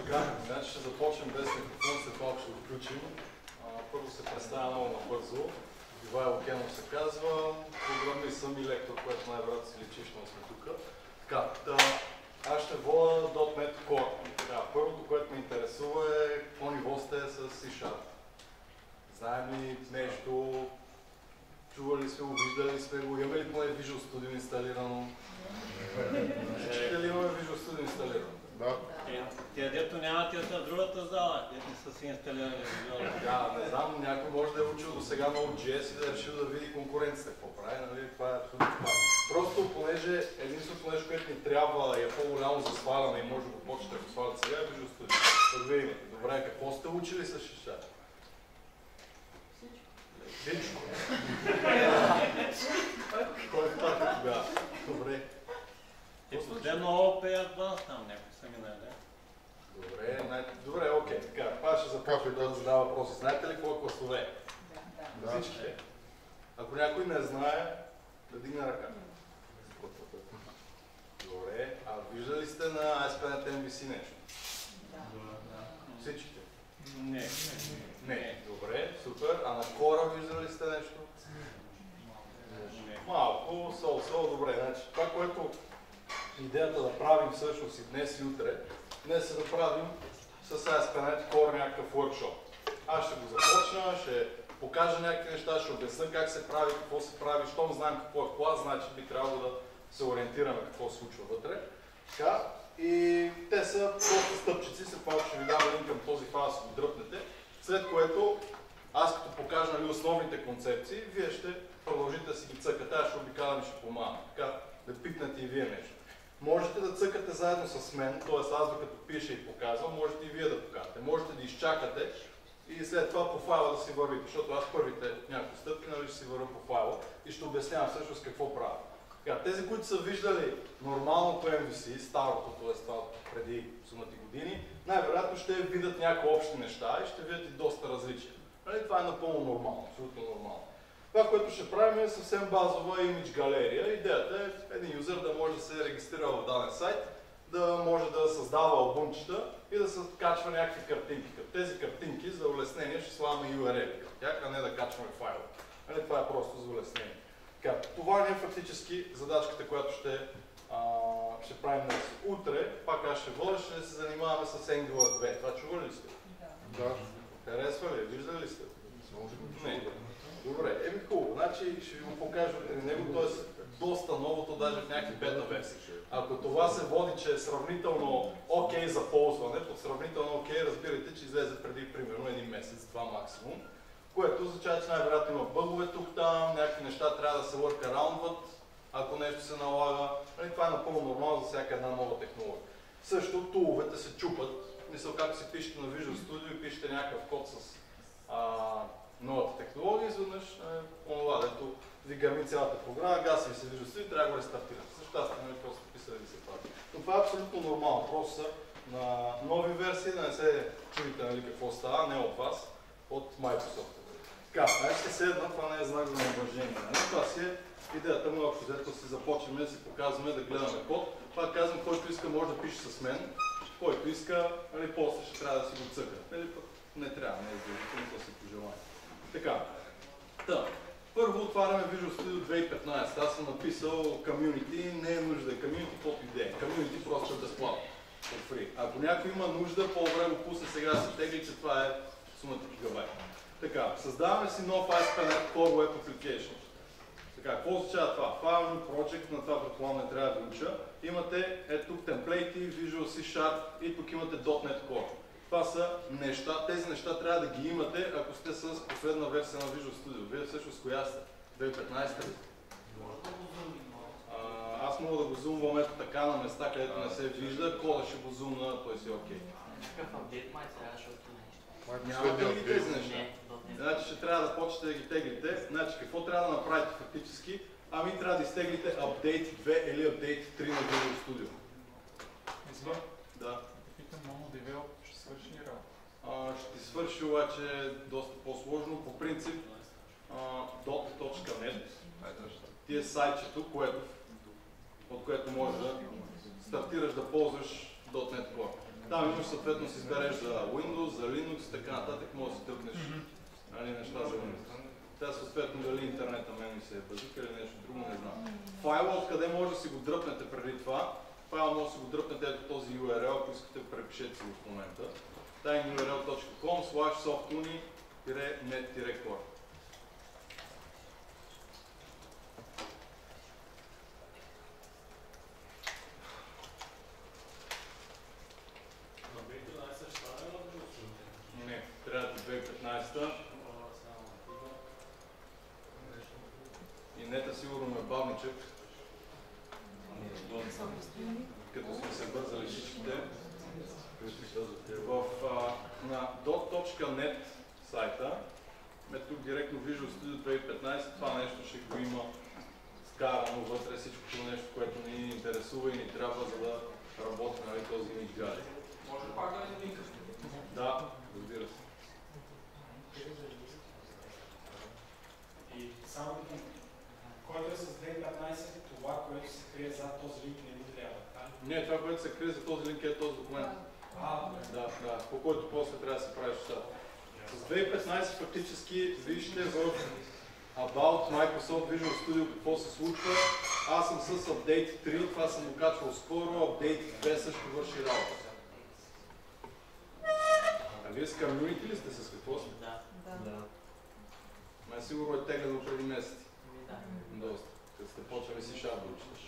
Така, значи ще започнем без микрофон, след малко ще го включим. Първо се представя много набързо. Ивайло Кенов се казва, програмист съм и лектор, което най-вероятно се личи, защото сме тук. Така, аз ще водя .NET Core. Първото, което ме интересува е какво ниво сте с C#. Знаем ли нещо, чували сме го, виждали сме го, имаме ли поне Visual Studio инсталирано? Всичките ли имаме Visual Studio инсталирано? Да. Тия дето няма тия са в другата зала, дето не са си инсталирали. Да, не знам, някой може да е учил до сега Node.js и да е решил да види конкуренцията какво прави, нали? Това е абсолютно това. Просто понеже единственото нещо, което ни трябва и е по-голямо за сваляне и може да го почнете ако свалят сега, е Visual Studio. Да видим. Добре, какво сте учили с C#? Всичко. Кой е това тогава? Добре. И последно OP Advanced там някой са минали. Добре, окей, така. Аз ще започна да задава въпроси. Знаете ли какво е класове? Да. Всички. Ако някой не знае, да дигне ръка. Добре, а виждали сте на ASP.NET MVC нещо? Да. Всичките? Не. Добре, супер. А на Core виждали сте нещо? Малко, добре. Значи, това, което идеята да правим всъщност и днес и утре, днес е да правим с ASP.NET Core някакъв workshop. Аз ще го започна, ще покажа някакви неща, ще обясня как се прави, какво се прави, щом знаем какво е клас, значи би трябвало да се ориентираме какво се случва вътре. Така, и те са просто стъпчици, след това ще ви дам линк към този файл, да си го дръпнете, след което аз като покажа основните концепции, вие ще продължите да си ги цъкате, аз ще обикалям и ще помагам. Така, да пипнете и вие нещо. Можете да цъкате заедно с мен, т.е. аз докато пиша и показвам, можете и вие да покажете. Можете да изчакате и след това по файла да си вървите, защото аз първите няколко стъпки ще си вървя по файла и ще обяснявам всъщност какво правя. Така, тези, които са виждали нормалното MVC, старото, т.е. това преди сумати години, най-вероятно ще видят някои общи неща и ще видят и доста различия. Това е напълно нормално, абсолютно нормално. Това, което ще правим е съвсем базова имидж галерия. Идеята е един юзер да може да се регистрира в даден сайт, да може да създава албумчета и да се качва някакви картинки. Като тези картинки за улеснение ще слагаме URL към тях, а не да качваме файла. Това е просто за улеснение. Така, това не е фактически задачката, която ще правим днес. Утре, пак аз ще водя, ще се занимаваме с Angular 2. Това чували ли сте? Да. Харесва ли? Виждали ли сте? Не. Добре, хубаво. Значи ще ви го покажа при него, т.е. доста новото, даже в някакви бета версии. Ако това се води, че е сравнително окей за ползване, под сравнително окей, разбирайте, че излезе преди примерно един месец, два максимум, което означава, че най-вероятно има бъгове тук-там, някакви неща трябва да се workaroundват, ако нещо се налага. Това е напълно нормално за всяка една нова технология. Също туловете се чупат. Мисля, както си пишете на Visual Studio и пишете някакъв код с новата технология, изведнъж онова, дето ви гърми цялата програма, гаси ви се Visual Studio и трябва да го рестартирате. Също аз просто писали да се прави. Но това е абсолютно нормално. Просто са на нови версии, да не се чудите какво става, не от вас, от Microsoft. Така, ще седна, това не е знак за неуважение. Това си е идеята му, ако взето си започваме да си показваме, да гледаме код. Това казвам, който иска може да пише с мен, който иска, после ще трябва да си го цъка. Не трябва, не е задължително, то си пожелание. Така, първо отваряме Visual Studio 2015. Аз съм написал Community, не е нужда Community, каквото идея. Community просто е безплатно. Ако някой има нужда, по-добре го пусне сега да се тегли, че това е сумата гигабайт. Така, създаваме си нов ASP.NET Core Web Application. Така, какво означава това? File New Project, на това предполагам не трябва да уча. Имате тук темплейти, Visual C# и тук имате .NET Core. Това са неща, тези неща трябва да ги имате, ако сте с последна версия на Visual Studio. Вие всъщност коя сте? 2015 ли? Аз мога да го зумвам ето така на места, където не се вижда, кода ще го зумна, той си окей. Какъв апдейт май сега, защото нямате ли тези неща? Значи ще трябва да почнете да ги теглите. Значи какво трябва да направите фактически? Ами трябва да изтеглите Update 2 или Update 3 на Visual Studio. Да. Питам, MonoDevelop ще свърши ли работа? Ще ти свърши обаче доста по-сложно. По принцип dot.net ти е сайтчето, от което можеш да стартираш да ползваш .NET Core. Там имаш съответно си избереш за Windows, за Linux, така нататък, може да си тъпнеш неща за Windows. Тя съответно дали интернета мен ми се е базика или нещо друго, не знам. Файла, откъде може да си го дръпнете преди това, файла може да си го дръпнете ето този URL, ако искате препишете си го в момента. tinyurl.com/softuni-net-core. Не, трябва да 2015-та. И нета сигурно ме бавничък. Като сме се бързали всичките. На dot.net сайта, тук директно Visual Studio 2015, това нещо ще го има скарано вътре, всичкото нещо, което ни интересува и ни трябва, за да работи този имидж гаджет. Може пак да ни линка? Да, разбира се. И само който е с 2015, това, което се крие за този линк не ви трябва, така? Не, това, което се крие за този линк е този документ. Да, по който после трябва да се прави нещата. С 2015 фактически вижте в About Microsoft Visual Studio какво се случва. Аз съм с Update 3, това съм го качвал скоро, Update 2 също върши работа. А вие с Community ли сте, с какво сте? Да. Май сигурно е теглено преди месеци. Да. Доста. Като сте почвали си шап да учите.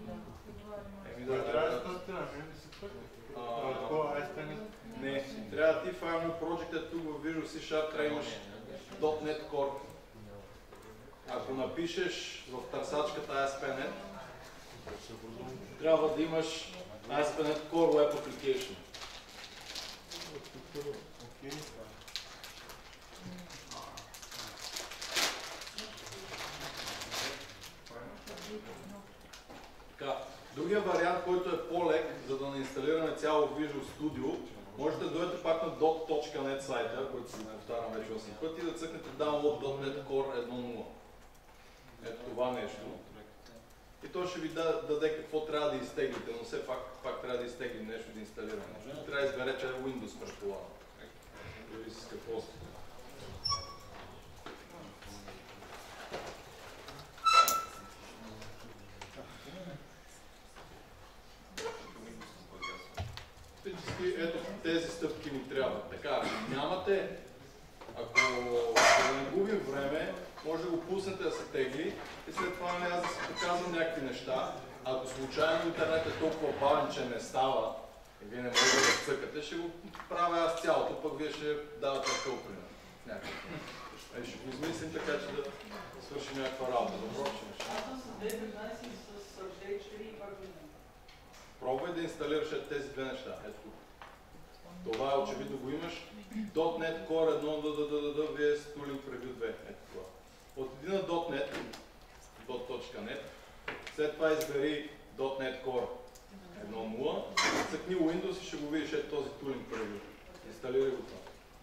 Не, трябва да ти файлно project е тук в Visual C Sharp, трябва имаш .NET Core. Ако напишеш в търсачката ASP.NET, трябва да имаш ASP.NET Core Web Application. Другия вариант, който е по-лек, за да не инсталираме цяло Visual Studio, можете да дойдете пак на dot.net сайта, който си повтарям вече 8 пъти, и да цъкнете Download.NET Core 1.0. Ето това нещо. И то ще ви даде какво трябва да изтеглите, но все пак трябва да изтеглим нещо да инсталираме. Трябва да избере, че е Windows предполагам. Зависи с какво сте. Ето тези стъпки ни трябват. Така, нямате, ако да не губим време, може да го пуснете да се тегли и след това аз да си показвам някакви неща. Ако случайно интернет е толкова бавен, че не става и вие не можете да цъкате, ще го правя аз цялото, пък вие ще давате кълприна. Ще го измислим така, че да свършим някаква работа. Добро, че неща. Пробвай да инсталираш тези две неща. Ето тук. Това е очевидно го имаш. .NET Core 1 VS Tooling Preview 2. Ето това. От един на .NET, .NET, след това избери .NET Core 1.0, цъкни Windows и ще го видиш ето този Tooling Preview. Инсталирай го това.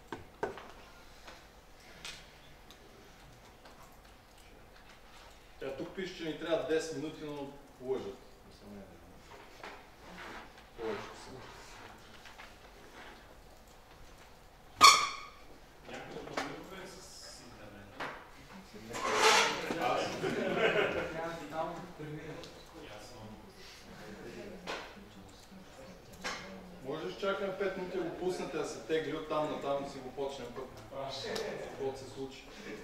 Тук пише, че ни трябва 10 минути, но лъжат. Повечето са. Някакво проблемове с интернета. Можеш чакаме 5 минути да го пуснете да се тегли от там на там и си го почнем път. Какво се случи?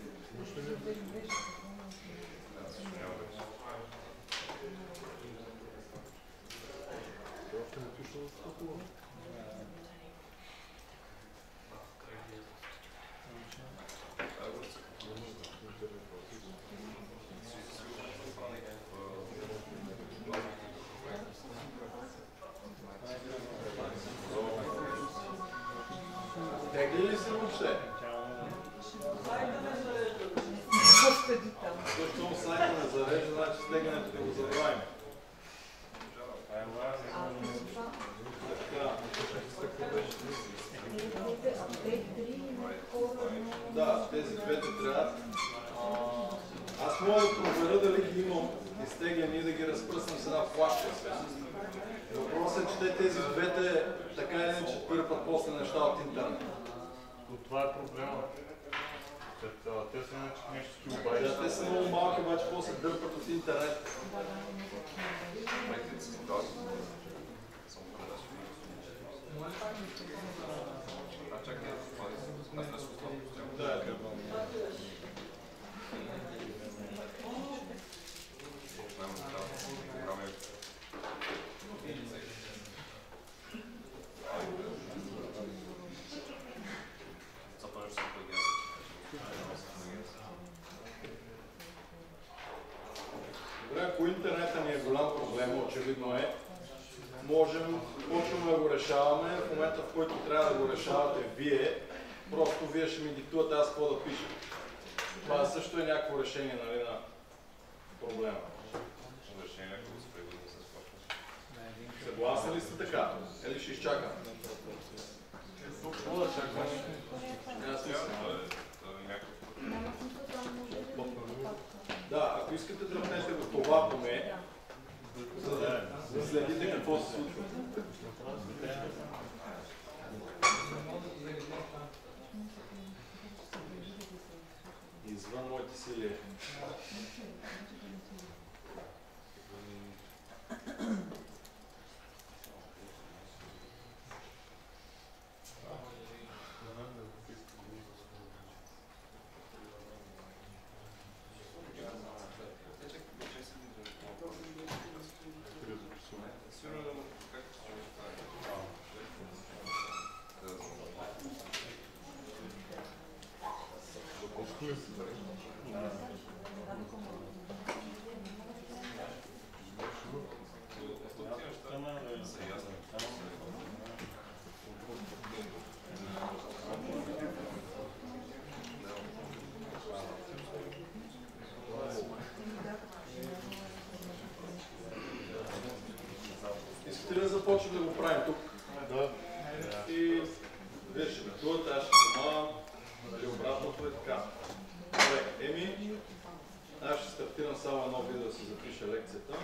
Тегли ли се въобще? Защото сайта не зарежда, значи стегането да го забравим. Да, тези двете трябва. Аз мога да проверя дали ги имам изтегляни и да ги разпръснам с една флашка. Въпросът е, че тези двете така или иначе дърпат после неща от интернет. Но това е проблема. Те са нещо килобайти. Те са много малки, обаче после дърпат от интернет. Ако интернета ни е голям проблем, очевидно е, почваме да го решаваме. В момента, в който трябва да го решавате вие, просто вие ще ми диктувате аз какво да пиша. Това също е някакво решение, нали, на проблема. Решение, ако се пригодим с почваш. Съгласни ли сте така? Или ще изчакам? Какво да чакаш? Да, ако искате дръпнете го това поне, за да следите какво се случва. Извън моите сили. Искате ли да започнем да го правим тук? Да. И вие ще метувате, аз ще помагам, нали обратното е така. Добре, Еми, аз ще стартирам само едно видео да си запиша лекцията.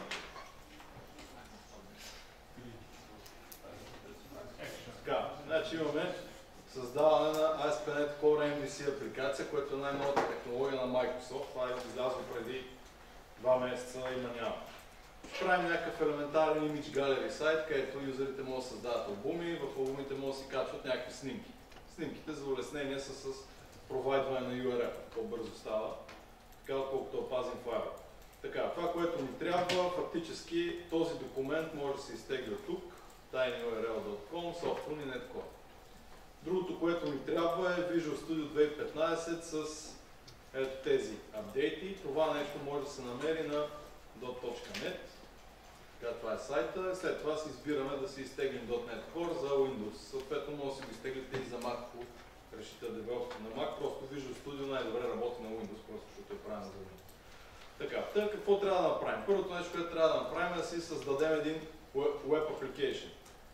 Така, значи имаме създаване на ASP.NET Core MVC апликация, което е най-новата технология на Microsoft. Това е излязло преди 2 месеца, има няма. Правим някакъв елементарен image gallery сайт, където юзерите могат да създават албуми, в албумите могат да си качват някакви снимки. Снимките за улеснение са с провайдване на URL, по-бързо става, така колкото опазим файла. Така, това, което ни трябва, фактически този документ може да се изтегля тук, tinyurl.com, software и netcore. Другото, което ни трябва е Visual Studio 2015 с ето тези апдейти. Това нещо може да се намери на .net. Така, това е сайта. След това си избираме да си изтеглим .NET Core за Windows. Съответно, може да си го изтеглите и за Mac, ако решите да девелопите на Mac. Просто Visual Studio най-добре работи на Windows, просто защото е правено за Windows. Така, какво трябва да направим? Първото нещо, което трябва да направим е да си създадем един Web Application.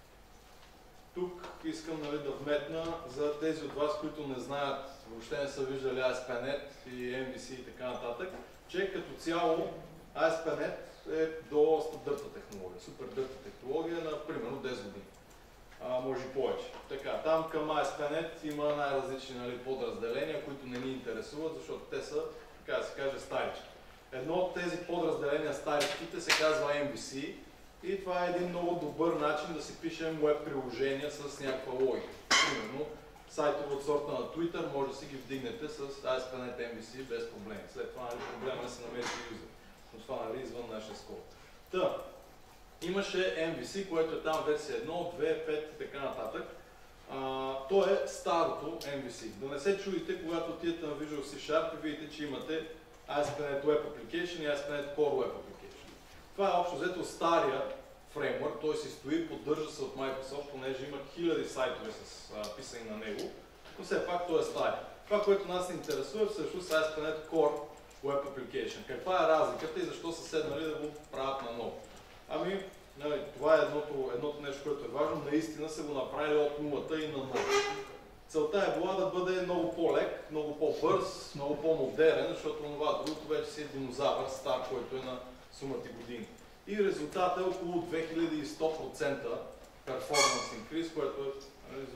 Тук искам, нали, да вметна за тези от вас, които не знаят, въобще не са виждали ASP.NET и MVC и така нататък, че като цяло ASP.NET е доста дърта технология, супер дърта технология на примерно 10 години. Може и повече. Така, там към ASP.NET има най-различни, нали, подразделения, които не ни интересуват, защото те са, така да се каже, старички. Едно от тези подразделения старичките се казва MVC и това е един много добър начин да си пишем веб приложения с някаква логика. Примерно, сайтове от сорта на Twitter може да си ги вдигнете с ASP.NET MVC без проблеми. След това, нали, проблема е да се намерите юзер. Но това, нали, извън нашия скоп. Та, имаше MVC, което е там версия 1, 2, 5 и така нататък. То е старото MVC. Да не се чудите, когато отидете на Visual C# и видите, че имате ASP.NET Web Application и ASP.NET Core Web Application. Това е общо взето стария фреймворк, той се стои, поддържа се от Microsoft, понеже има хиляди сайтове с писани на него, но все пак той е стария. Това, което нас ни интересува, всъщност ASP.NET Core Web Application. Каква е разликата и защо са седнали да го правят наново? Ами, нали, това е едното нещо, което е важно. Наистина са го направили от нулата и на ново. Целта е била да бъде много по-лек, много по-бърз, много по-модерен, защото това другото вече си е динозавър стар, който е на сумати години. И резултатът е около 2100% перформанс increase, което е,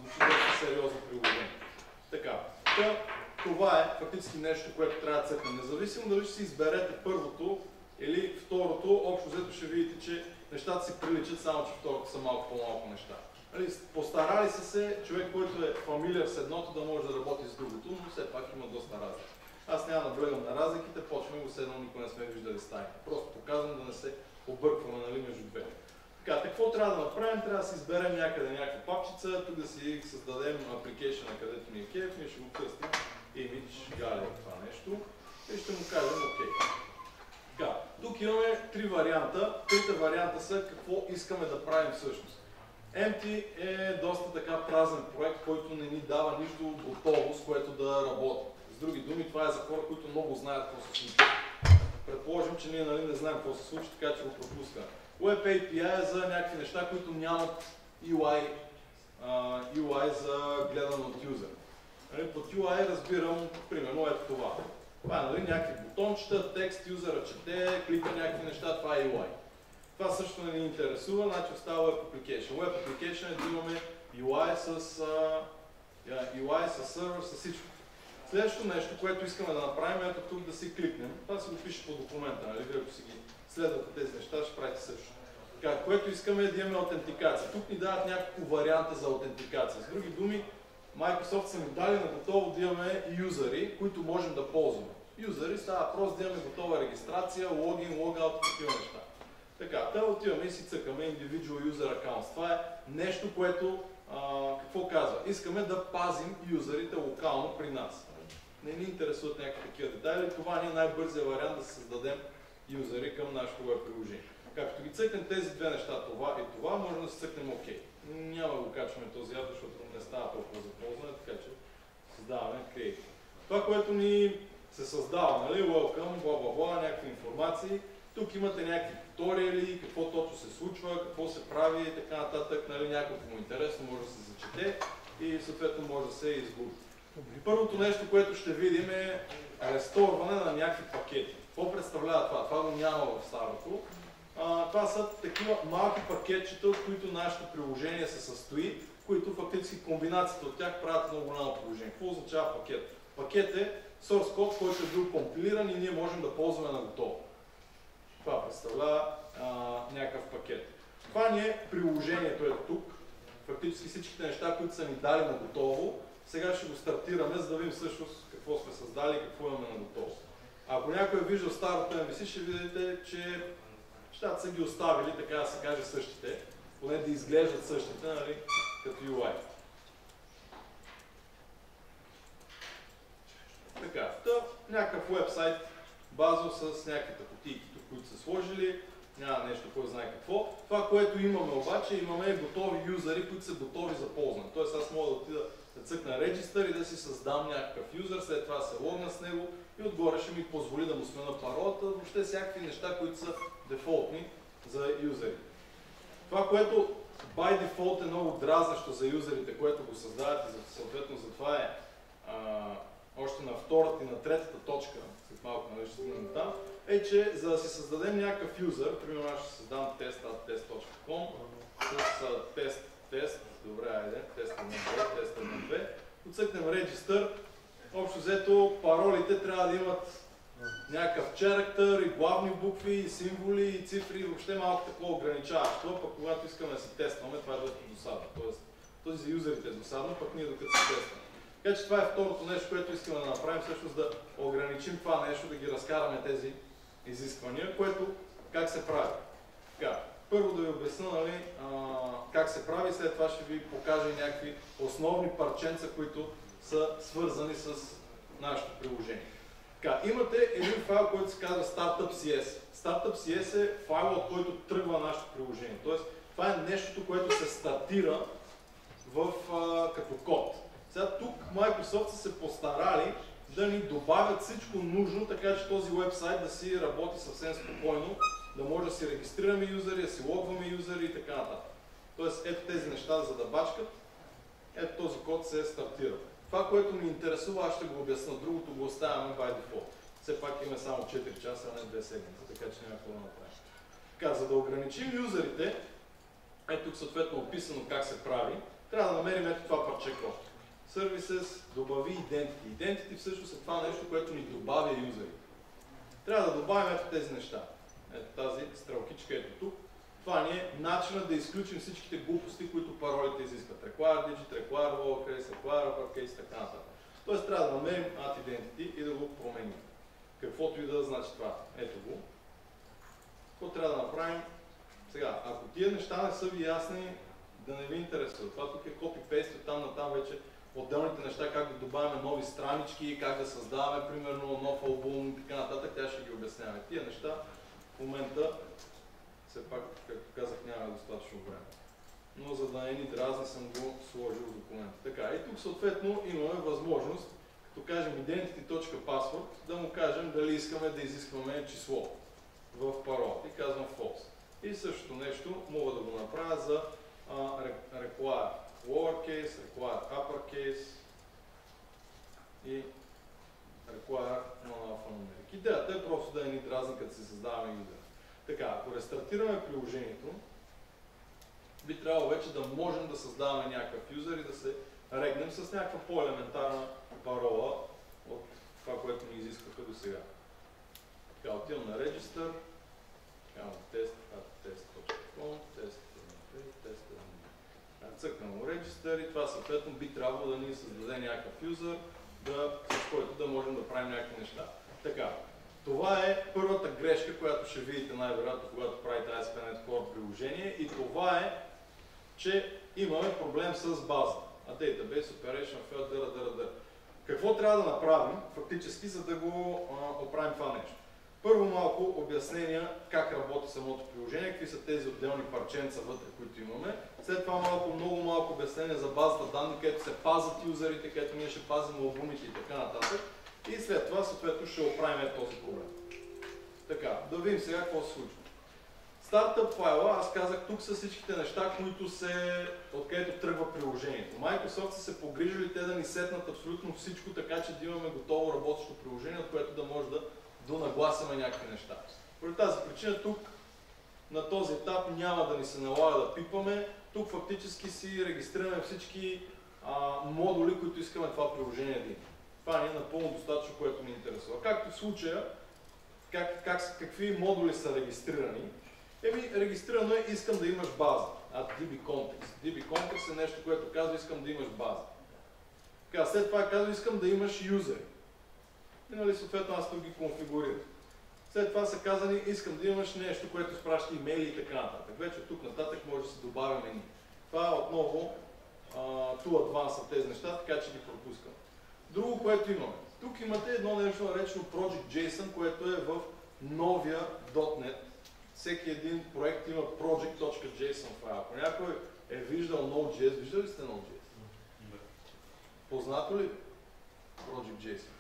фактически нещо, което трябва да цъкнем. Независимо дали ще си изберете първото или второто, общо взето ще видите, че нещата си приличат, само че второто са малко по-малко неща. Постарали са се човек, който е фамилиар с едното, да може да работи с другото, но все пак има доста разлики. Аз няма да наблегам на разликите, почваме го с едно, никога не сме виждали стаите. Просто показвам да не се объркваме, нали, между две. Така, какво трябва да направим? Трябва да си изберем някъде някаква папчица, тук да си създадем апликейшъна, където ни е кеф, ние ще го кръстим image gallery това нещо и ще му кажем OK. Така, тук имаме три варианта. Трите варианта са какво искаме да правим всъщност. Empty е доста така празен проект, който не ни дава нищо готово, с което да работи. С други думи, това е за хора, които много знаят какво се случва. Предположим, че ние, нали, не знаем какво се случва, така че го пропускаме. Web API е за някакви неща, които нямат UI за гледане от юзер. Под UI разбирам, примерно, ето това. Това е, нали, някакви бутончета, текст, юзера чете, клика някакви неща, това е UI. Това също не ни интересува, значи остава Web Application. Web Application е да имаме UI с сервер, с всичко. Следващото нещо, което искаме да направим, ето тук да си кликнем. Това си го пише по документа, нали? Ако си ги следвате тези неща, ще правите също. Така, което искаме е да имаме аутентикация. Тук ни дават няколко варианта за аутентикация. С други думи, Microsoft са ни дали на готово да имаме юзери, които можем да ползваме. Юзери става просто да имаме готова регистрация, логин, логаут и такива неща. Така, да отиваме и си цъкаме Individual User Accounts. Това е нещо, което, какво казва? Искаме да пазим юзерите локално при нас. Не ни интересуват някакви такива детайли. Това ни е най-бързия вариант да създадем юзери към нашето web приложение. Както ги цъкнем тези две неща, това и това, можем да си цъкнем OK. Няма да го качваме този яд, защото не става толкова за ползване, така че създаваме Create. Това, което ни се създава, нали, welcome, бла-бла-бла, някакви информации. Тук имате някакви туториали, какво точно се случва, какво се прави и така нататък, нали, някакво му интересно може да се зачете и съответно може да се изгуби. Първото нещо, което ще видим е ресторване на някакви пакети. Какво представлява това? Това го няма в старото. Това са такива малки пакетчета, от които нашето приложение се състои, които фактически комбинацията от тях правят много голямо приложение. Какво означава пакет? Пакет е source код, който е бил компилиран и ние можем да ползваме на готово. Това представлява някакъв пакет. Това ни е приложението е тук. Фактически всичките неща, които са ни дали на готово, сега ще го стартираме, за да видим всъщност какво сме създали и какво имаме на готово. Ако някой е виждал старото MVC, ще видите, че нещата са ги оставили, така да се каже, същите, поне да изглеждат същите, нали, като UI. Така, някакъв вебсайт, базов с някакви кутийки, които са сложили, няма нещо, кой знае какво. Това, което имаме обаче, имаме готови юзери, които са готови за ползване. Тоест аз мога да отида да цъкна Register и да си създам някакъв юзер, след това се логна с него и отгоре ще ми позволи да му смена паролата, въобще всякакви неща, които са дефолтни за юзери. Това, което by default е много дразнещо за юзерите, което го създават и съответно затова е още на втората и на третата точка, след малко ще стигнем там, е, че за да си създадем някакъв юзер, примерно аз ще създам test.com с тест, добре, айде, тест на 2, отцъкнем Register, общо взето паролите трябва да имат някакъв character и главни букви, и символи, и цифри, въобще малко такова ограничаващо, пък когато искаме да си тестваме, това е доста досадно. Тоест, този за юзерите е досадно, пък ние докато си тестваме. Така че това е второто нещо, което искаме да направим, всъщност да ограничим това нещо, да ги разкараме тези изисквания, което как се прави. Така, първо да ви обясня, нали, как се прави, след това ще ви покажа някакви основни парченца, които са свързани с нашето приложение. Така, имате един файл, който се казва Startup.cs. Startup.cs е файл, от който тръгва нашето приложение. Тоест, това е нещото, което се стартира като код. Сега тук Microsoft са се постарали да ни добавят всичко нужно, така че този вебсайт да си работи съвсем спокойно, да може да си регистрираме юзери, да си логваме юзери и така нататък. Тоест, ето тези неща за да бачкат, ето този код се е стартирал. Това, което ни интересува, аз ще го обясна. Другото го оставяме by default. Все пак имаме само 4 часа, а не 2 седмици, така че няма какво да направим. Така, за да ограничим юзерите, ето тук съответно описано как се прави, трябва да намерим ето това парче код. Services добави Identity. Identity всъщност е това нещо, което ни добавя юзери. Трябва да добавим ето тези неща. Ето тази стрелкичка ето тук. Това ни е начинът да изключим всичките глупости, които паролите изискват. Require digit, require lowercase, require uppercase, така нататък. Тоест трябва да намерим add identity и да го променим. Каквото и да значи това. Ето го. Какво трябва да направим? Сега, ако тия неща не са ви ясни, да не ви интересува. Това тук е copy-paste, оттам натам вече отделните неща, как да добавяме нови странички, как да създаваме, примерно, нов албум и така нататък, тя ще ги обясняваме. Тия неща в момента, все пак, както казах, няма достатъчно време. Но за да не ни дразни, съм го сложил в документа. Така, и тук съответно имаме възможност, като кажем identity.password, да му кажем дали искаме да изискваме число в парола. И казвам false. И същото нещо мога да го направя за require lowercase, require uppercase и require non-alphanumeric. Идеята е просто да ни дразни, като се създаваме юзер. Така, ако рестартираме приложението, би трябвало вече да можем да създаваме някакъв юзер и да се регнем с някаква по-елементарна парола от това, което ни изискваха до сега. Така, отивам на Register, казвам test.com, test. Цъкнем го Register и това съответно би трябвало да ни създаде някакъв юзер, с който да можем да правим някакви неща. Така, това е първата грешка, която ще видите най-вероятно, когато правите ASP.NET Core приложение, и това е, че имаме проблем с база. A database operation failed. Какво трябва да направим фактически, за да го оправим това нещо? Първо малко обяснения как работи самото приложение, какви са тези отделни парченца вътре, които имаме. След това много малко обяснения за базата данни, където се пазят юзерите, където ние ще пазим албумите и така нататък. И след това съответно ще оправим този проблем. Така, да видим сега какво се случва. Стартъп файла, аз казах, тук са всичките неща, които откъдето тръгва приложението. Microsoft са се погрижили те да ни сетнат абсолютно всичко, така че да имаме готово работещо приложение, от което да може да донагласяме някакви неща. Поради тази причина тук на този етап няма да ни се налага да пипаме. Тук фактически си регистрираме всички модули, които искаме това приложение да има. Това ни е напълно достатъчно, което ни интересува. Както в случая, какви модули са регистрирани. Регистрирано е искам да имаш база. DB Context. DB Context е нещо, което казва искам да имаш база. Така, след това казва искам да имаш юзери. И съответно аз тук ги конфигурирам. След това са казани искам да имаш нещо, което изпраща имейли и така нататък. Вече тук нататък може да се добавяме ни. Това е отново too advanced тези неща, така че ги пропускам. Друго, което имаме. Тук имате едно нещо наречено Project JSON, което е в новия .NET. Всеки един проект има project.json файл. Ако някой е виждал Node.js, виждали ли сте Node.js? Познато ли Project JSON?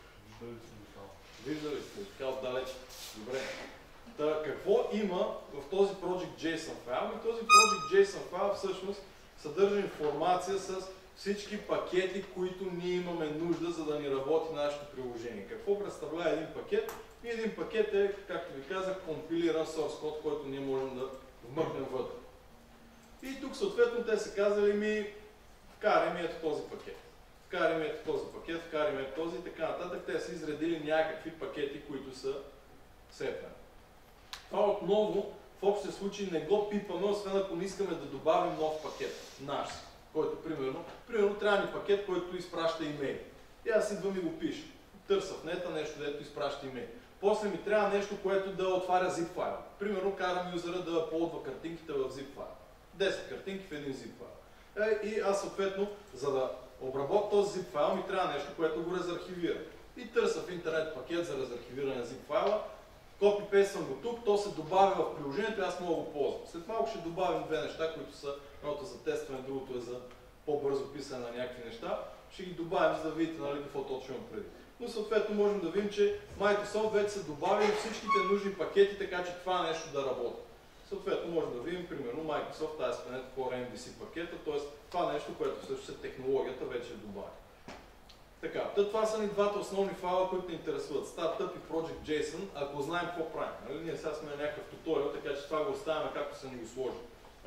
Виждали сте, така отдалеч. Добре. Та, какво има в този Project JSON файл? И този Project JSON файл всъщност съдържа информация с всички пакети, които ние имаме нужда, за да ни работи нашето приложение. Какво представлява един пакет? И един пакет е, както ви казах, компилиран source код, който ние можем да вмъкнем вътре. И тук съответно те са казали вкарай ми ето този пакет. Вкарай ми ето този пакет, вкарай ми ето този и така нататък. Те са изредили някакви пакети, които са сетнали. Това отново в общия случай не го пипаме, освен ако не искаме да добавим нов пакет, наш, който примерно трябва ни пакет, който изпраща имейли. И аз идвам и го пиша. Търся в нета нещо, дето изпраща имейли. После ми трябва нещо, което да отваря zip файл. Примерно карам юзера да uploadва картинките в zip файл. 10 картинки в един zip файл. И аз съответно, за да обработя този zip файл, ми трябва нещо, което го разархивира. И търся в интернет пакет за разархивиране на zip файла. Копи-пействам го тук, то се добавя в приложението и аз мога да го ползвам. След малко ще добавим две неща, които са едното за тестване, другото е за по-бързо писане на някакви неща. Ще ги добавим, за да видите какво точно имам преди. Но съответно можем да видим, че Microsoft вече са добавили всичките нужни пакети, така че това нещо да работи. Съответно можем да видим, примерно, Microsoft ASP.NET Core MVC пакета, т.е. това нещо, което всъщност е технологията, вече е добавена. Така, това са ни двата основни файла, които ни интересуват. Startup и Project JSON, ако знаем какво правим. Ние сега сме на някакъв туториал, така че това го оставяме както са ни го сложили.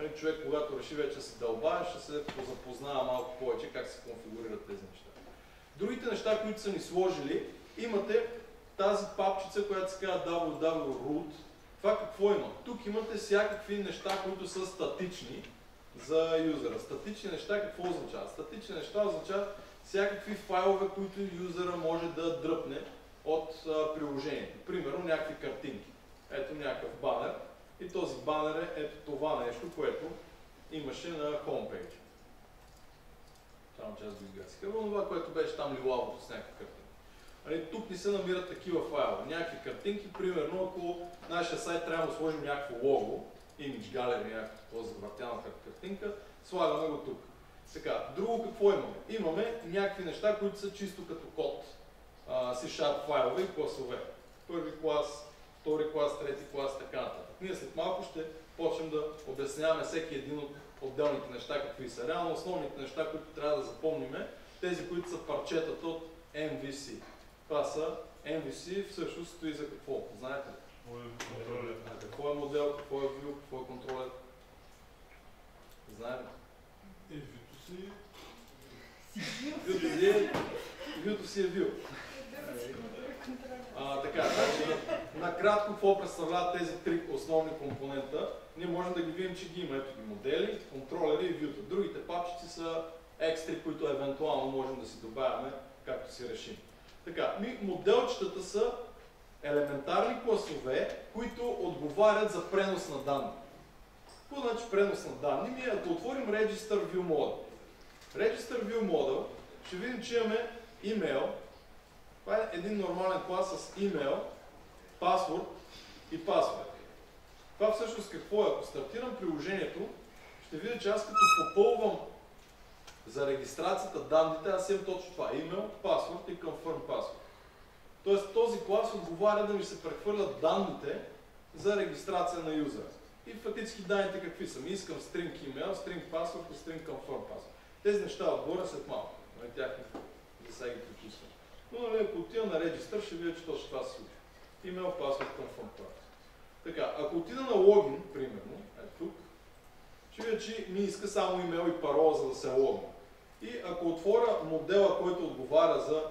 Човек, когато реши вече да се дълбае, ще се позапознава малко повече как се конфигурират тези неща. Другите неща, които са ни сложили, имате тази папчица, която се казва www.root. Това какво има? Тук имате всякакви неща, които са статични за юзера. Статични неща какво означава? Статични неща означават всякакви файлове, които юзера може да дръпне от приложението. Примерно някакви картинки. Ето някакъв банер и този банер е ето това нещо, което имаше на homepage. Само че аз го изгасиха. Но това, което беше там лилавото с някакви картинки. Тук ни се намират такива файлове. Някакви картинки, примерно ако нашия сайт трябва да сложим някакво лого, image gallery, някакво завъртяна картинка, слагаме го тук. Така, друго какво имаме? Имаме някакви неща, които са чисто като код. C# файлове и класове. Първи клас, втори клас, трети клас, така нататък. Ние след малко ще почнем да обясняваме всеки един от отделните неща какви са. Реално основните неща, които трябва да запомниме, тези, които са парчетата от MVC. Това са MVC, всъщност стои за какво? Знаете ли? Какво е модел, какво е view, какво е контролер? Знаете ли? View-то си е view. Така, значи, накратко какво представляват тези три основни компонента? Ние можем да ги видим, че ги има. Ето ги модели, контролери и view-то. Другите папчици са екстри, които евентуално можем да си добавяме, както си решим. Така, моделчетата са елементарни класове, които отговарят за пренос на данни. Какво значи пренос на данни? Ако отворим Register View Model. Register View Model ще видим, че имаме email. Това е един нормален клас с email, password и password. Това всъщност какво е? Ако стартирам приложението, ще видя, че аз като попълвам за регистрацията данните, аз имам точно това. Email, password и confirm password. Тоест този клас отговаря да ми се прехвърлят данните за регистрация на юзера. И фактически данните какви са? Ми искам string email, string password и string confirm password. Тези неща отгоре след малко. Тях не са ги приписвам. Но ако отида на Register, ще видя, че точно това се случва. Email, password, confirm password. Така, ако отида на логин, примерно, ето тук, ще видя, че ми иска само имейл и парола, за да се логна. И ако отворя модела, който отговаря за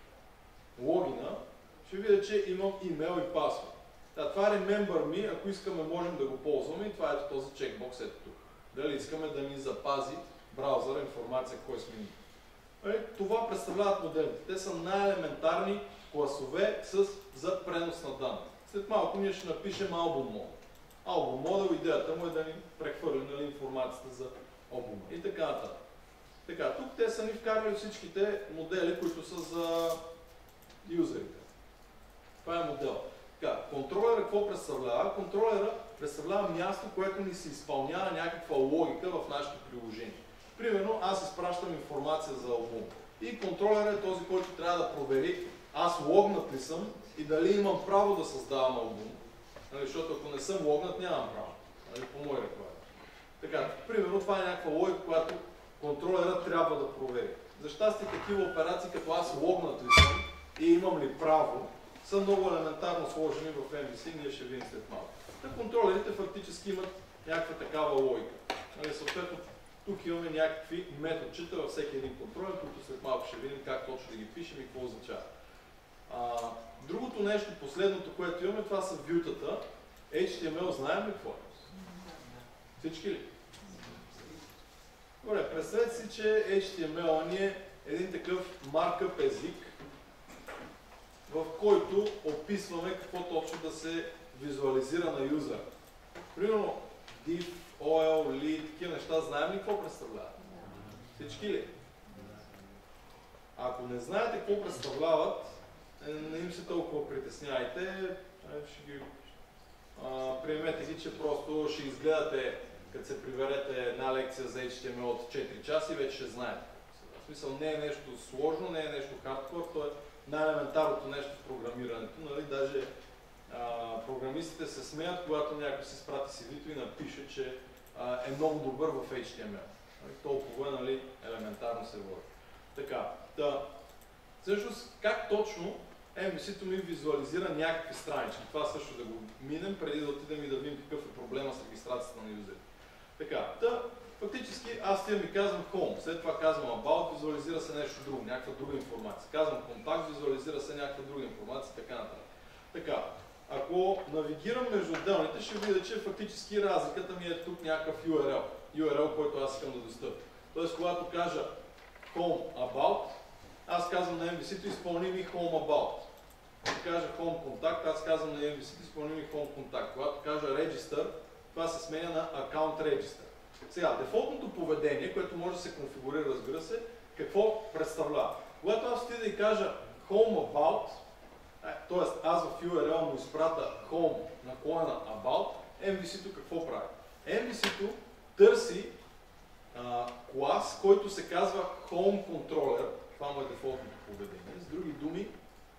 логина, ще видя, че имам имейл и пасворд. Това е Remember Me, ако искаме, можем да го ползваме и това е този чекбокс ето тук. Дали искаме да ни запази браузъра информация, кой сме ни. Това представляват моделите. Те са най-елементарни класове за пренос на данни. След малко ние ще напишем албум модел. Албум модел, идеята му е да ни прехвърли информацията за албума и така нататък. Така, тук те са ни вкарали всичките модели, които са за юзерите. Това е модел. Така, контролера какво представлява? Контролера представлява място, което ни се изпълнява някаква логика в нашето приложение. Примерно, аз изпращам информация за албум. И контролера е този, който трябва да провери аз логнат ли съм и дали имам право да създавам албум. Защото ако не съм логнат, нямам право. По мой рекламат. Така, примерно, това е някаква логика, която контролерът трябва да провери. За щастие, такива операции, като аз логнат ли съм и имам ли право, са много елементарно сложени в MVC, ние ще видим след малко. Контролерите фактически имат някаква такава логика. Съответно, тук имаме някакви методчета във всеки един контролер, които след малко ще видим как точно да ги пишем и какво означава. Другото нещо, последното, което имаме, това са вютата. HTML знаем ли какво е? Всички ли? Добре, представете си, че HTML ни е един такъв маркъп език, в който описваме какво точно да се визуализира на юзера. Примерно div, OL, lead, такива неща, знаем ли какво представляват? Всички ли? Ако не знаете какво представляват, не им се толкова притесняйте, ще ги приемете ги, че просто ще изгледате, като се приберете една лекция за HTML от 4 часа и вече ще знаете. В смисъл не е нещо сложно, не е нещо хардкор, то е най-елементарното нещо в програмирането. Нали? Даже програмистите се смеят, когато някой си спрати CV-то и напише, че е много добър в HTML. Нали? Толкова нали, елементарно се води. Така, всъщност как точно MVC-то ми визуализира някакви странички. Това също да го минем, преди да отидем и да видим какъв е проблема с регистрацията на юзерите. Така, фактически аз тия ми казвам home, след това казвам about, визуализира се нещо друго, някаква друга информация. Казвам контакт, визуализира се някаква друга информация, така нататък. Така, ако навигирам между отделните, ще видя, че фактически разликата ми е тук някакъв URL, който аз искам да достъпя. Тоест, когато кажа home about, аз казвам на MVC-то изпълни ми home about. Когато кажа home contact, аз казвам на MVC-то изпълни ми home contact. Когато кажа register, това се сменя на account register. Сега, дефолтното поведение, което може да се конфигурира, разбира се, какво представлява? Когато аз отида и кажа home about, т.е. аз в URL му изпрата home наклона about, MVC-то какво прави? MVC-то търси клас, който се казва home controller. Това му е дефолтното поведение. С други думи,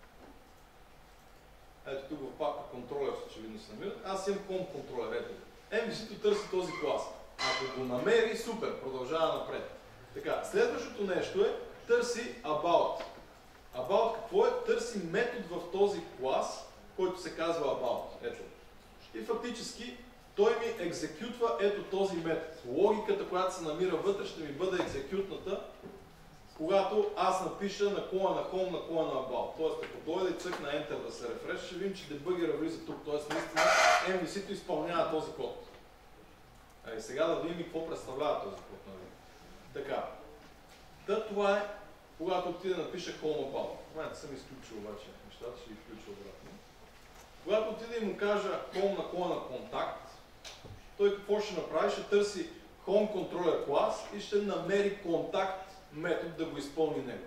ето тук в папка controller очевидно се намират. Аз имам home controller. Ето. MVC-то търси този клас. Ако го намери, супер, продължава напред. Така, следващото нещо е търси about. About какво е? Търси метод в този клас, който се казва about. Ето. И фактически той ми екзекютва ето този метод. Логиката, която се намира вътре, ще ми бъде екзекютната, когато аз напиша наклона на home, наклона на about. Тоест, ако дойде и цъкна Enter да се рефреш, ще видим, че дебъгера влиза тук. Тоест, наистина, MVC-то изпълнява този код. Сега да видим и какво представлява този код. Така. Това е, когато отида да напиша home about. В момента съм изключил обаче нещата, ще ги включа обратно. Когато отида и му кажа home наклона на контакт, той какво ще направи? Ще търси home controller клас и ще намери контакт метод да го изпълни него.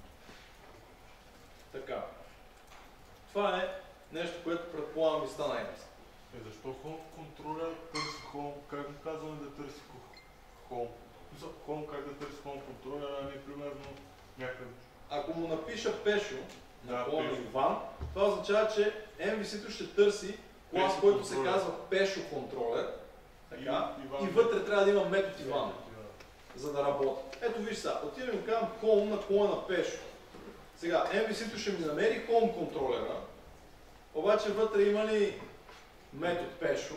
Така. Това е нещо, което предполагам ви стана ясно. Защо home controller търси home? Как го казваме да търси home? Home как да търси home controller, а не примерно някакъв... Ако му напиша пешо на Иван, това означава, че MVC-то ще търси клас, който се казва пешо контролер. И вътре трябва да има метод Иван, за да работи. Ето виж сега, отивам и казвам home наклона пешо. Сега, MVC-то ще ми намери home контролера, обаче вътре има ли метод пешо?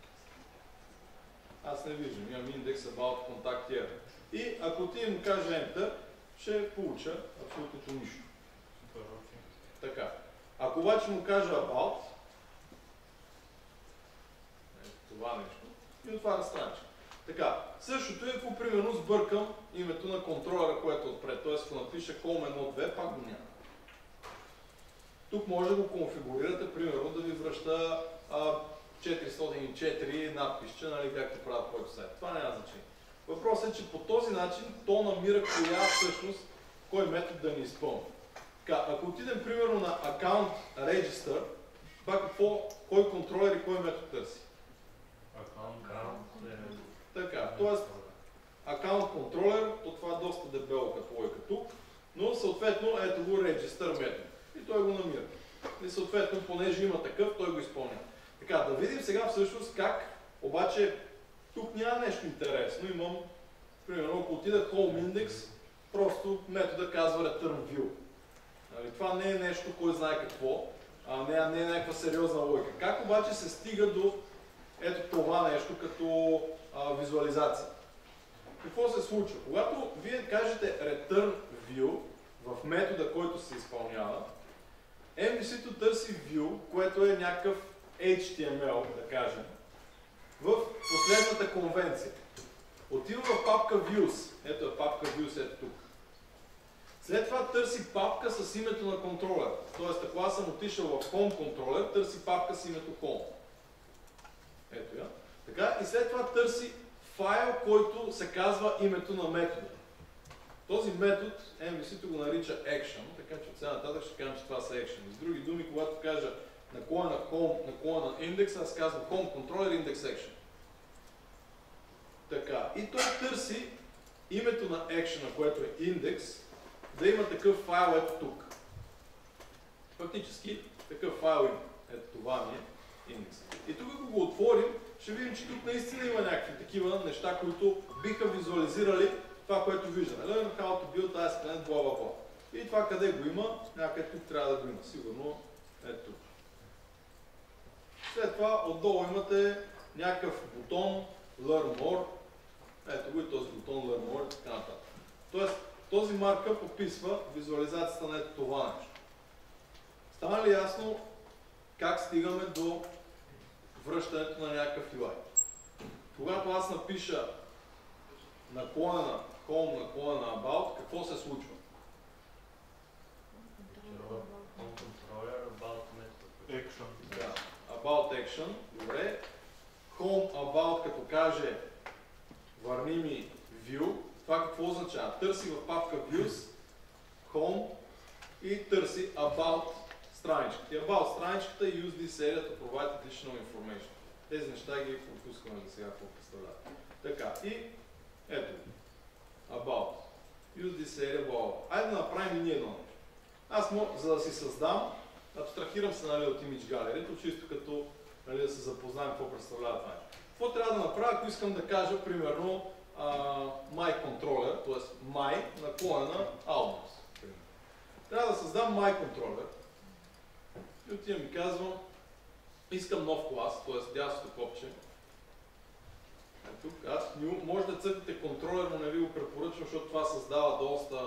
Аз не виждам, имам index about contact here. И ако отидем и кажа Enter, ще получа абсолютно нищо. Така. Ако обаче му кажа about, това нещо, и отваря страничка. Така, същото е, ако примерно сбъркам името на контролера, което е отпред, т.е. ако напиша home 1.2, пак го няма. Тук може да го конфигурирате, примерно да ви връща 404 надписче, нали, както правят който сайт. Това няма значение. Въпросът е, че по този начин то намира коя всъщност, кой метод да ни изпълни. Така, ако отидем примерно на Account Register, това какво, кой контролер и кой метод търси? Така, т.е. Account Controller, то това е доста дебело като лойка тук, но съответно ето го Register метод и той го намира. И съответно, понеже има такъв, той го изпълнява. Така, да видим сега всъщност как, обаче тук няма нещо интересно. Имам, примерно, ако отида Home Index, просто метода казва Return View. Нали, това не е нещо, кой знае какво, не е някаква сериозна логика. Как обаче се стига до ето това нещо като визуализация? Какво се случва? Когато вие кажете Return View в метода, който се изпълнява, MVC-то търси View, което е някакъв HTML, да кажем, в последната конвенция. Отива в папка Views. Ето е папка Views, ето тук. След това търси папка с името на контролера. Тоест, ако аз съм отишъл в Home Controller, търси папка с името Home. Ето я. Така, и след това търси файл, който се казва името на метода. Този метод, MVC-то го нарича Action, така че от сега нататък ще кажем, че това са Action. С други думи, когато кажа наклона на Home, наклона на Index, аз казвам Home Controller Index Action. Така, и той търси името на Action, което е Index, да има такъв файл ето тук. Фактически, такъв файл има. Ето това ми е Index. И тук, ако го отворим, ще видим, че тук наистина има някакви такива неща, които биха визуализирали това, което виждаме. Learn how to build ASP.NET, бла-бла-бла. И това къде го има, някъде тук трябва да го има. Сигурно ето тук. След това отдолу имате някакъв бутон Learn More, Ето го и този бутон Learn More и така нататък. Тоест, този маркъп описва визуализацията на ето това нещо. Стана ли ясно как стигаме до връщането на някакъв UI? Когато аз напиша наклонена home, наклонена about, какво се случва? Controller about method. Action. Да. About action, добре. Home about, като каже върни ми view, това какво означава? Търси в папка views, home и търси about страничката. И about страничката и use this area to provide additional information. Тези неща ги пропускаме за сега, какво представляват. Така, и ето, about. Use this area, blah. Айде да направим и ние едно нещо. Аз за да си създам, абстрахирам се, нали, от Image Gallery, чисто като, нали, да се запознаем какво представлява това. Какво трябва да направя, ако искам да кажа, примерно, My Controller, т.е. My наклонена Albums. Трябва да създам My Controller и отивам и казвам, искам нов клас, т.е. дясното копче. Тук аз може да цъкнете контролер, но не ви го препоръчвам, защото това създава доста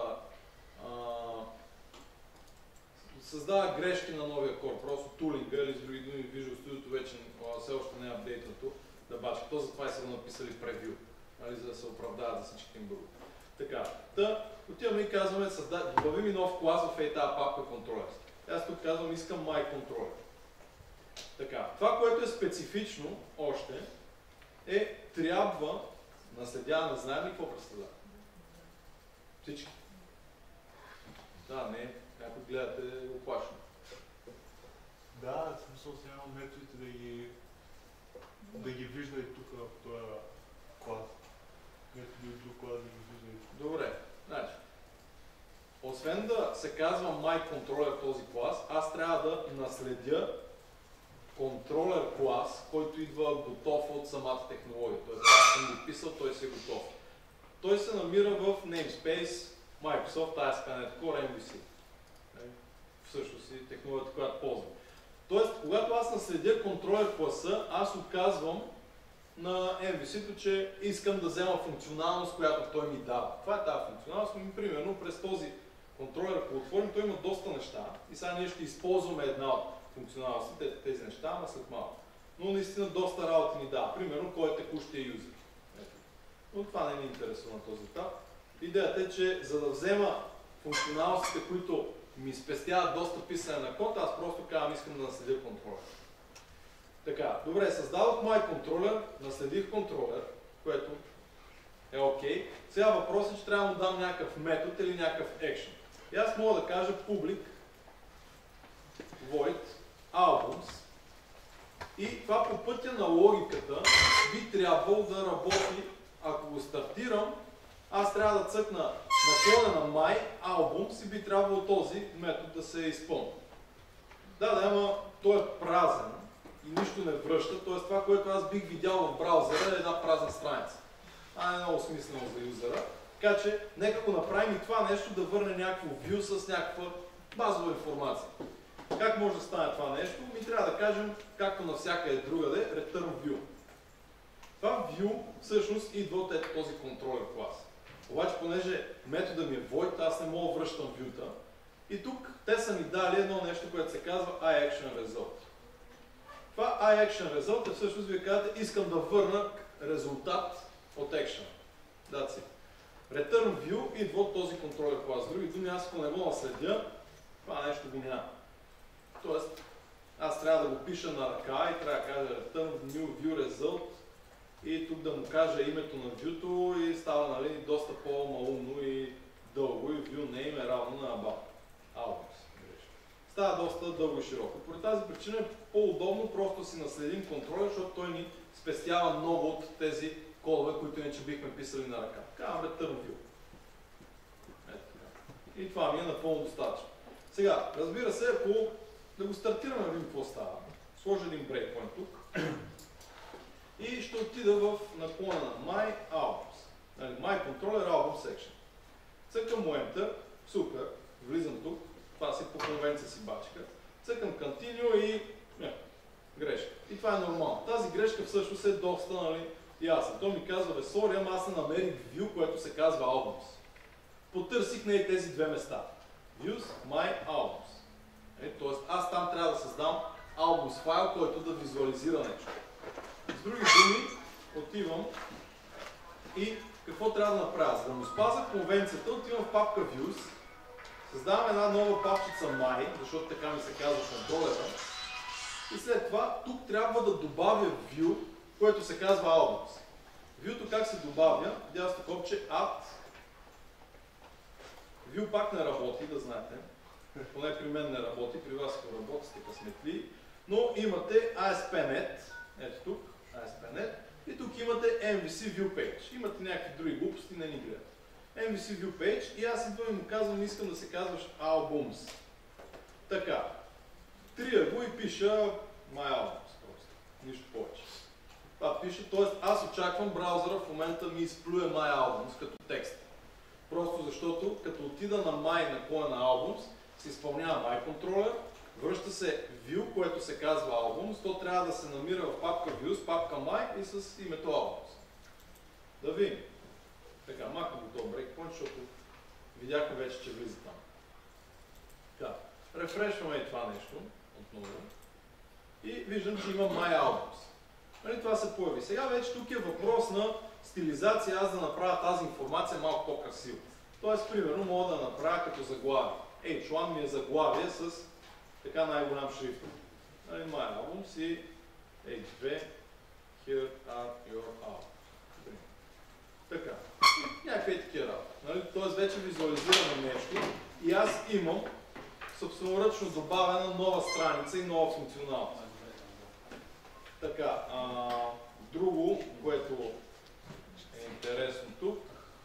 създава грешки на новия кор, просто тулинга или с други думи Visual Studio вече все още не е апдейтнато да бачка. То затова и са го написали в превю, нали, за да се оправдават за всички им други. Така, отиваме и казваме, добави ми нов клас в тази папка Controllers. Аз тук казвам, искам My Controller. Така, това, което е специфично още, трябва наследяване, знаем ли какво представлява? Всички. Да, не, някой гледате оплашно. Да, в смисъл си нямам методите да ги вижда и тук в този клас. Методи от друг клас да ги вижда и тук. Добре, значи, освен да се казва My Controller този клас, аз трябва да наследя контролер клас, който идва готов от самата технология. Тоест, аз съм го писал, той си е готов. Той се намира в namespace Microsoft ASP.NET Core MVC. Всъщност и технологията, която ползвам. Тоест, когато аз наследя контролер класа, аз оказвам на MVC-то, че искам да взема функционалност, която той ми дава. Това е тази функционалност. Примерно през този контролер, ако отворим, той има доста неща и сега ние ще използваме една от функционалностите, тези неща, ама след малко. Но наистина доста работа ни дава. Примерно, кой е текущия юзер. Но това не ни интересува на този етап. Идеята е, че за да взема функционалностите, които ми спестяват доста писане на код, аз просто казвам, искам да наследя контролер. Така, добре, създадох My Controller, наследих контролер, което е окей. Сега въпросът е, че трябва да му дам някакъв метод или някакъв action. И аз мога да кажа public void albums и това по пътя на логиката би трябвало да работи, ако го стартирам, аз трябва да цъкна наклона на My Albums и би трябвало този метод да се изпълни. Да, ама той е празен и нищо не връща, т.е. това, което аз бих видял в браузъра е една празна страница. Това е много смислено за юзера. Така че, нека го направим и това нещо да върне някакво view с някаква базова информация. Как може да стане това нещо? Ми трябва да кажем, както навсякъде другаде, return view. Това view всъщност идва от този контролер клас. Обаче, понеже метода ми е void, аз не мога да връщам view-та. И тук те са ми дали едно нещо, което се казва iActionResult. Това iActionResult е всъщност, вие казвате, искам да върна резултат от action. That's it. Return view идва от този контролер клас. Други думи, аз ако не го наследя, това нещо го няма. Тоест, аз трябва да го пиша на ръка и трябва да кажа return new view result и тук да му кажа името на view-то и става, нали, доста по-малумно и дълго и view name е равно на albums. Става доста дълго и широко. Поради тази причина е по-удобно просто да си наследим контролер, защото той ни спестява много от тези кодове, които иначе бихме писали на ръка. Казвам return view. И това ми е напълно достатъчно. Сега, разбира се, ако да го стартираме, видим какво става. Сложа един breakpoint тук. И ще отида в наклона на My Albums. My Controller Album Section. Цъкам му Enter. Супер. Влизам тук. Това си по конвенция си бачка. Цъкам Continue и грешка. И това е нормално. Тази грешка всъщност е доста, нали, Ясно. Той ми казва, бе, сори, ама аз не намерих view, което се казва albums. Потърсих на тези две места. Views, my albums. Тоест аз там трябва да създам albums файл, който да визуализира нещо. С други думи, отивам и какво трябва да направя? За да му спазя конвенцията, отивам в папка Views, създавам една нова папчица My, защото така ми се казва контролера. И след това тук трябва да добавя View, което се казва Albums. View-то как се добавя? Дясно копче Add. View пак не работи, да знаете. Поне при мен не работи, при вас ако работи сте късметли. Но имате ASP.NET, ето тук, ASP.NET. И тук имате MVC View Page. Имате някакви други глупости, не ни гледат. MVC View Page и аз идвам и му казвам, искам да се казваш Albums. Така. Трия го и пиша My Albums просто. Нищо повече. Това пише, т.е. аз очаквам браузъра в момента ми изплюе My Albums като текст. Просто защото като отида на My на Albums, се изпълнява My Controller, връща се View, което се казва Albums, то трябва да се намира в папка Views, папка My и с името Albums. Да видим. Така, махам го този брейкпоинт, защото видяхме вече, че влиза там. Така, рефрешваме и това нещо отново. И виждам, че има My Albums. Нали, това се появи. Сега вече тук е въпрос на стилизация, аз да направя тази информация малко по-красиво. Тоест, примерно, мога да направя като заглавие. H1 ми е заглавие с така най-голям шрифт. Нали, My Albums и H2, Here are your albums. Така. Някакви такива работи. Нали? Тоест вече визуализираме нещо и аз имам собственоръчно добавена нова страница и нова функционалност. Така, друго, което е интересно тук.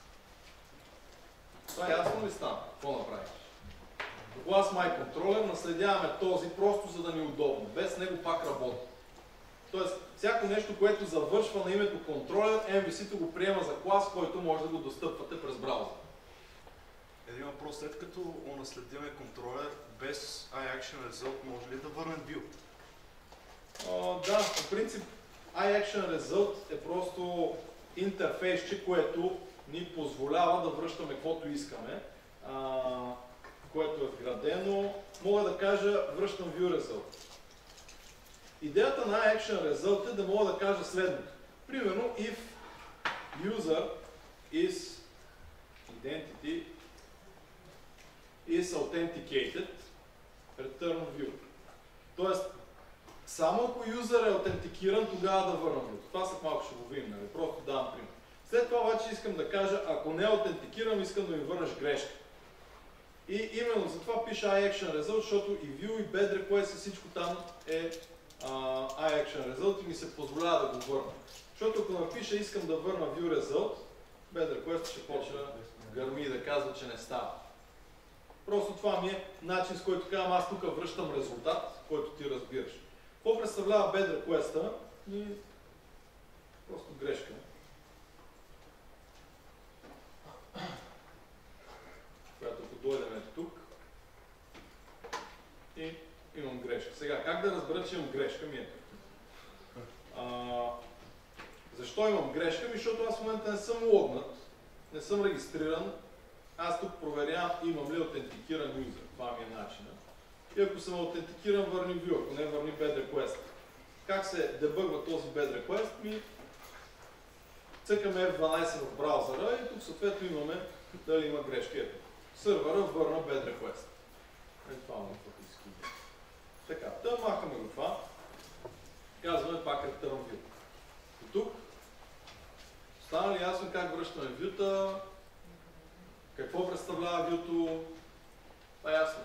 Това ясно ли стана? Какво направиш? Class My Controller наследяваме този просто за да ни е удобно. Без него пак работи. Тоест, всяко нещо, което завършва на името контролер, MVC-то го приема за клас, който може да го достъпвате през браузър. Един въпрос, след като унаследиме контролер, без iActionResult може ли да върнем view? Да, по принцип iActionResult е просто интерфейсче, което ни позволява да връщаме каквото искаме, което е вградено. Мога да кажа, връщам ViewResult. Идеята на iActionResult е да мога да кажа следното. Примерно, if user is identity is authenticated, return view. Тоест, само ако юзър е аутентикиран, тогава да върна view. Това след малко ще го видим, нали? Просто давам пример. След това обаче искам да кажа, ако не е аутентикиран, искам да ми върнеш грешка. И именно затова пиша iActionResult, защото и view, и bed request, и всичко там е iActionResult и ми се позволява да го върна. Защото ако напиша искам да върна ViewResult, bed request ще почва гърми и да казва, че не става. Просто това ми е начин, с който казвам, аз тук връщам резултат, който ти разбираш. Какво представлява bed request-а? Просто грешка. Която ако дойдем тук и имам грешка. Сега, как да разбера, че имам грешка? Ми е защо имам грешка? Защото аз в момента не съм логнат, не съм регистриран. Аз тук проверявам имам ли аутентикиран юзер. Това ми е начинът. И ако съм аутентикиран, върни view, ако не върни bed request. Как се дебъгва този bed request? Цъкаме F12 в браузъра и тук съответно имаме дали има грешки. Ето. Сървъра върна bed request. Това му фактически. Така, да махаме го това. Казваме пак return view. И тук стана ли ясно как връщаме view-та, какво представлява view-то? Това е ясно.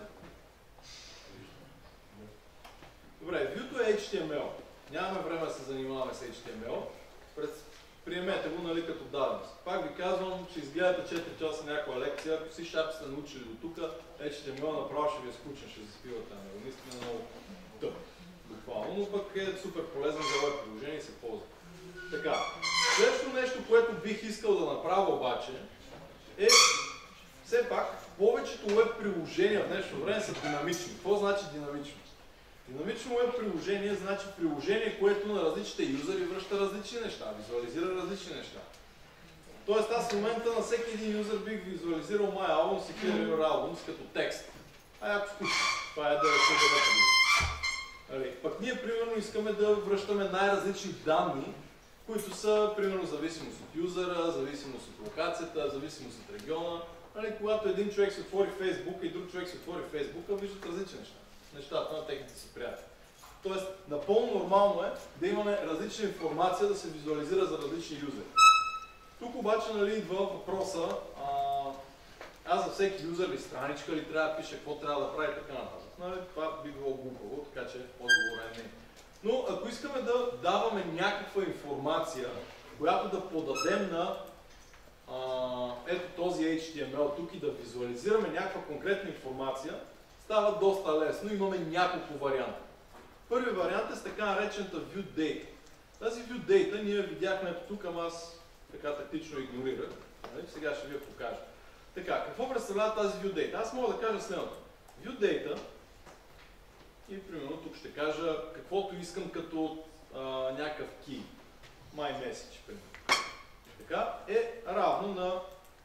Добре, view-то е HTML. Нямаме време да се занимаваме с HTML. Приемете го, нали, като даденост. Пак ви казвам, че изгледате 4 часа някаква лекция, ако си шап сте научили до тук, HTML направо ще ви е скучен, ще заспивате на него. Наистина много тъп. Буквално, но пък е супер полезен за web приложение и се ползва. Така, следващото нещо, което бих искал да направя обаче, е все пак повечето web приложения в днешно време са динамични. Какво значи динамично? Динамично web приложение значи приложение, което на различните юзери връща различни неща, визуализира различни неща. Тоест аз в момента на всеки един юзер бих визуализирал My Albums и Here Your Albums като текст. Ако скучно. Това е да се даде. Пък ние примерно искаме да връщаме най-различни данни, които са примерно зависимост от юзера, зависимост от локацията, зависимост от региона. Когато един човек се отвори Фейсбука и друг човек се отвори Фейсбука, виждат различни неща. Нещата на техните си приятели. Тоест, напълно нормално е да имаме различна информация да се визуализира за различни юзери. Тук обаче идва въпроса, аз за всеки юзер ли страничка ли трябва да пиша, какво трябва да прави и така нататък. Това би било глупаво, така че отговорът е не. Но ако искаме да даваме някаква информация, която да подадем на ето този HTML тук и да визуализираме някаква конкретна информация, става доста лесно. Имаме няколко варианта. Първият вариант е с така наречената View Data. Тази View Data ние видяхме ето тук, ама аз така тактично игнорирах. Сега ще ви я покажа. Така, какво представлява тази View Data? Аз мога да кажа следното. View Data и примерно тук ще кажа каквото искам като някакъв key. My message, примерно. Така, е равно на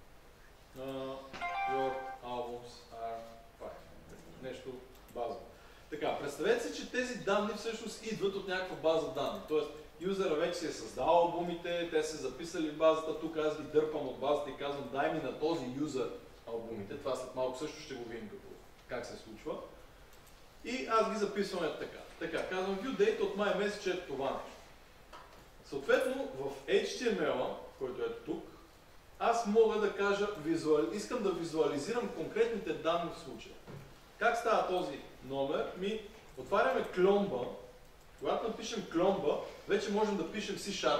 Your albums are fine. Нещо базово. Така, представете си, че тези данни всъщност идват от някаква база данни. Тоест, юзера вече си е създал албумите, те са записали в базата, тук аз ги дърпам от базата и казвам дай ми на този юзер албумите. Това след малко също ще го видим как се случва. И аз ги записвам така. Така, казвам view data от MyMessage е това нещо. Съответно, в HTML-а, който е тук, аз мога да кажа, искам да визуализирам конкретните данни в случая. Как става този номер? Отваряме кломба. Когато напишем кломба, вече можем да пишем C#,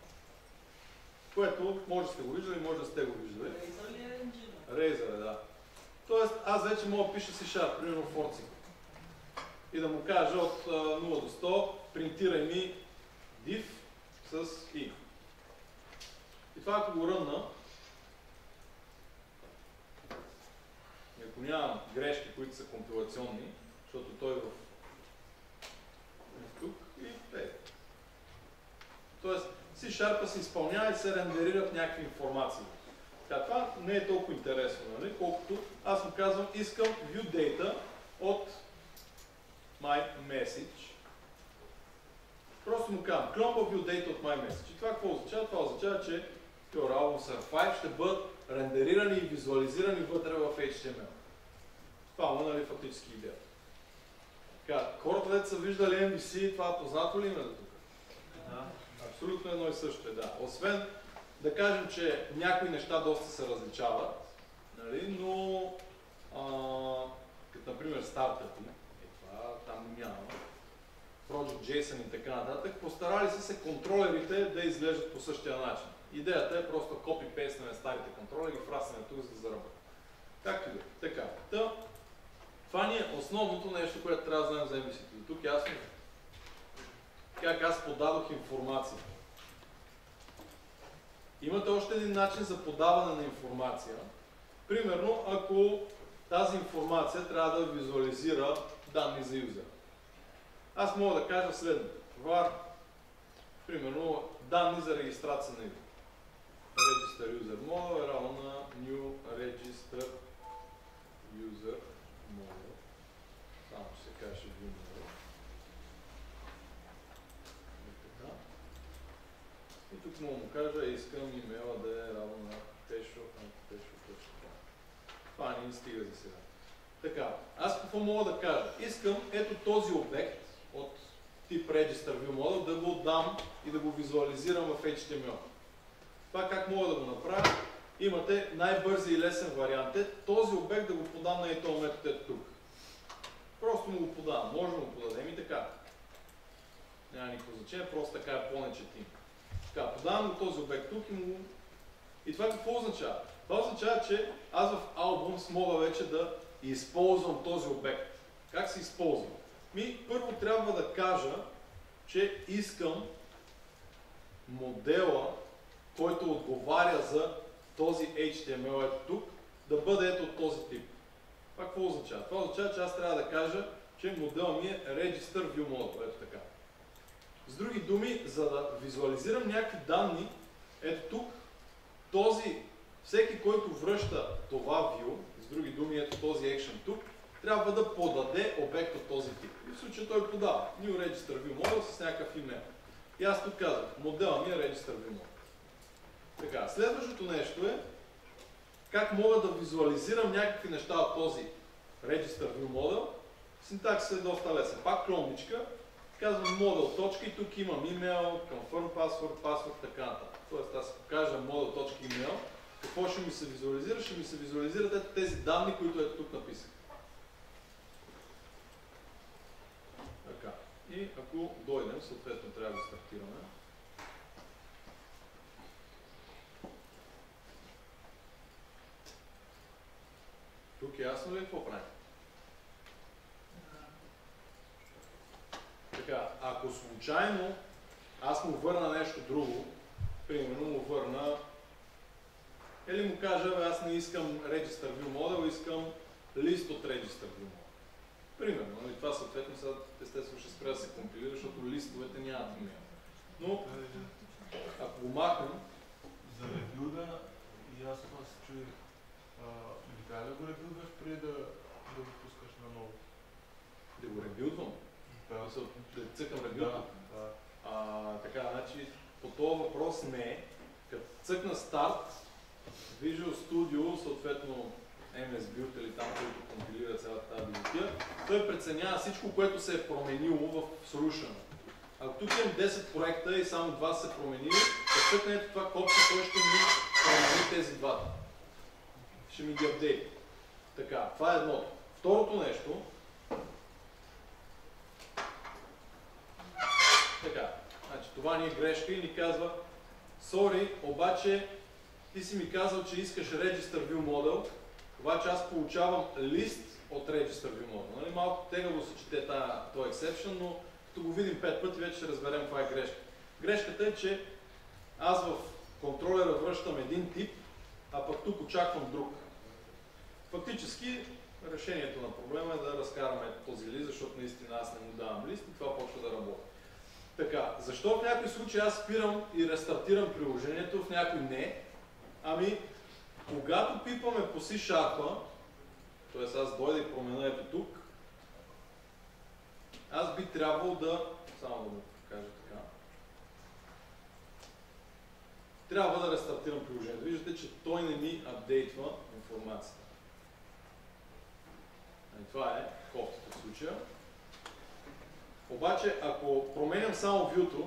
което може да сте го виждали, може да сте го виждали. Razer, да. Тоест, аз вече мога да пиша C#, примерно Forcing. И да му кажа от 0 до 100, принтирай ми div с i. И това ако го рънна, ако нямам грешки, които са компилационни, защото той е в тук и ей. Тоест, C# се изпълнява и се рендерират някакви информации. Така, това не е толкова интересно, нали? Колкото аз му казвам, искам view data от my message. Просто му казвам, кломба view data от my message. И това какво означава? Това означава, че Your Albums are 5 ще бъдат рендерирани и визуализирани вътре в HTML. Това е, нали, фактически идеята. Така, хората, дето са виждали MVC, това познато ли им е за тук? Да. Абсолютно едно и също е, да. Освен да кажем, че някои неща доста се различават, нали, но като например стартъпи, това там няма, Project.json и така нататък, постарали се контролерите да изглеждат по същия начин. Идеята е просто копи-пействане старите контролери и фрасване тук, за да заработи. Както и да. Така. Това ни е основното нещо, което трябва да знаем за MVC. Тук ясно е. Как аз подадох информация. Имате още един начин за подаване на информация. Примерно, ако тази информация трябва да визуализира данни за юзера. Аз мога да кажа следното. var, примерно, данни за регистрация на юзера. Register user model е равно на new register user model. Само че се каже view model. И тук мога му кажа, искам имейла да е равно на tesho.com. Това не ни стига за сега. Така, аз какво мога да кажа? Искам ето този обект от тип Register View Model да го отдам и да го визуализирам в HTML. Това как мога да го направя? Имате най-бързи и лесен вариант е този обект да го подам на този метод тук. Просто му го подам. Може да го подадем и така. Няма никакво значение, просто така е по-нечетим. Така, подавам го този обект тук и това какво означава? Това означава, че аз в Albums мога вече да използвам този обект. Как се използва? Първо трябва да кажа, че искам модела, който отговаря за този HTML ето тук, да бъде ето от този тип. Това какво означава? Това означава, че аз трябва да кажа че модел ми е Register View Model. Ето така. С други думи, за да визуализирам някакви данни, ето тук, всеки, който връща това view, с други думи, ето този action тук, трябва да подаде обект от този тип. И в случая той подава New Register View Model с някакъв имейл. И аз тук казах, модела ми е Register View Model. Така, следващото нещо е как мога да визуализирам някакви неща от този Register View Model. Синтаксът е доста лесен. Пак клоничка, казвам model точка и тук имам имейл, confirm password, password, така нататък. Тоест аз покажа model.email. Какво ще ми се визуализира? Ще ми се визуализират ето тези данни, които ето тук написах. Така. И ако дойдем, съответно трябва да стартираме. Тук ясно ли какво правим? Така, ако случайно аз му върна нещо друго, примерно му върна, или му кажа, аз не искам Register View Model, искам лист от Register View Model. Примерно, нали? Това съответно сега естествено ще спря да се компилира, защото листовете нямат имейл. Но, ако го махнем... За ревюда, и аз това се чуя, трябва да го ревюдваш преди да го пускаш наново? Да го ревюдвам? Да цъкам ревюдвам? Да. Така, значи, по този въпрос не. Като цъкна старт, Visual Studio, съответно MS Build или там, който компилира цялата тази библиотека, той преценява всичко, което се е променило в solution. Ако тук имам 10 проекта и само 2 се променили, като цъкна ето това копче, той ще ми промени тези двата. Ще ми ги апдейт. Така, това е едното. Второто нещо. Така, значи това ни е грешка и ни казва sorry, обаче ти си ми казал, че искаш Register View Model, обаче аз получавам лист от Register View Model. Нали? Малко тегаво се чете този exception, но като го видим 5 пъти, вече ще разберем каква е грешка. Грешката е, че аз в контролера връщам един тип, а пък тук очаквам друг. Фактически, решението на проблема е да разкараме този лист, защото наистина аз не му давам лист и това почва да работи. Така, защо в някои случаи аз спирам и рестартирам приложението, в някои не? Ами, когато пипаме по C#, т.е. аз дойда и променя ето тук, аз би трябвало да, само да го покажа така, трябва да рестартирам приложението. Виждате, че той не ми апдейтва информацията. И това е кофтата в случая. Обаче, ако променям само вюто,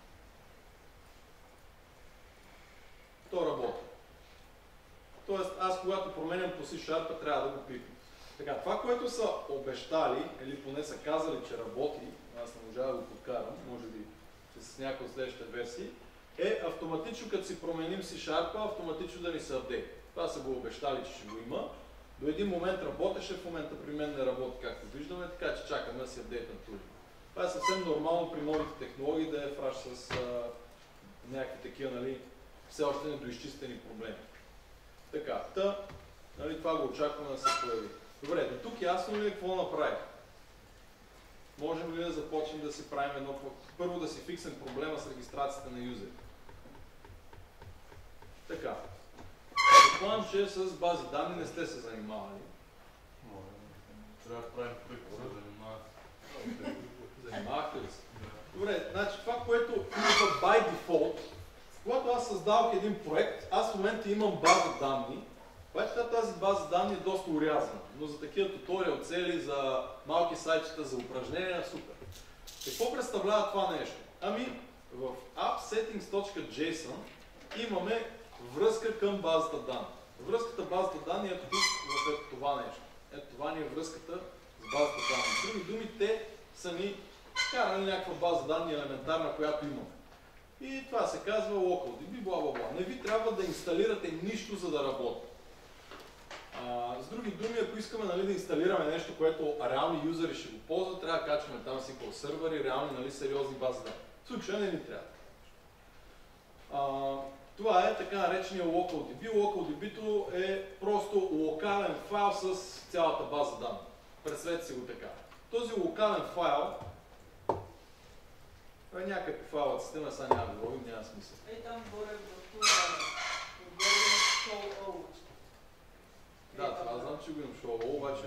то работи. Тоест, аз когато променям по C# трябва да го пипам. Така, това, което са обещали, или поне са казали, че работи, аз не можа да го подкарам, може би с някои от следващите версии, е автоматично, като си променим C#, автоматично да ни се апдейт. Това са го обещали, че ще го има. До един момент работеше, в момента при мен не работи, както виждаме, така че чакаме да си апдейтнат туди. Това е съвсем нормално при новите технологии да е фраш с някакви такива, нали, все още недоизчистени проблеми. Така, нали, това го очакваме да се появи. Добре, до тук ясно ли е какво направи? Можем ли да започнем да си правим едно... Първо да си фиксим проблема с регистрацията на юзери. Така. Предполагам, че с бази данни не сте се занимавали. Трябва да правим проект, да се занимава. Занимавахте ли се? Добре, значи това, което има by default, когато аз създавах един проект, аз в момента имам база данни, обаче тази база данни е доста урязана, но за такива туториал цели, за малки сайтчета, за упражнения, супер. Какво представлява това нещо? Ами, в appsettings.json имаме връзка към базата данни. Връзката базата данни е тук в ето това нещо. Ето това ни е връзката с базата данни. С други думи, те са ни карали някаква база данни елементарна, която имаме. И това се казва localDB, бла-бла-бла. Не ви трябва да инсталирате нищо, за да работи. С други думи, ако искаме, нали, да инсталираме нещо, което реални юзери ще го ползват, трябва да качваме там SQL сървъри, реални, нали, сериозни бази данни. В случая не ни трябва. Това е така наречения localDB. LocalDB-то е просто локален файл с цялата база данни. Представете си го така. този локален файл е някакъв файлът система, сега няма да говорим, няма смисъл. Ей там горе в това, отгоре има show all. Да, това знам, че го имам show, обаче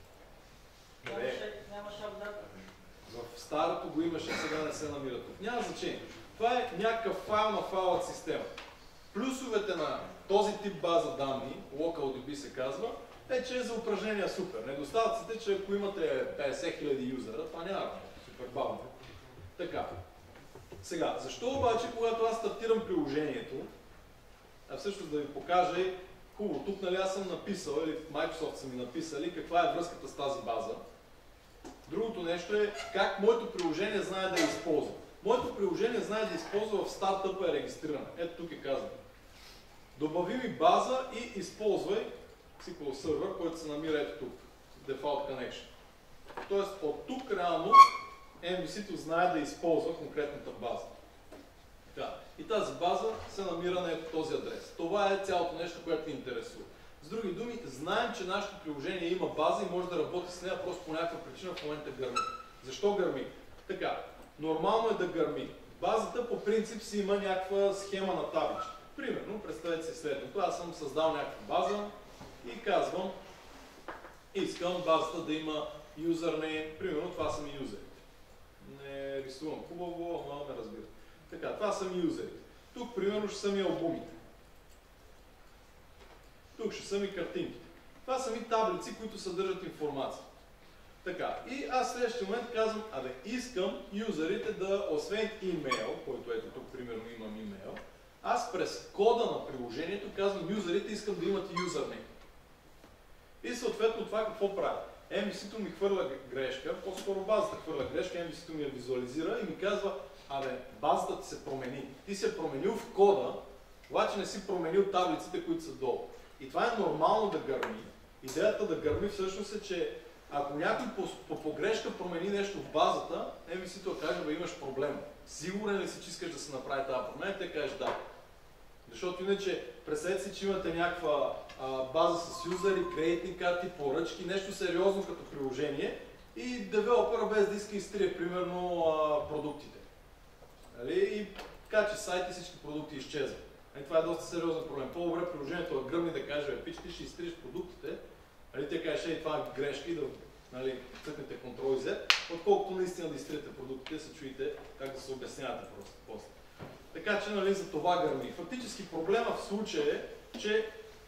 Нямаш апдата. в старото го имаше, сега не се намира тук. Няма значение. Това е някакъв файл на файлът система. Плюсовете на този тип база данни, LocalDB се казва, е, че е за упражнения супер. Недостатъците, че ако имате 50 000 юзера, това няма супер бавно. Така. Сега, защо обаче, когато аз стартирам приложението, а всъщност да ви покажа и хубаво, тук нали аз съм написал, или в Microsoft са ми написали каква е връзката с тази база. Другото нещо е как моето приложение знае да я използва. Моето приложение знае да използва в стартъпа е регистриране. Ето тук е казано. Добави ми база и използвай SQL Server, който се намира ето тук. Default Connection. Тоест от тук реално MVC-то знае да използва конкретната база. Така. И тази база се намира на ето този адрес. Това е цялото нещо, което ни интересува. С други думи, знаем, че нашето приложение има база и може да работи с нея, просто по някаква причина в момента гърми. Защо гърми? Така, нормално е да гърми. Базата по принцип си има някаква схема на табличка. Примерно, представете си следното. Аз съм създал някаква база и казвам, искам базата да има юзернейм. Примерно, това са ми юзерите. Не рисувам хубаво, ама ме разбира. Така, това са ми юзерите. Тук, примерно, ще са ми албумите. Тук ще са ми картинките. Това са ми таблици, които съдържат информация. Така, и аз в следващия момент казвам, искам юзерите да, освен имейл, който ето тук, примерно, имам имейл, аз през кода на приложението казвам, юзерите искам да имат юзернейм. И съответно това какво прави? MVC-то ми хвърля грешка, по-скоро базата хвърля грешка, MVC-то ми я визуализира и ми казва, базата ти се промени. Ти се променил в кода, обаче не си променил таблиците, които са долу. И това е нормално да гърми. Идеята да гърми всъщност е, че ако някой по погрешка промени нещо в базата, MVC-то каже, имаш проблем. Сигурен ли си, че искаш да се направи тази промена? Те кажеш да. Защото иначе, представете си, че имате някаква база с юзери, кредитни карти, поръчки, нещо сериозно като приложение и девелопера без да иска изтрие, примерно, продуктите. И качи сайт и всички продукти изчезват. Това е доста сериозен проблем. По-добре приложението да гръмне да каже, пич, ти ще изтриеш продуктите, те кажеш, това е грешка и да цъкнете Ctrl Z, отколкото наистина да изтриете продуктите, се чуете как да се обяснявате просто после. Така че, за това гърми. Фактически проблема в случая е, че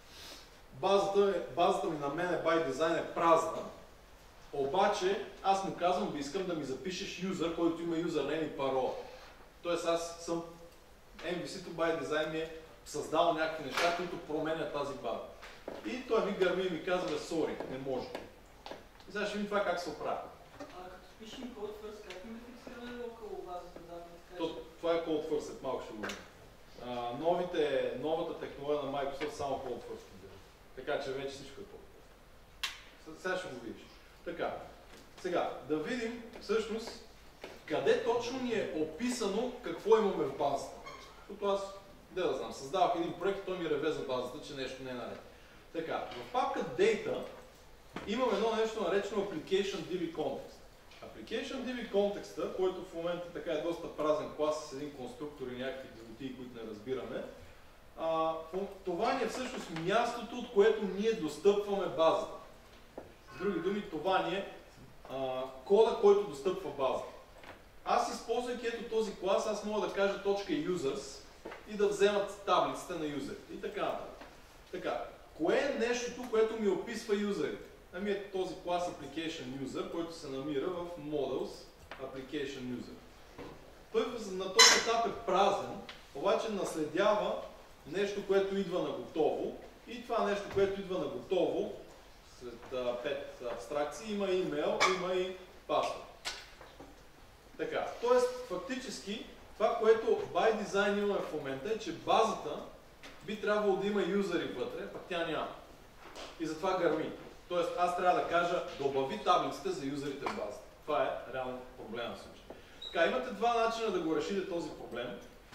базата ми на мен by design е празна, обаче аз му казвам, да искам да ми запишеш юзер, който има юзернейм и парола. Тоест аз съм MVC-то by design ми е създал някакви неща, които променят тази база. И той ми гърми и ми казва, sorry, не може. И сега ще видим това как се оправя. Като пишем Code First, как ми фиксираме около базата данни? Това е Code First, след малко ще го видим. Новата технология на Microsoft само Code First. Така че вече всичко е Code First. Сега ще го видиш. Така, сега да видим всъщност къде точно ни е описано какво имаме в базата. Защото аз, да знам, създавах един проект и той ми реве за базата, че нещо не е наред. Така, в папка Data имам едно нещо наречено Application DB Context. Application DB Context, който в момента така е доста празен клас с един конструктор и някакви дивотии, които не разбираме, това ни е всъщност мястото, от което ние достъпваме базата. С други думи, това ни е кода, който достъпва базата. Аз, използвайки ето този клас, аз мога да кажа .users и да вземат таблиците на юзерите и така нататък. Така, кое е нещото, което ми описва юзерите? Ами е този клас Application User, който се намира в Models Application User. Той на този етап е празен, обаче наследява нещо, което идва на готово и това нещо, което идва на готово, след 5 абстракции, има имейл, има и паспорт. Така, т.е. фактически това, което by design имаме в момента е, че базата би трябвало да има юзери вътре, пък тя няма. И затова гърми. Тоест аз трябва да кажа, добави таблиците за юзерите в базата. Това е реално проблема в случая. Така, имате два начина да го решите този проблем.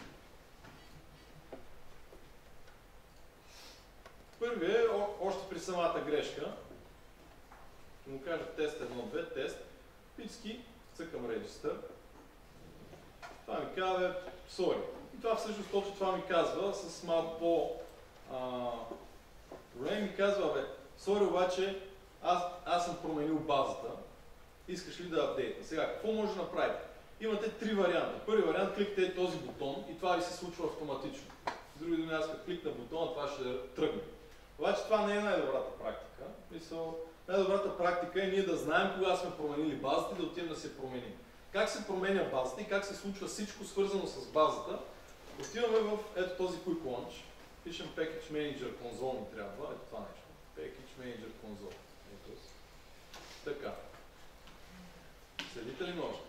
Първият е още при самата грешка. Ще му кажа тест 1, 2, тест. Пицки, цъкам Register. Това ми казва sorry. И това всъщност точно това ми казва с малко по... Проблем ми казва, sorry, обаче аз съм променил базата. Искаш ли да апдейтна? Сега, какво може да направите? Имате три варианта. Първи вариант, кликнете този бутон и това ви се случва автоматично. С други думи, аз като кликна бутона, това ще тръгне. Обаче това не е най-добрата практика. Най-добрата практика е ние да знаем кога сме променили базата и да отидем да се променим. Как се променя базата и как се случва всичко свързано с базата? Отиваме в ето този Quick Launch. Пишем Package Manager Console ни трябва. Ето това нещо. Package Manager Console. Ето. Така. Следите ли нощ?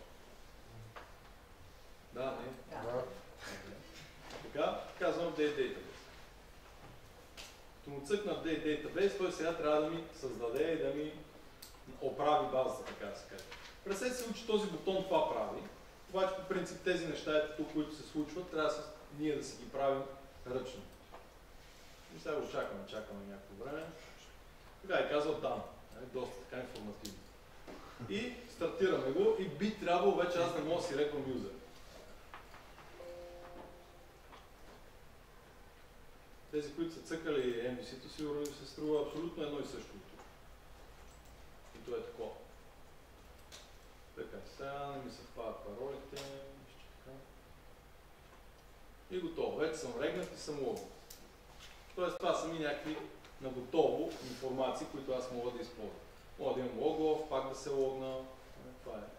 Да, не? Да. Така, казвам Update Database. Като му цъкна Update Database, той сега трябва да ми създаде и да ми оправи базата, така да се каже. Представете се, че този бутон това прави, обаче по принцип тези неща, които се случват, трябва ние да си ги правим ръчно. И сега го чакаме някакво време. Така и казва Done. Доста така информативно. И стартираме го и би трябвало вече аз да мога да си реквам юзер. Тези, които са цъкали MVC-то, сигурно се струва абсолютно едно и също. И то е такова. Така, сега не ми съвпадат паролите. И готово. Вече съм регнат и съм логнат. Тоест това са ми някакви наготово информации, които аз мога да използвам. Мога да имам логов, пак да се логна. Това е.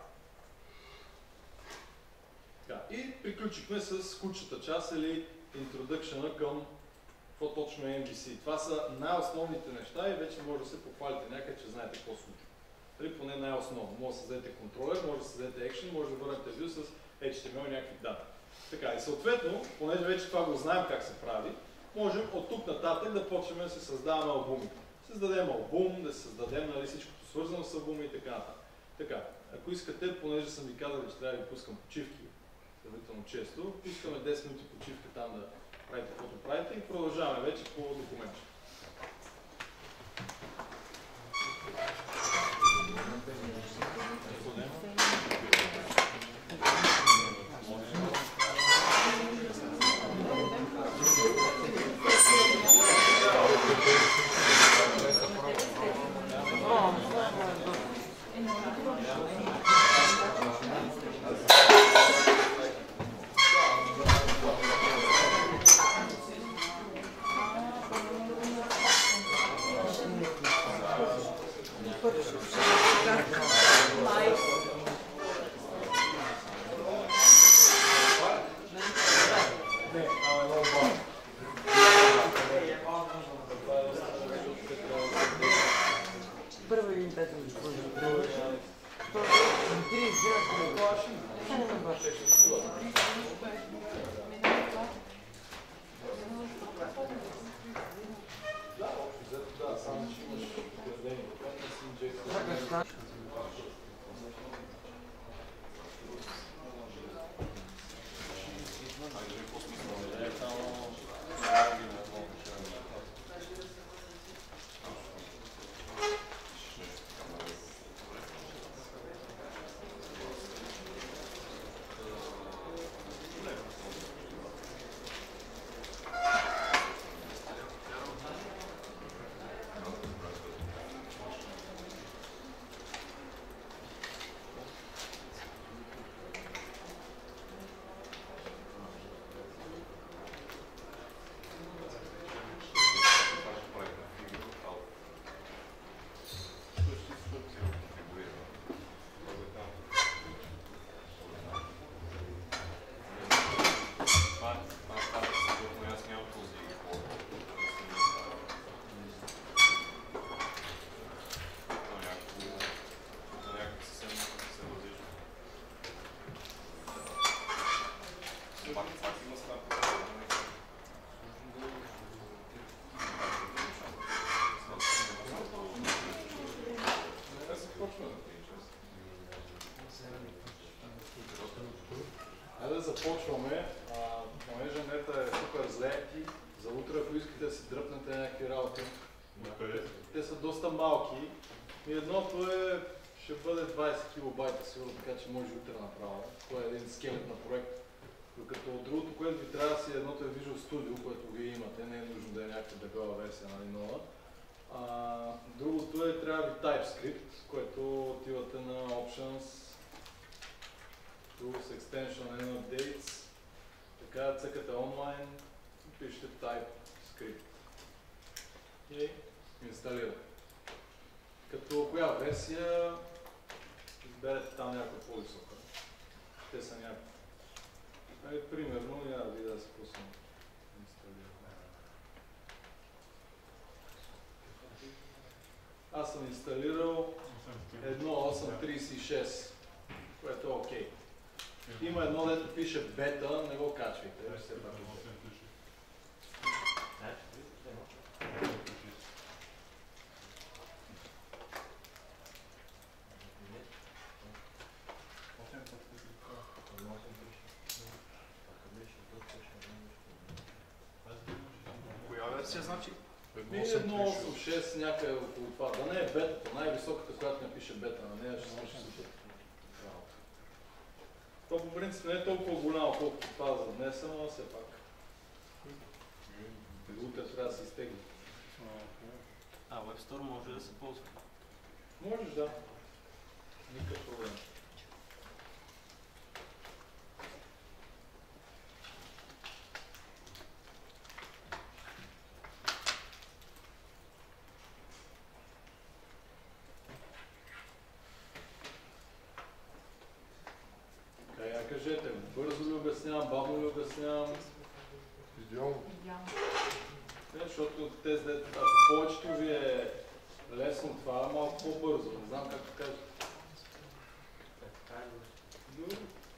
Така. И приключихме с кучата част или introduction към какво точно е MVC. Това са най-основните неща и вече може да се похвалите някъде, че знаете какво случва. Дали поне най-основно. Може да създадете контролер, може да създадете action, може да върнете view с HTML и някакви данни. Така и съответно, понеже вече това го знаем как се прави, можем от тук нататък да почнем да се създаваме албуми. Създадем албум, да се създадем нали, всичкото свързано с албуми и така нататък. Така, ако искате, понеже съм ви казал, че трябва да ви пускам почивки, сравнително често, пускаме 10 минути почивка там да правите каквото правите и продължаваме вече по документ. Започваме, понеже нета е супер зле, за утре, ако искате да си дръпнете някакви работи. Те са доста малки и едното е ще бъде 20 килобайта сигурно, така че може утре направо. Това е един скелет на проект. Докато другото, което ви трябва да си едното е Visual Studio, което вие имате, не е нужно да е някаква дебела версия, нали, нова. Другото е, трябва ви TypeScript, което отивате на Options, Tools, Extension and Updates, така цъкате онлайн, пишете TypeScript и инсталирате. Като коя версия, изберете там някаква по-висока. Те са някакви. Примерно, няма да видя да се пусна. Аз съм инсталирал 1.8.36, което е окей. Има едно, дето пише бета, не го качвайте. Коя версия значи? 1.8.6 някъде около това. Да не е бетата, най-високата, която не пише бета, на нея ще свърши същата. То по принцип не е толкова голямо, колкото това за днес, но все пак. Утре трябва да се изтегли. Web Store може да се ползва? Можеш, да. Никакъв проблем. Кажете, бързо ли обяснявам, бавно ли обяснявам? Идеално. Не, защото ако повечето ви е лесно това, малко по-бързо. Не знам как да кажа. Добре.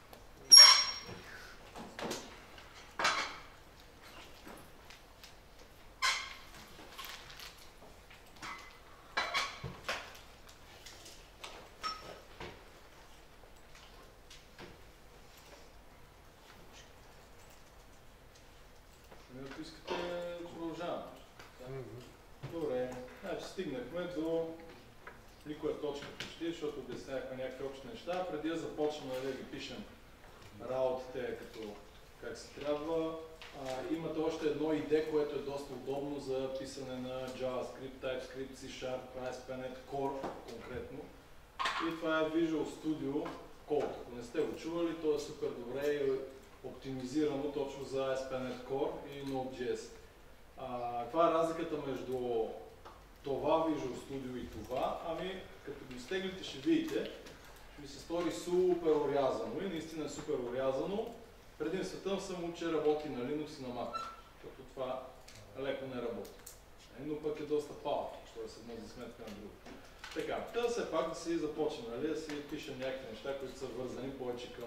Ако искате, продължаваме. Добре, значи стигнахме до никоя точка почти, защото обяснявахме някакви общи неща. Преди да започнем да ги пишем работите като как се трябва, имате още едно IDE, което е доста удобно за писане на JavaScript, TypeScript, C#, ASP.NET Core конкретно. И това е Visual Studio Code. Ако не сте го чували, то е супер добре и оптимизирано точно за ASP.NET Core и Node.js. Каква е разликата между това Visual Studio и това? Ами, като го изтеглите, ще видите, ще ви се стори супер орязано и наистина е супер орязано. Предимствата съм, че работи на Linux и на Mac, като това леко не работи. Но пък е доста powerful, защото е с една за сметка на друго. Така, да все пак да си започнем, нали, да си пишем някакви неща, които са вързани повече към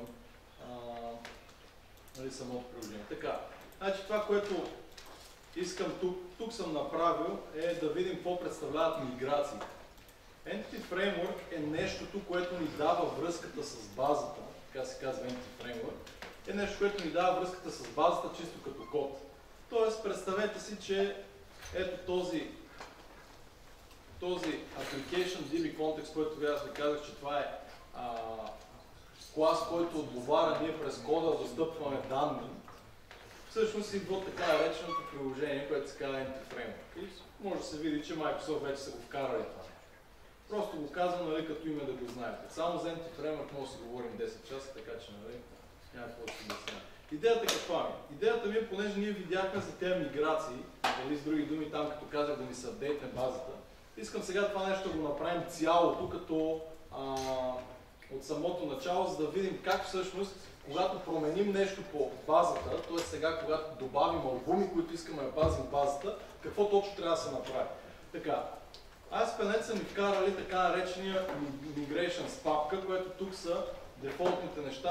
самото приложение. Така, значи това, което искам тук съм направил, е да видим какво представляват миграциите. Entity Framework е нещото, което ни дава връзката с базата, така се казва Entity Framework, е нещо, което ни дава връзката с базата чисто като код. Тоест, представете си, че ето този Application DB Context, който аз ви казах, че това е клас, който отговаря, ние през кода достъпваме данни, всъщност идва така нареченото приложение, което се казва Entity Framework. И може да се види, че Microsoft вече са го вкарали това. Просто го казвам, нали, като име да го знаете. Само за Entity Framework може да си говорим 10 часа, така че нали, няма какво да си обясня. Идеята каква ми? Идеята ми е, понеже ние видяхме за тези миграции, или с други думи там, като казах да ни се апдейтне базата, искам сега това нещо да го направим цялото, като от самото начало, за да видим как всъщност, когато променим нещо по базата, т.е. сега, когато добавим албуми, които искаме да пазим базата, какво точно трябва да се направи. Така, ASP.NET са ми вкарали така наречения Migrations папка, което тук са дефолтните неща,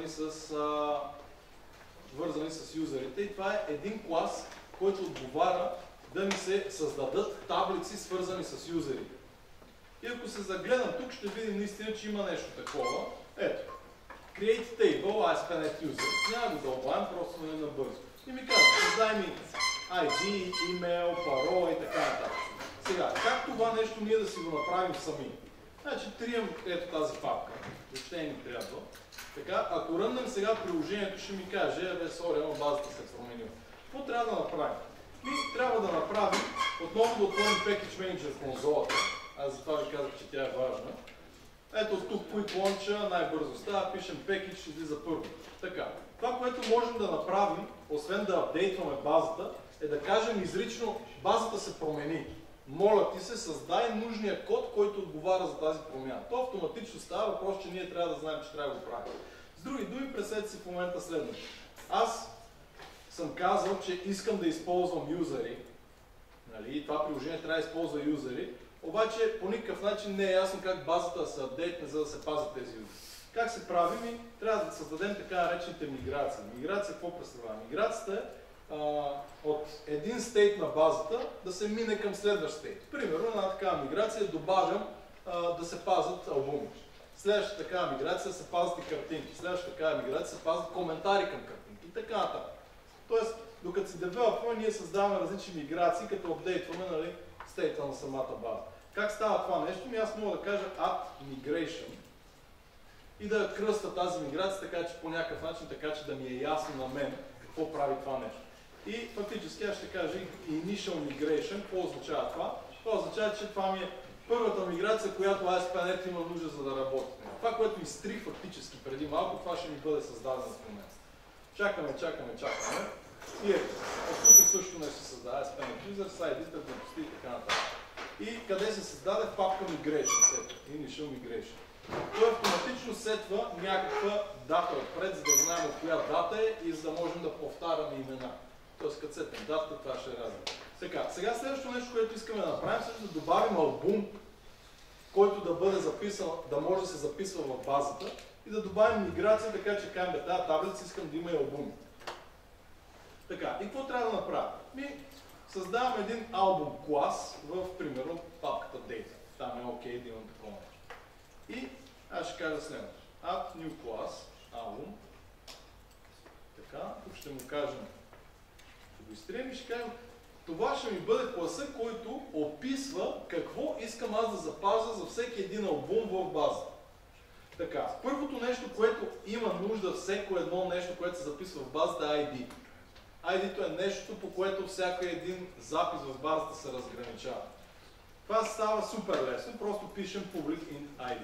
вързани с юзерите. И това е един клас, който отговаря да ми се създадат таблици, свързани с юзерите. И ако се загледам тук, ще видим наистина, че има нещо такова. Ето, Create Table, ASP.NET User. Няма го дълбаем, просто не набързо. И ми казва, създай ми ID, имейл, парола и така нататък. Сега, как това нещо ние да си го направим сами? Значи трием ето тази папка, въобще не ми трябва. Така, ако ръннем сега приложението, ще ми каже, бе, сори, но базата се е променила. Какво трябва да направим? Трябва да направим, отново да отворим Package Manager в конзолата. Аз затова ви казах, че тя е важна. Ето тук Quick Launch, най-бързо става, пишем Package, ще излиза първо. Така, това, което можем да направим, освен да апдейтваме базата, е да кажем изрично, базата се промени. Моля ти се, създай нужния код, който отговаря за тази промяна. То автоматично става, въпрос, че ние трябва да знаем, че трябва да го правим. С други думи, представете си в момента следното. Аз съм казал, че искам да използвам юзери, нали, и това приложение трябва да използва юзери, обаче по никакъв начин не е ясно как базата да се апдейтне, за да се пазят тези юзери. Как се прави? Трябва да създадем така наречените миграции. Миграция какво представлява? Миграцията е от един стейт на базата да се мине към следващ стейт. Примерно една такава миграция добавям да се пазят албуми. Следващата такава миграция се пазят и картинки. Следващата такава миграция се пазят коментари към картинки и така нататък. Тоест, докато си девелопваме, ние създаваме различни миграции, като апдейтваме, нали, стейта на самата база. Как става това нещо? Аз мога да кажа add migration и да кръста тази миграция, така че по някакъв начин, така че да ми е ясно на мен какво прави това нещо. И фактически аз ще кажа initial migration. Какво означава това? Това означава, че това ми е първата миграция, която ASP.NET има нужда за да работи. Това, което изтрих фактически преди малко, това ще ми бъде създадено в момента. Чакаме. И ето, тук също нещо се създава ASP.NET User, side гъвкавости и така нататък. И къде се създаде папка Migration, Initial Migration. Той автоматично сетва някаква дата отпред, за да знаем от коя дата е и за да можем да повтаряме имена. Тоест, като сетим датата, това ще е разлика. Така, сега следващото нещо, което искаме да направим, също да добавим албум, който да бъде записан, да може да се записва в базата и да добавим миграция, така че кажем, тази таблица искам да има и албум. Така, и какво трябва да направим? Създаваме един албум клас в, примерно, папката Data. Там е окей да имам такова нещо. И аз ще кажа следното. Add new class, album. Така, тук ще му кажем, ще го изтрием и ще кажем, това ще ми бъде класа, който описва какво искам аз да запазя за всеки един албум в базата. Така, първото нещо, което има нужда, всеко едно нещо, което се записва в базата е ID. ID-то е нещото, по което всяка един запис в базата се разграничава. Това става супер лесно, просто пишем public in ID.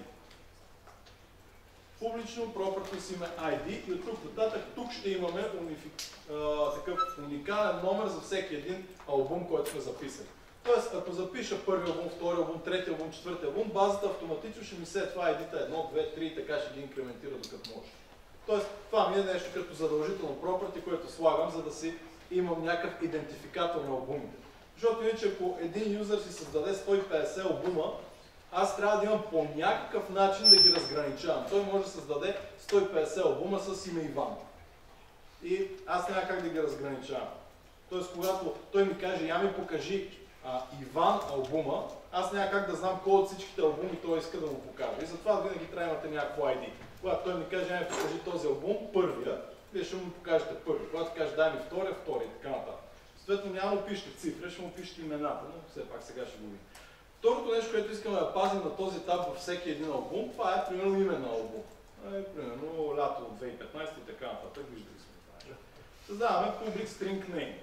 Публично properties име ID и от тук нататък тук ще имаме такъв уникален номер за всеки един албум, който сме записали. Тоест, ако запиша първи албум, втори албум, трети албум, четвърти албум, базата автоматично ще ми сетва ID-та 1, 2, 3 и така ще ги инкрементира докато може. Тоест, това ми е нещо като задължително property, което слагам, за да си имам някакъв идентификатор на албумите. Защото иначе ако един юзър си създаде 150 албума, аз трябва да имам по някакъв начин да ги разграничавам. Той може да създаде 150 албума с име Иван. И аз няма как да ги разграничавам. Тоест, когато той ми каже, я ми покажи Иван албума, аз няма как да знам кой от всичките албуми той иска да му покаже. И затова винаги трябва да имате някакво ID. Когато той ми каже, я ми покажи този албум, първия, вие ще му покажете първи. Когато каже, дай ми втория, втори и така нататък. Съответно няма да пишете цифри, ще му пишете имената, но все пак сега ще го видим. Второто нещо, което искаме да пазим на този етап във всеки един албум, това е примерно име на албум. Примерно лято от 2015 и така нататък, виждали сме това. Създаваме public string name.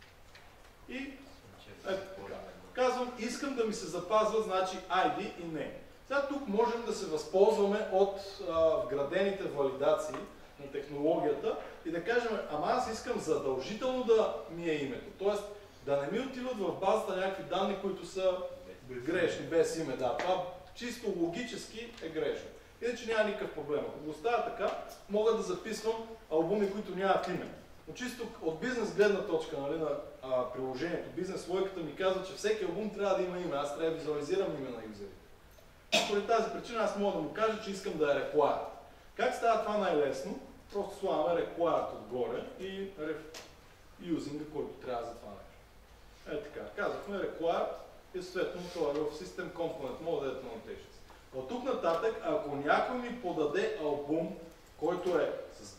И ето така. Казвам, искам да ми се запазва, значи ID и name. Сега тук можем да се възползваме от вградените валидации на технологията и да кажем, ама аз искам задължително да ми е името. Тоест да не ми отиват в базата някакви данни, които са грешни, без име. Да, това чисто логически е грешно. Иначе няма никакъв проблем. Ако го оставя така, мога да записвам албуми, които нямат име. Но чисто от бизнес гледна точка, нали, на приложението, бизнес логиката ми казва, че всеки албум трябва да има име. Аз трябва да визуализирам име на юзерите. Поради тази причина аз мога да му кажа, че искам да е required. Как става това най-лесно? Просто слагаме required отгоре и using, който трябва за това нещо. Ето така. Казахме required и съответно това е в System Component Model Annotations. От тук нататък, ако някой ми подаде албум, който е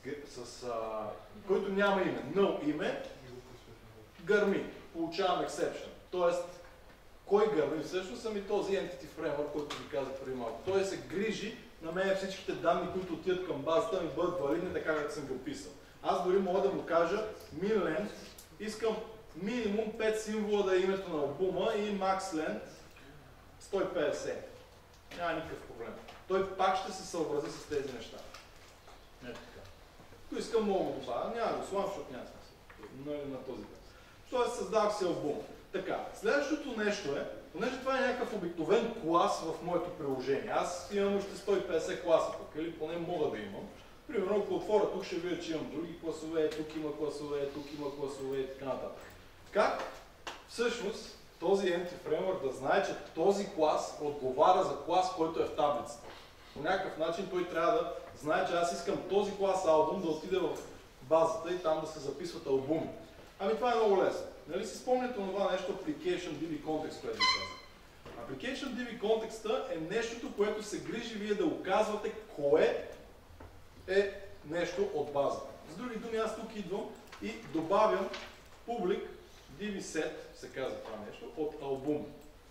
който няма име, no име, гърми, получавам exception. Тоест, Кой гърми? Всъщност този Entity Framework, който ви казах преди малко. Той се грижи на мен всичките данни, които отидат към базата, ми бъдат валидни така, както съм го писал. Аз дори мога да му кажа min-length, искам минимум 5 символа да е името на албума и max-length 150. Няма никакъв проблем. Той пак ще се съобрази с тези неща. Не така. Ако искам мога да го добавя, няма да го слагам, защото няма смисъл. На този път. Тоест създавах си албум. Така, следващото нещо е, понеже това е някакъв обикновен клас в моето приложение. Аз имам още 150 класа тук, или поне мога да имам. Примерно, ако отворя тук, ще видя, че имам други класове, тук има класове, тук има класове и така нататък. Как всъщност този Entity Framework да знае, че този клас отговаря за клас, който е в таблицата? По някакъв начин той трябва да знае, че аз искам този клас албум да отиде в базата и там да се записват албуми. Ами това е много лесно. Нали си спомняте на това нещо Application DB Context, което ви казах? Application DB Context е нещото, което се грижи вие да оказвате кое е нещо от базата. С други думи, аз тук идвам и добавям public dbset, се казва това нещо, от албум.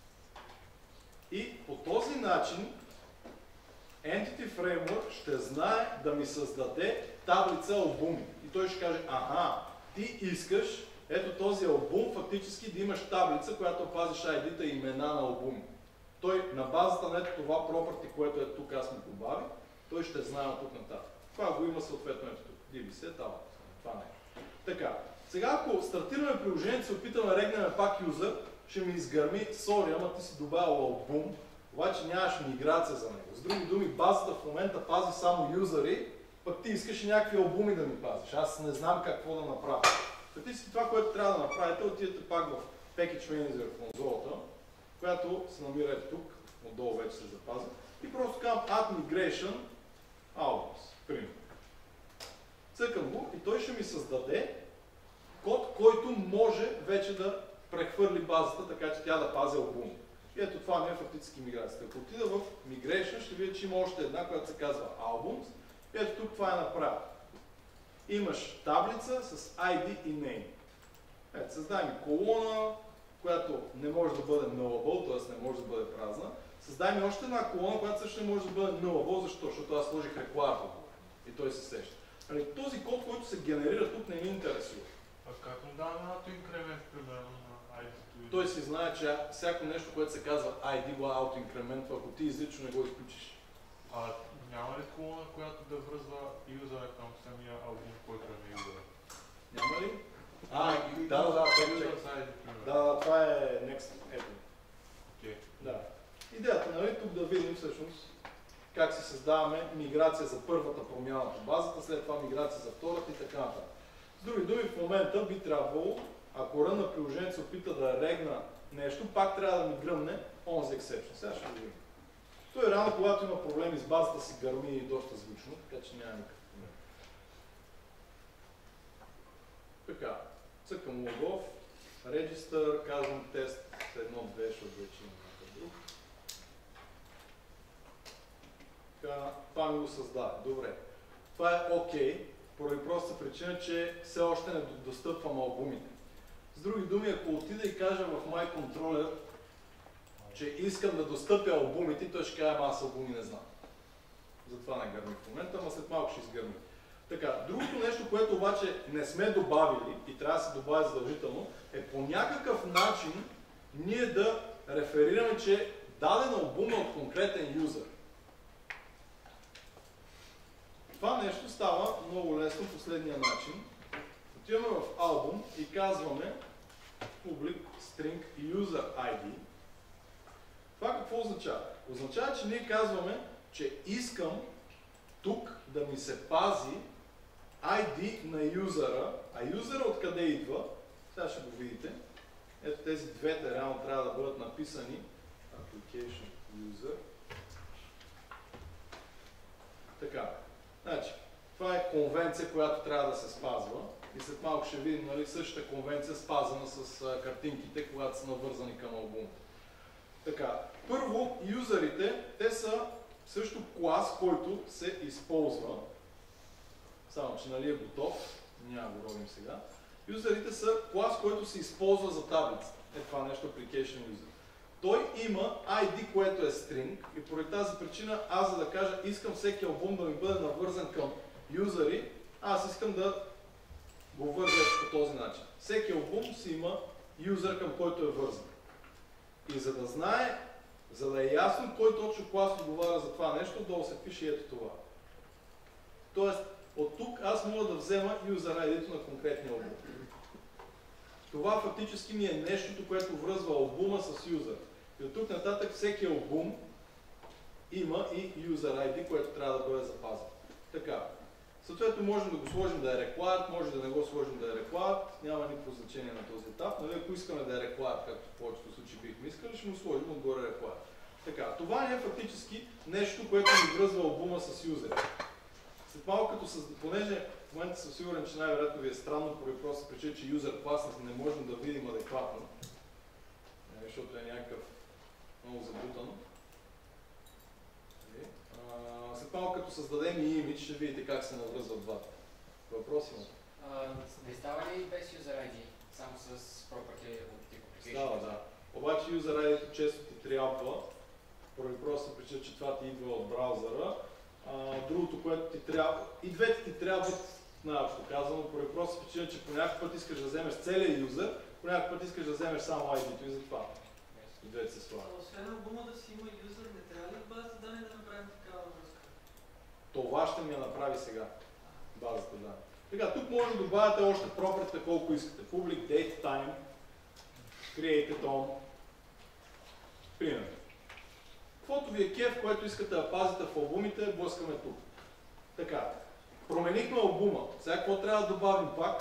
И по този начин Entity Framework ще знае да ми създаде таблица албуми. И той ще каже, аха, ти искаш ето този албум фактически да имаш таблица, която пазиш ID-та и имена на албуми. Той на базата на ето това property, което е тук аз му добавих, той ще знае от тук нататък. Това го има съответно ето тук. DBset, това не е. Така, сега ако стартираме приложението, се опитаме да регнем пак юзър, ще ми изгърми, sorry, ама ти си добавил албум, обаче нямаш миграция за него. С други думи, базата в момента пази само юзъри, пък ти искаш и някакви албуми да ми пазиш. Аз не знам какво да направя. Фактически това, което трябва да направите, отидете пак в Package Manager конзолата, която се намира тук, отдолу вече се запазва, и просто казвам Add Migration Albums, примерно. Цъкам го и той ще ми създаде код, който може вече да прехвърли базата, така че тя да пази албум. И ето това ми е фактически миграцията. Ако отида в Migration, ще видя, че има още една, която се казва Albums. И ето тук това е направено. Имаш таблица с ID и Name. Ето, създай ми колона, която не може да бъде nullable, т.е. не може да бъде празна. Създай ми още една колона, която също не може да бъде nullable. Защо? Защото аз сложих required и той се сеща. Този код, който се генерира тук, не ми интересува. А как му даваме auto-increment, примерно, на ID-то? Той си знае, че всяко нещо, което се казва ID, го auto-increment, ако ти излично не го изключиш. А няма ли колона, която да връзва юзера към самия албум, който е на юзера? Няма ли? Да, това е next. Ето. Okay. Да. Идеята, нали, тук да видим всъщност как си създаваме миграция за първата промяна по базата, след това миграция за втората и така нататък. С други думи, в момента би трябвало, ако рън на приложението се опита да регна нещо, пак трябва да ми гръмне once exception. Сега ще го видим. Той рано, когато има проблеми с базата, си гърми доста звучно, така че няма никакъв проблем. Така, цъкам logoff, register, казвам тест 1-2, защото вече има някакъв друг. Така, това ми го създаде. Добре. Това е окей, поради проста причина, че все още не достъпвам албумите. С други думи, ако отида и кажа в MyController, че искам да достъпя албумите, той ще каже, аз албуми не знам. Затова не гърми в момента, но след малко ще изгърми. Така, другото нещо, което обаче не сме добавили и трябва да се добави задължително, е по някакъв начин ние да реферираме, че даден албум е от конкретен юзър. Това нещо става много лесно по следния начин. Отиваме в албум и казваме public string user ID. Това какво означава? Означава, че ние казваме, че искам тук да ми се пази ID на юзера, а юзера откъде идва, сега ще го видите. Ето тези двете реално трябва да бъдат написани. Application user. Така. Значи, това е конвенция, която трябва да се спазва. И след малко ще видим, нали, същата конвенция спазена с картинките, когато са навързани към албума. Така, първо, юзерите, те са също клас, който се използва. Само, че нали е готов, няма го робим сега. Юзерите са клас, който се използва за таблица. Е това нещо Application User. той има ID, което е string и поради тази причина аз, за да кажа искам всеки албум да ми бъде навързан към юзери, аз искам да го върза по този начин. Всеки албум си има юзер, към който е вързан. И за да знае, за да е ясно кой точно клас отговаря за това нещо, долу се пише ето това. Тоест, от тук аз мога да взема user ID-то на конкретния албум. Това фактически ми е нещото, което връзва албума с юзер. И от тук нататък всеки албум има и user ID, което трябва да бъде запазено. Така. Съответно можем да го сложим да е required, може да не го сложим да е required, няма никакво значение на този етап. Нали, ако искаме да е required, както в повечето случаи бихме искали, ще му сложим отгоре required. Така, това е фактически нещо, което ни връзва албума с юзера. След малко понеже в момента съм сигурен, че най-вероятно ви е странно по въпроса причина, че юзер клас не можем да видим адекватно, защото е някакъв много забутан. След малко като създадем и имидж, ще видите как се навръзват двата. Въпроси има? Не става ли без user ID, само с property от тип application? Става, да. Обаче user ID често ти трябва, поради просто причина, че това ти идва от браузъра. Другото, което ти трябва, и двете ти трябват, най-общо казано, поради просто причина, че по някакъв път искаш да вземеш целия юзер, по някакъв път искаш да вземеш само ID-то и затова. И двете се слагат. Освен албума да си има юзер, не трябва ли в базата данни да направим такава връзка? Това ще ми я направи сега. Базата данни. Така, тук може да добавяте още пропрета колко искате. Public, date, time, created on. Примерно. Каквото ви е кеф, което искате да пазите в албумите, блъскаме тук. Така. Променихме албума. Сега какво трябва да добавим пак?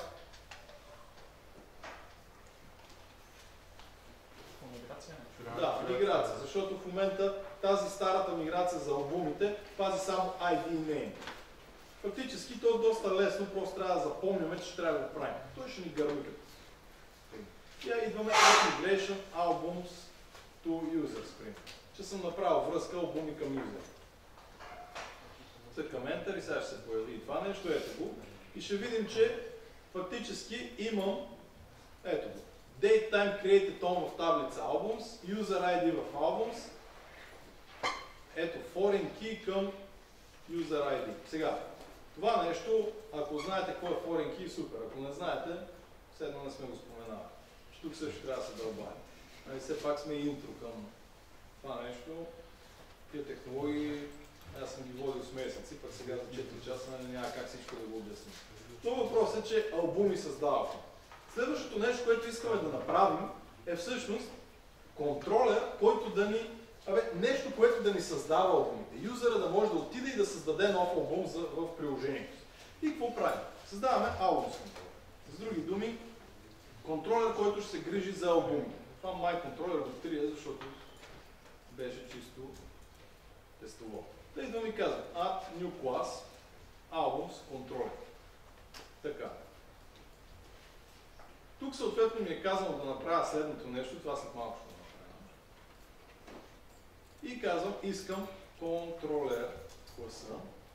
Да, миграция, защото в момента тази старата миграция за албумите пази само ID и name. Фактически то е доста лесно, просто трябва да запомняме, че трябва да го правим. Той ще ни гърми. Сега идваме от Migration Albums to Users. Че съм направил връзка албуми към юзер. Цъкам Enter и сега ще се появи и това нещо, ето го. И ще видим, че фактически имам, ето го. Date time created on в таблица Albums, User ID в Albums, ето Foreign Key към User ID. Сега, това нещо, ако знаете какво е Foreign Key, супер. Ако не знаете, все едно не сме го споменали. Че тук също трябва да се дълбаем. Все пак сме интро към това нещо. Тия технологии, аз съм ги водил с месеци, пък сега за 4 часа няма как всичко да го обясня. Но въпросът е, че албуми създават. Следващото нещо, което искаме да направим, е всъщност контролер, който да ни... нещо, което да ни създава албумите. Юзера да може да отиде и да създаде нов албум в приложението. И какво правим? Създаваме албум с контролер. С други думи, контролер, който ще се грижи за албумите. Това май контролер го трия, защото беше чисто тестово. Да идвам и казвам add new class albums controller. Така. Тук съответно ми е казано да направя следното нещо, това след малко ще направя. И казвам, искам контролер класа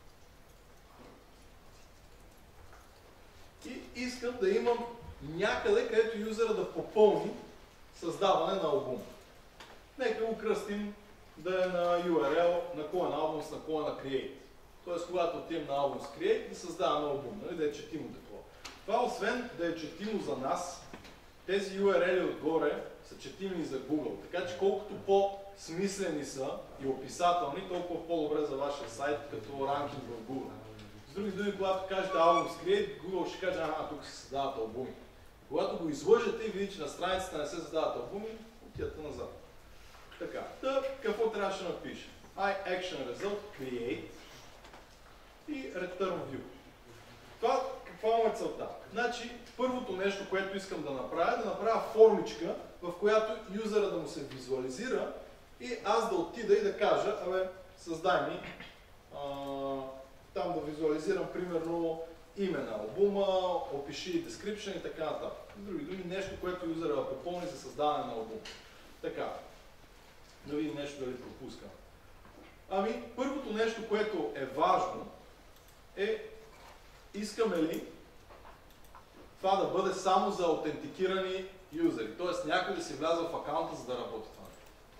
и искам да имам някъде, където юзера да попълни създаване на албум. Нека го кръстим да е на URL, на кой е на Albums, на кой е на Create. Тоест, когато отидем на Albums Create, да създаваме албум, нали? Да е четимо такова. Това, освен да е четимо за нас, тези URL-и отгоре са четими и за Google. Така че колкото по-смислени са и описателни, толкова по-добре за вашия сайт, като ранкинг в Google. С други думи, когато кажете Albums Create, Google ще каже, тук се създават албуми. Когато го излъжете и видите, че на страницата не се създават албуми, отидете назад. Така, какво трябваше да напиша? iAction result create и return view. Това каква му е целта? Значи, първото нещо, което искам да направя, е да направя формичка, в която юзера да му се визуализира и аз да отида и да кажа, създай ми там да визуализирам примерно име на албума, опиши description и така нататък. С други думи, нещо, което юзера да попълни за създаване на албум. Така. Да видим нещо дали пропускам. Първото нещо, което е важно, е искаме ли това да бъде само за аутентикирани юзери. Т.е. някой да си вляза в акаунта, за да работи това.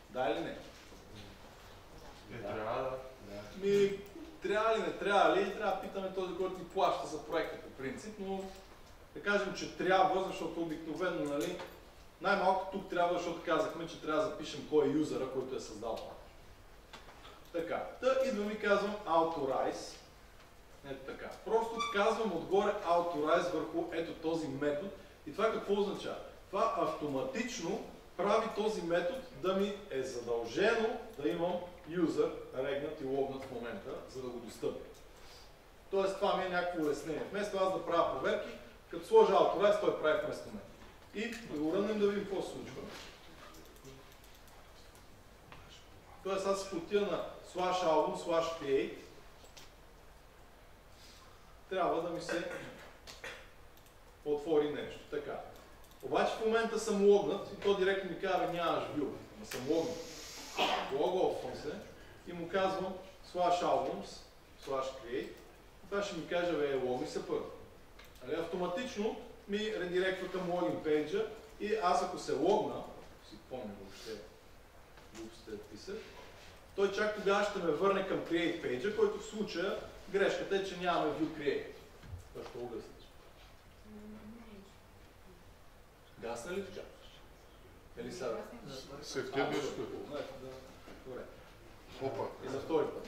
Да или не? Не трябва да. Трябва ли, не трябва ли? Трябва да питаме този, който ни плаща за проекта по принцип, но да кажем, че трябва, защото обикновено, нали, най-малко тук трябва, защото казахме, че трябва да запишем кой е юзера, който е създал това. Така, идвам и казвам authorize. Ето така. Просто казвам отгоре authorize върху ето този метод. И това какво означава? Това автоматично прави този метод да ми е задължено да имам юзер регнат и логнат в момента, за да го достъпя. Тоест това ми е някакво улеснение. Вместо аз да правя проверки, като сложа authorize, той прави вместо мен. И да го рънем да видим какво се случва. Тоест аз се потия на /album/create. Трябва да ми се отвори нещо. Така. Обаче в момента съм логнат и то директно ми казва, нямаш view. Но съм логнат. Логофвам се и му казвам /albums/create. Това ще ми каже, логни се първо. Автоматично ми редиректва към логин пейджа и аз ако се логна, си помня въобще глупостите да писах, той чак тогава ще ме върне към create пейджа, който в случая грешката е, че нямаме view create. Това ще угъсна. Гасна ли така? Или сега? Се втедиш тук. Добре. Опа. И за втори път.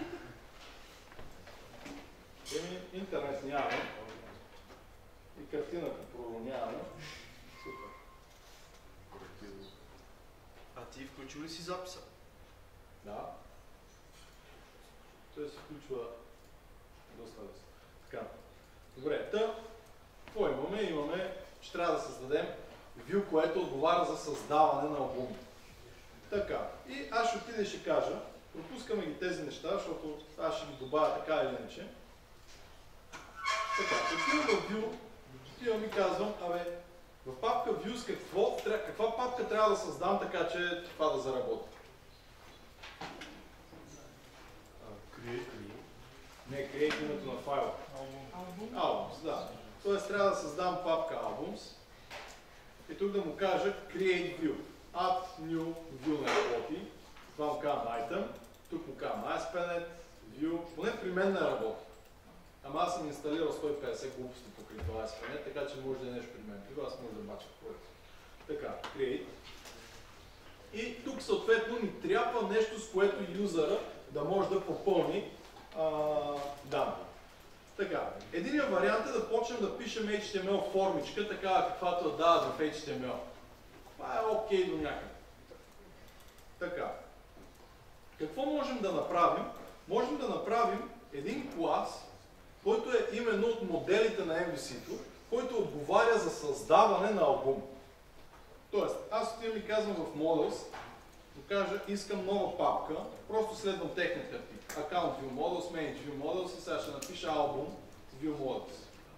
Интернет няма. И картината няма. Супер. А ти включил ли си записа? Да. Той се включва доста лесно. Така. Добре, какво имаме? Имаме, че трябва да създадем view, което отговаря за създаване на албуми. Така. И аз ще отида и ще кажа, пропускаме ги тези неща, защото аз ще ги добавя така или иначе. Така, отивам в view, отивам и казвам, в папка views каква папка трябва да създам така, че това да заработи? Не, create името на файла. Albums, да. Тоест трябва да създам папка Albums и тук да му кажа create view. Add new view на работи. Това му казвам item. Тук му казвам ASP.NET, view. Поне при мен не работи. Ама аз съм инсталирал 150 глупости покрай това ASP.NET, така че може да е нещо при мен. Това аз може да бача в проекта. Така, create. И тук съответно ни трябва нещо, с което юзера да може да попълни данни. Така, единият вариант е да почнем да пишем HTML формичка, такава каквато дават в HTML. Това е окей до някъде. Така. Какво можем да направим? Можем да направим един клас, който е именно от моделите на MVC-то, който отговаря за създаване на албум. Тоест, аз отивам и казвам в Models, да кажа, искам нова папка, просто следвам техния тип. Account View Models, Manage View Models и сега ще напиша албум View Models.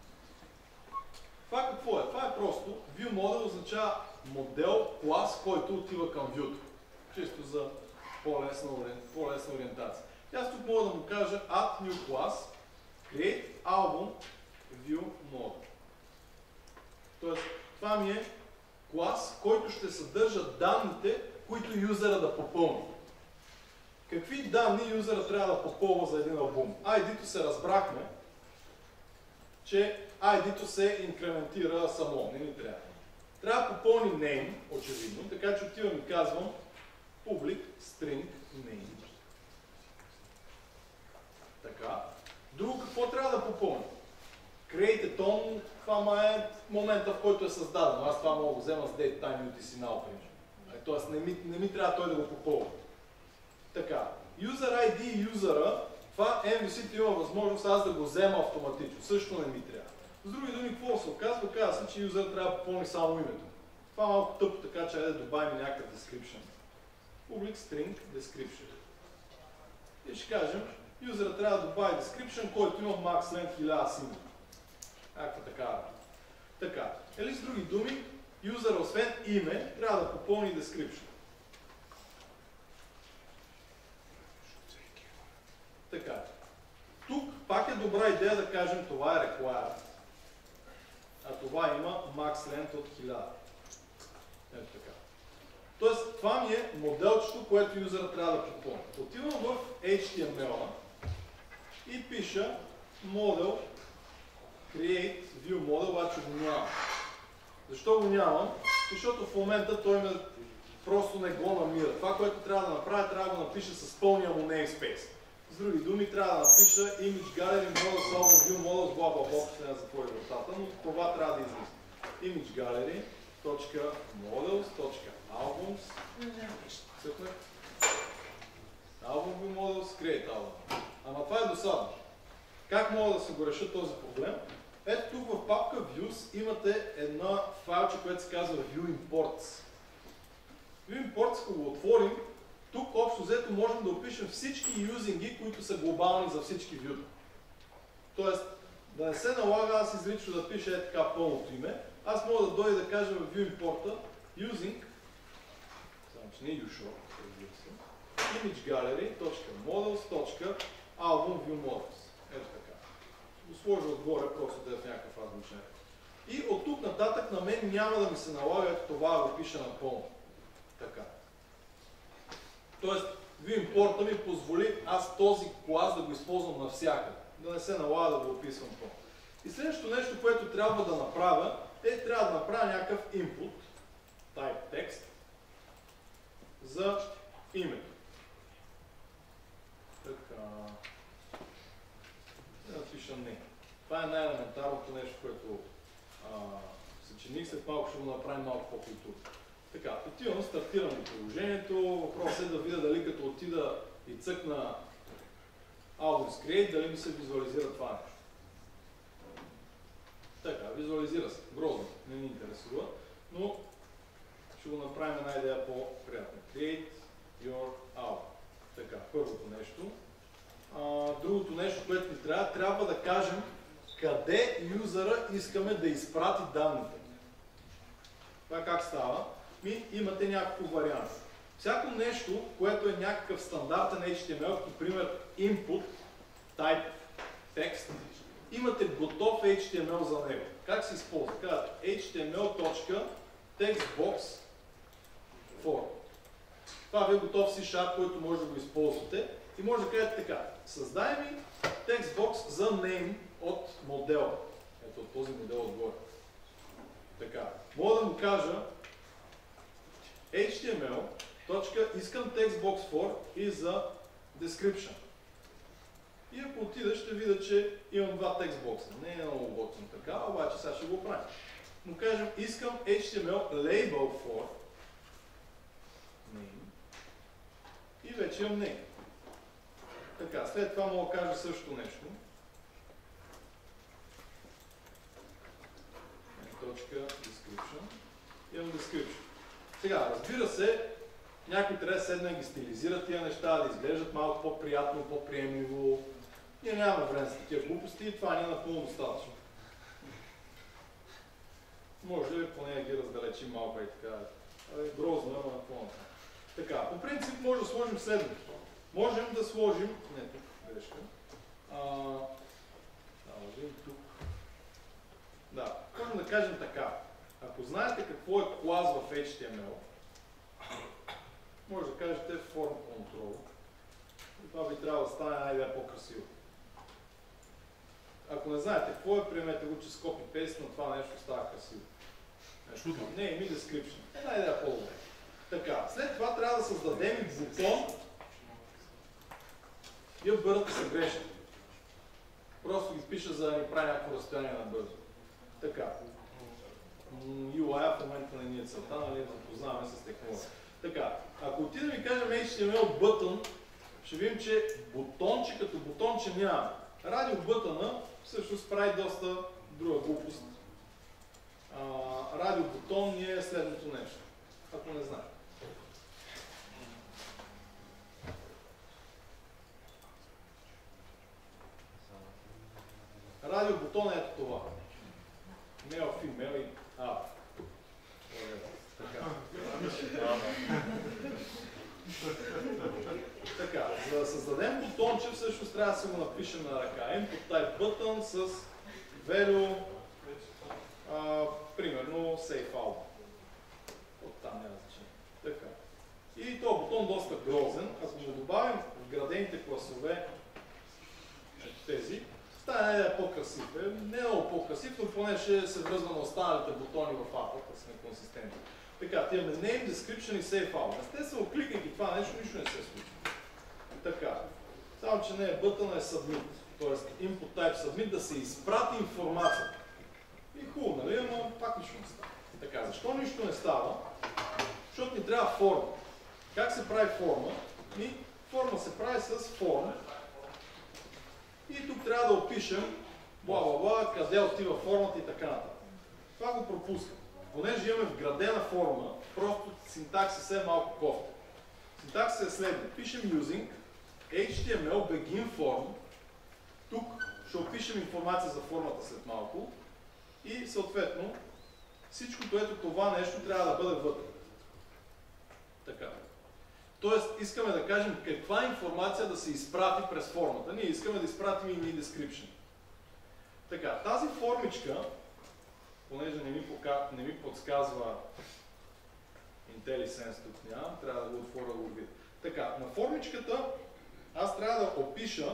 Това какво е? Това е просто. View Model означава модел, клас, който отива към View-то. Чисто за по-лесна ориентация. И аз тук мога да му кажа Add New Class, Create Album View Model. Тоест, това ми е клас, който ще съдържа данните, които юзера да попълни. Какви данни юзера трябва да попълва за един албум? ID-то се разбрахме, че ID-то се инкрементира само, не ни трябва. Трябва да попълни name, очевидно, така че отивам и казвам public string name. Така. Друго какво трябва да попълня? Create a tone, това е момента, в който е създадено. Аз това мога да го взема с date, time, UTC, now, тоест не ми трябва той да го попълва. Така. User ID и юзера, това MVC-то има възможност аз да го взема автоматично. Също не ми трябва. С други думи, какво се оказва? Казва се, че юзер трябва да попълни само името. Това е малко тъпо, така че да добавим някакъв description. Public string description. И ще кажем, юзера трябва да добави description, който има max length 1000 символа. Някаква такава. Така. Или с други думи, юзера освен име, трябва да попълни description. Така. Тук пак е добра идея да кажем това е required. А това има max length от 1000. Ето така. Тоест, това ми е моделчето, което юзера трябва да попълни. Отивам в HTML-а и пиша model create view model, обаче го нямам. Защо го нямам? Защото в момента той ме просто не го намира. Това, което трябва да направя, трябва да го напиша с пълния му namespace. С други думи, трябва да напиша image gallery models, album view models, бла бла бла, ще не затвори вратата, но това трябва да излиза. Image gallery .models.albums Album view models, create album. Ама това е досадно. Как мога да се го реша този проблем? Ето тук в папка Views имате една файлче, което се казва View Imports. View Imports, ако го отворим, тук общо взето можем да опишем всички юзинги, които са глобални за всички вюта. Тоест, да не се налага аз изрично да пиша е така пълното име, аз мога да дойда да кажа в View Import using, само че не usual, image gallery.models.album view models. Ето така. Го сложа отгоре, просто да е в някакъв азбучен ред. И от тук нататък на мен няма да ми се налага ето това да го пиша напълно. Така. Тоест, View Import ми позволи аз този клас да го използвам навсякъде. Да не се налага да го описвам пълно. И следващото нещо, което трябва да направя, трябва да направя някакъв input, type text, за името. Така. Да напиша не. Това е най-елементарното нещо, което съчиних. След малко ще го направим малко по-културно. Така, отивам, стартирам и приложението. Въпросът е да видя дали като отида и цъкна Albums Create, дали ми се визуализира това нещо. Така, визуализира се. Грозно, не ни интересува, но ще го направим една идея по-приятна. Create your album. Така, първото нещо. Другото нещо, което ни трябва да кажем къде юзера искаме да изпрати данните. Това как става? Имате някакво вариант. Всяко нещо, което е някакъв стандартен HTML, като пример input, type, text, имате готов HTML за него. Как се използва? Казвате html.textbox form. Това ви е готов C#, който може да го използвате. И може да кажете така. Създай ми textbox за name от модела. Ето от този модел отгоре. Така. Мога да му кажа HTML. Искам textbox for и за description. И ако отида, ще видя, че имам два текстбокса. Не е много готвен така, обаче сега ще го правим. Но кажем, искам HTML label for name и вече имам name. Така, след това мога да кажа също нещо. .description. Имам description. Сега, разбира се, някой трябва да седне да ги стилизира тия неща, да изглеждат малко по-приятно, по-приемливо. Ние нямаме време за такива глупости и това не е напълно достатъчно. Може ли поне да ги раздалечим малко и така. Грозно, ама напълно. Така, по принцип може да сложим следното. Можем да сложим... Не, тук, грешка. Сложим тук. Да, можем да кажем така. Ако знаете какво е клас в HTML, може да кажете form control. И това би трябвало да стане най-идея по-красиво. Ако не знаете какво е, приемете го, че с copy-paste, но това нещо става красиво. Не, ми description. Една идея по-добре. Така, след това трябва да създадем и бутон и отбърдата са грешни. Просто ги пиша, за да ни прави някакво разстояние на бързо. Така. UI в момента не ни е целта, нали, да познаваме с технология. Така, ако отидем и кажем HTML button, ще видим, че бутонче като бутонче няма. Радио бутона всъщност прави доста друга глупост. Радио бутон ни е следното нещо, ако не знаете. Радио бутон е ето това. Male, female и up. Така. Така, за да създадем бутонче, всъщност трябва да се го напишем на ръка. Input type button с value, примерно save album. От там няма значение. Така. И този бутон доста грозен. Ако му добавим вградените класове, тези, стане по-красив. Не е много по-красив, но поне ще се връзва на останалите бутони в апа, да сме консистентни. Така, имаме name, description и save file. Естествено, кликайки това нещо, нищо не се случва. Така. Само, че не е button, е submit. Тоест, input type submit, да се изпрати информацията. И хубаво, нали? Но пак нищо не става. Така, защо нищо не става? Защото ни трябва форма. Как се прави форма? Форма се прави с форма. И тук трябва да опишем бла-бла-бла, къде отива формата и така нататък. Това го пропускам. Понеже имаме вградена форма, просто синтаксис е малко кофта. Синтаксис е следния. Пишем using HTML begin form. Тук ще опишем информация за формата след малко. И съответно всичкото ето това нещо трябва да бъде вътре. Така. Тоест искаме да кажем каква информация да се изпрати през формата. Ние искаме да изпратим и description. Така, тази формичка, понеже не ми подсказва IntelliSense тук нямам, трябва да го отворя да го видя. Така, на формичката аз трябва да опиша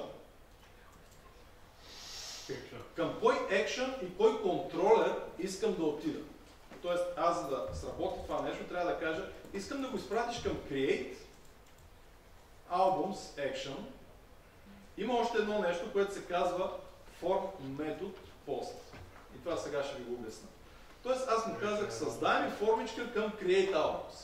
към кой action и кой контролер искам да отида. Тоест, аз за да сработи това нещо, трябва да кажа, искам да го изпратиш към create albums action. Има още едно нещо, което се казва form method post. И това сега ще ви го обясня. Тоест, аз му казах, създай ми формичка към create albums.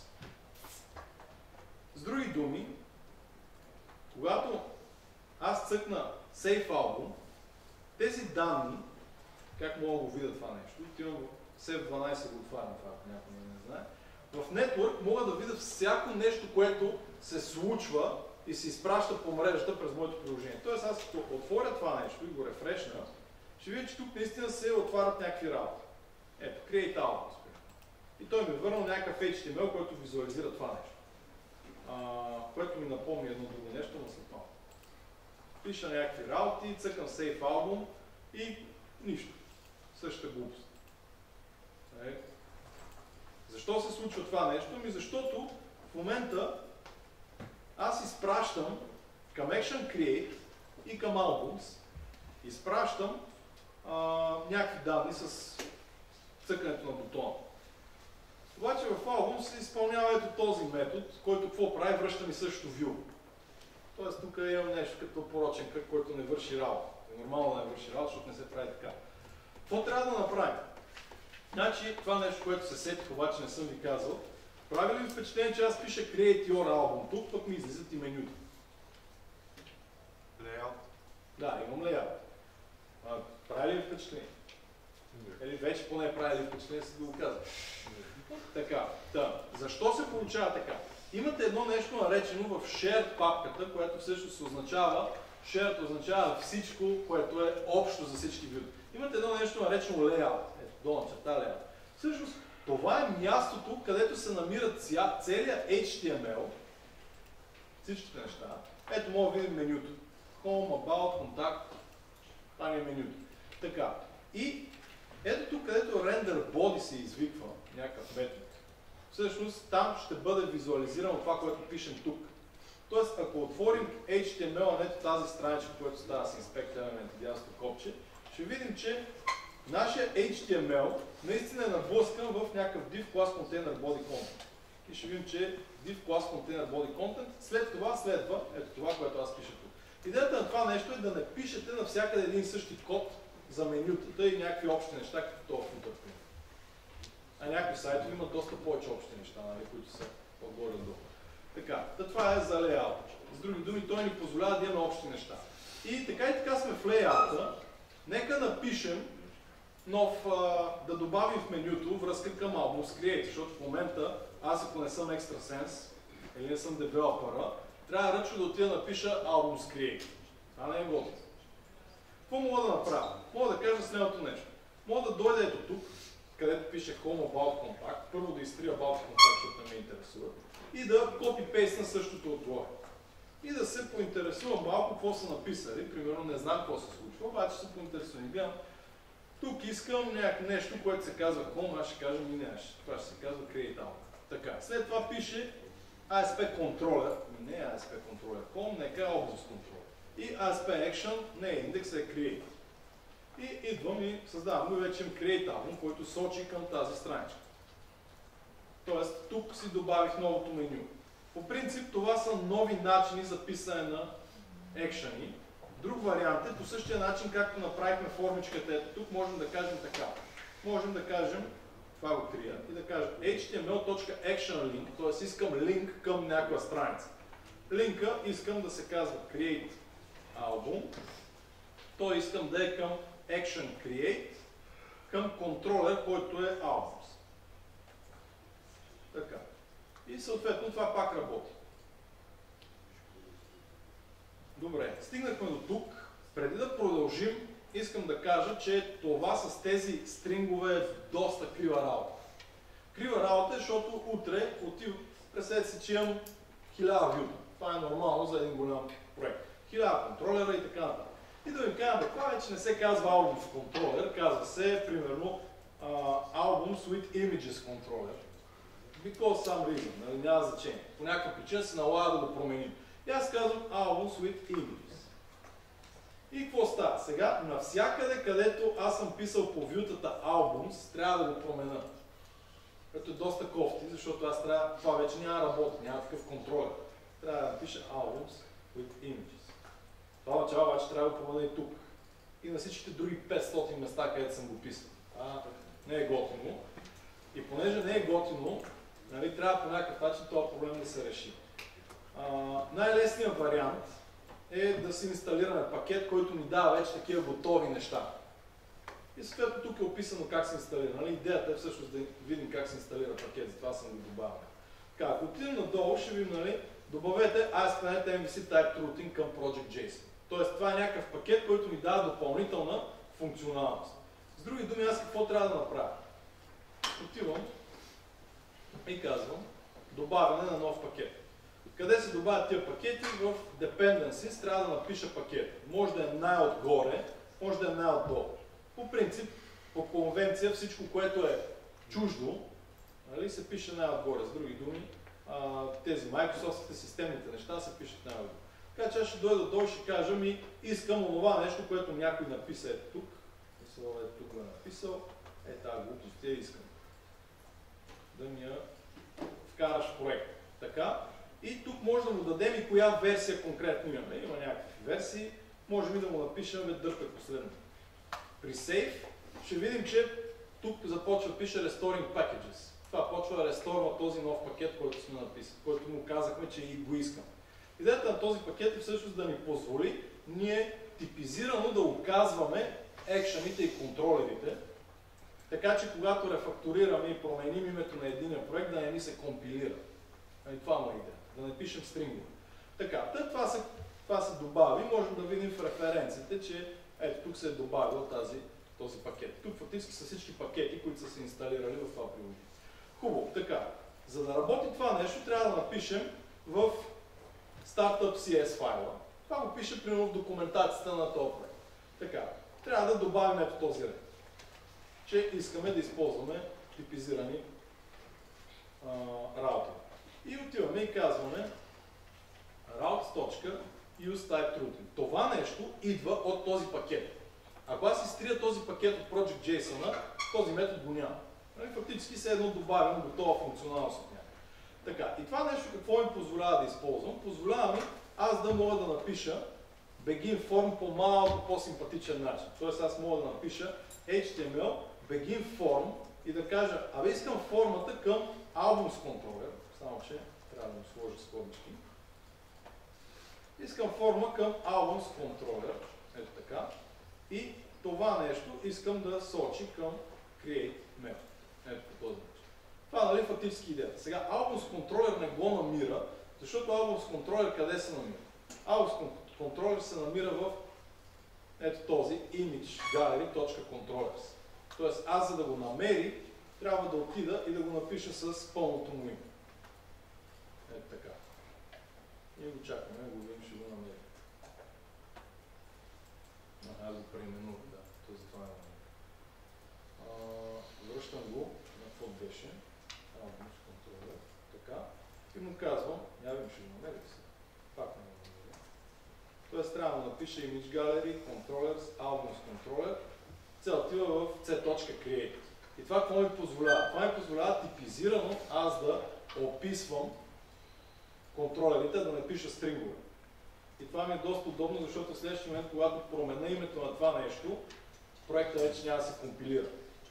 С други думи, когато аз цъкна save album, тези данни, как мога да го видя това нещо, отивам в Save 12 го отварям това, ако някой не знае. В Network мога да видя всяко нещо, което се случва и се изпраща по мрежата през моето приложение. Тоест аз като отворя това нещо и го рефрешна, ще видя, че тук наистина се отварят някакви работи. Ето, Create Albums. И той ми е върнал някакъв HTML, който визуализира това нещо. Което ми напомни едно друго нещо, но след малко. Пиша някакви работи, цъкам Save Album и нищо. Същата глупост. Защо се случва това нещо? Защото в момента аз изпращам към Action Create и към Albums, изпращам някакви данни с цъкането на бутона. Обаче в Albums се изпълнява ето този метод, който какво прави? Връща ми също view. Тоест тук имам нещо като порочен кръг, който не върши работа. Нормално не върши работа, защото не се прави така. Какво трябва да направим? Значи, това нещо, което се сетих, обаче не съм ви казал, прави ли ви впечатление, че аз пиша Create Your Album тук, пък ми излизат и менюта? Layout. Да, имам layout. Прави ли ви впечатление? Или вече поне прави ли впечатление, си да го казвам. Така, защо се получава така? Имате едно нещо наречено в Shared папката, което всъщност означава, Shared означава всичко, което е общо за всички видове. Имате едно нещо наречено Layout. Долна черта layout. Всъщност, това е мястото, където се намира целият HTML, всичките неща. Ето мога да видим менюто. Home, About, Contact, това е менюто. Така. И ето тук, където Render Body се извиква, някакъв метод, всъщност там ще бъде визуализирано това, което пишем тук. Тоест, ако отворим HTML, а ето тази страничка, която става с Inspect Element и дясното копче, ще видим, че нашия HTML наистина е наблъскан в някакъв div class container body content. И ще видим, че div class container body content след това следва ето това, което аз пиша тук. Идеята на това нещо е да не пишете навсякъде един и същи код за менютата и някакви общи неща, като това футър. А някакви сайтове имат доста повече общи неща, нали, които са по-горе-долу. Така, това е за layout. С други думи, той ни позволява да имаме общи неща. И така сме в layout-а. Нека напишем да добавим в менюто връзка към Albums Create, защото в момента аз ако не съм Extrasense или не съм девелопера, трябва ръчно да отида да напиша Albums Create. Това не е готово. Какво мога да направя? Мога да кажа следното нещо. Мога да дойда ето тук, където пише Home About Contact, първо да изтрия About Contact, защото не ме интересува, и да копи-пейстна същото отгоре. И да се поинтересувам малко какво са написали, примерно не знам какво се случва, обаче се поинтересувам и гледам. Тук искам нещо, което се казва Home, аз ще кажа това ще се казва Create Album. Така, след това пише ASP controller, не ASP controller, com, нека Albums controller. И ASP action, не е индекс, е create. И идвам и създавам и вече им create album, който сочи към тази страничка. Тоест, тук си добавих новото меню. По принцип, това са нови начини за писане на екшени. Друг вариант е по същия начин, както направихме формичката. Ето тук можем да кажем така. Можем да кажем, това го крия, и да кажем html.actionLink, т.е. искам линк към някаква страница. Линка искам да се казва create album, той искам да е към action create, към контролер, който е albums. Така. И съответно това пак работи. Добре, стигнахме до тук. Преди да продължим, искам да кажа, че това с тези стрингове е доста крива работа. Крива работа е, защото утре представете си, че имам 1000 вюта. Това е нормално за един голям проект. 1000 контролера и така нататък. И да ви кажа, това вече не се казва Albums Controller, казва се, примерно, Albums with Images Controller. Because some reason, нали, няма значение. По някаква причина се налага да го променим. И аз казвам Albums with Images. И какво става? Сега, навсякъде, където аз съм писал по вютата Albums, трябва да го променя. Което е доста кофти, защото аз трябва, това вече няма работа, няма такъв контролер. Трябва да напиша Albums with Images. Това начало обаче трябва да го променя и тук. И на всичките други 500 места, където съм го писал. Не е готино. И понеже не е готино, нали, трябва по някакъв начин този проблем да се реши. Най-лесният вариант е да си инсталираме пакет, който ни дава вече такива готови неща. И съответно тук е описано как се инсталира. Нали? Идеята е всъщност да видим как се инсталира пакет, затова съм го добавил. Така, ако отидем надолу, ще ви, нали, добавете ASP.NET MVC Type Routing към Project.json. Тоест това е някакъв пакет, който ни дава допълнителна функционалност. С други думи, аз какво трябва да направя? Отивам и казвам добавяне на нов пакет. Къде се добавят тия пакети? В Dependencies трябва да напиша пакет. Може да е най-отгоре, може да е най-отдолу. По принцип, по конвенция, всичко, което е чуждо, нали, се пише най-отгоре. С други думи, тези Microsoft-ските системните неща се пишат най-отгоре. Така че аз ще дойда долу и ще кажа ми, искам онова нещо, което някой написа ето тук. Тук го е написал. Тази глупост я искам. Да ми я вкараш в проект. Така. И тук може да му дадем и коя версия конкретно имаме. Има някакви версии. Можем и да му напишем дърпе последно. При Save ще видим, че тук започва да пише Restoring Packages. Това почва да ресторва този нов пакет, който сме написали, който му казахме, че и го искам. Идеята на този пакет е всъщност да ни позволи ние типизирано да оказваме екшените и контролерите, така че когато рефакторираме и променим името на единия проект, да не ни се компилира. И това му е идея. Да не пишем стрингове. Така, това се добави. Можем да видим в референциите, че ето тук се е добавил този пакет. Тук фактически са всички пакети, които са се инсталирали в това приложение. Хубаво, така. За да работи това нещо, трябва да напишем в Startup.cs файла. Това го пише примерно в документацията на този проект. Така, трябва да добавим ето този ред. Че искаме да използваме типизирани раутери. И отиваме и казваме routes.useTypeRouting. Това нещо идва от този пакет. Ако аз изтрия този пакет от Project.json, този метод го няма. Фактически се едно добавям готова функционалност от някакъв. Така, и това нещо какво ми позволява да използвам? Позволява ми аз да мога да напиша begin form по малко по-симпатичен начин. Тоест аз мога да напиша HTML begin form и да кажа, искам формата към Albums Controller, само че трябва да му сложа скобички. Искам форма към Albums Controller, ето така, и това нещо искам да сочи към Create Method. Ето по този начин. Това нали фактически идеята. Сега Albums Controller не го намира, защото Albums Controller къде се намира? Albums Controller се намира в ето този image gallery.controllers. Тоест аз за да го намери, трябва да отида и да го напиша с пълното му име. Ето така. И го чакаме, го видим, ще го намерим. Аз го преименувам, да. Това е намерим. Връщам го на какво беше. Albums Controller. Така. И му казвам, явим ще го намеря се. Пак не го намеря. Тоест трябва да напиша Image Gallery, Controllers, Albums Controller. Цел отива в C.Create. И това какво ми позволява? Това ми позволява типизирано аз да описвам контролерите, да не пиша стрингове. И това ми е доста удобно, защото в следващия момент, когато променя името на това нещо, проектът вече няма да се компилира.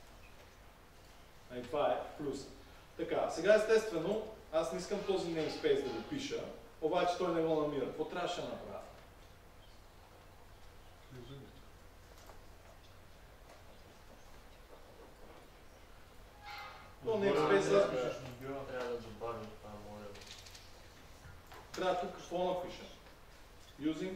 И това е плюс. Така, сега естествено, аз не искам този namespace да го пиша, обаче той не го намира. Какво трябваше да направя? То namespace аз пиша. Трябва да добавим това, моля. Трябва тук какво напиша? Using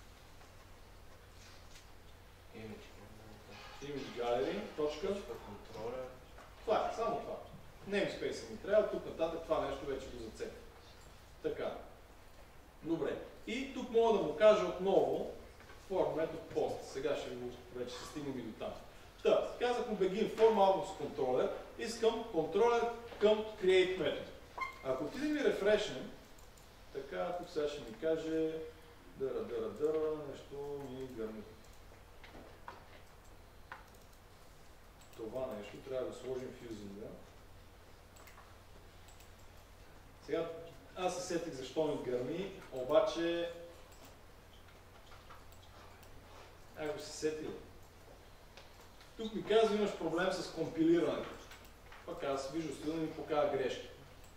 Image Gallery, точка. Контроля. Това е, само това. Namespace ми трябва, тук нататък това нещо вече го зацепя. Така. Добре. И тук мога да му кажа отново form метод post. Сега ще го вече се стигнем и до там. Та, казах му begin form albums controller. Искам controller към create метод. Ако отидем и рефрешнем, така, тук сега ще ми каже дъра, нещо ми гърми. Това нещо трябва да сложим в юзинга. Сега аз се сетих защо ми гърми, обаче ако се сетил. Тук ми казва, имаш проблем с компилирането. Пак аз вижу стил да ми покажа грешки.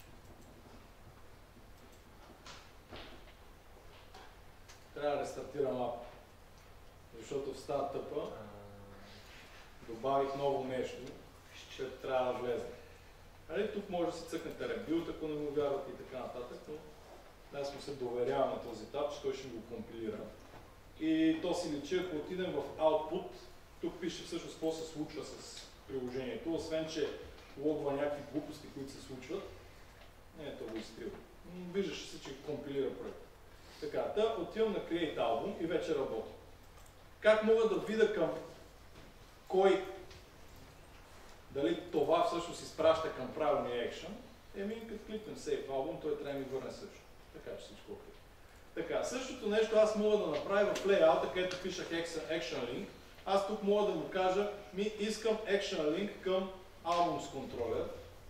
Трябва да рестартирам апа. Защото в стартъпа добавих ново нещо, което трябва да влезе. Тук може да си цъкнете ребилт, ако не му вярвате и така нататък, но аз му се доверявам на този етап, че той ще го компилира. И то си личи, ако отидем в Output, тук пише всъщност какво се случва с приложението, освен че логва някакви глупости, които се случват. То го изтрива. Виждаше се, че компилира проект. Така, отивам на Create Album и вече работи. Как мога да видя към кой, дали това всъщност изпраща към правилния action? Като кликнем Save Album, той трябва да ми върне също. Така че всичко окей. Така, същото нещо аз мога да направя в layout, където пишах Action Link. Аз тук мога да му кажа, искам Action Link към Albums Controller.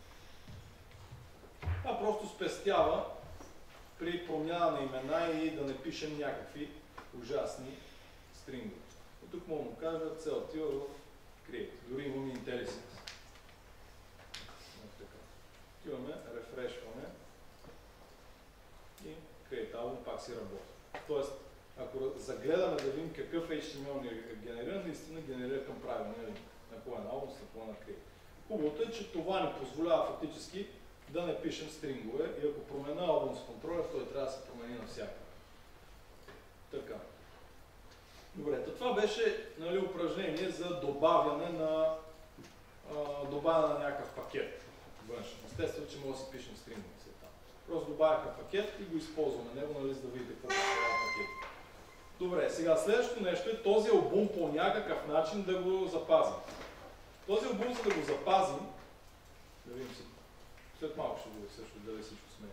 Това просто спестява при промяна на имена и да не пишем някакви ужасни стрингове. И тук мога да му кажа, цел отива в Create. Дори имаме IntelliSense. Отиваме, рефрешваме и Create Album пак си работи. Тоест, ако загледаме да видим какъв HTML ни генерира, наистина генерира към правилния линк. На кой е на Albums, на кой е на Create. Хубавото е, че това ни позволява фактически да не пишем стрингове и ако променя Albums Controller, той трябва да се промени навсякъде. Така. Добре, това беше упражнение за добавяне на някакъв пакет външен. Естествено, че може да си пишем стрингове след там. Просто добавяха пакет и го използваме него, за да видите какво представлява пакет. Добре, сега следващото нещо е този албум по някакъв начин да го запазим. Този албум, за да го запазим, да видим си, след малко ще видя също дали всичко сме.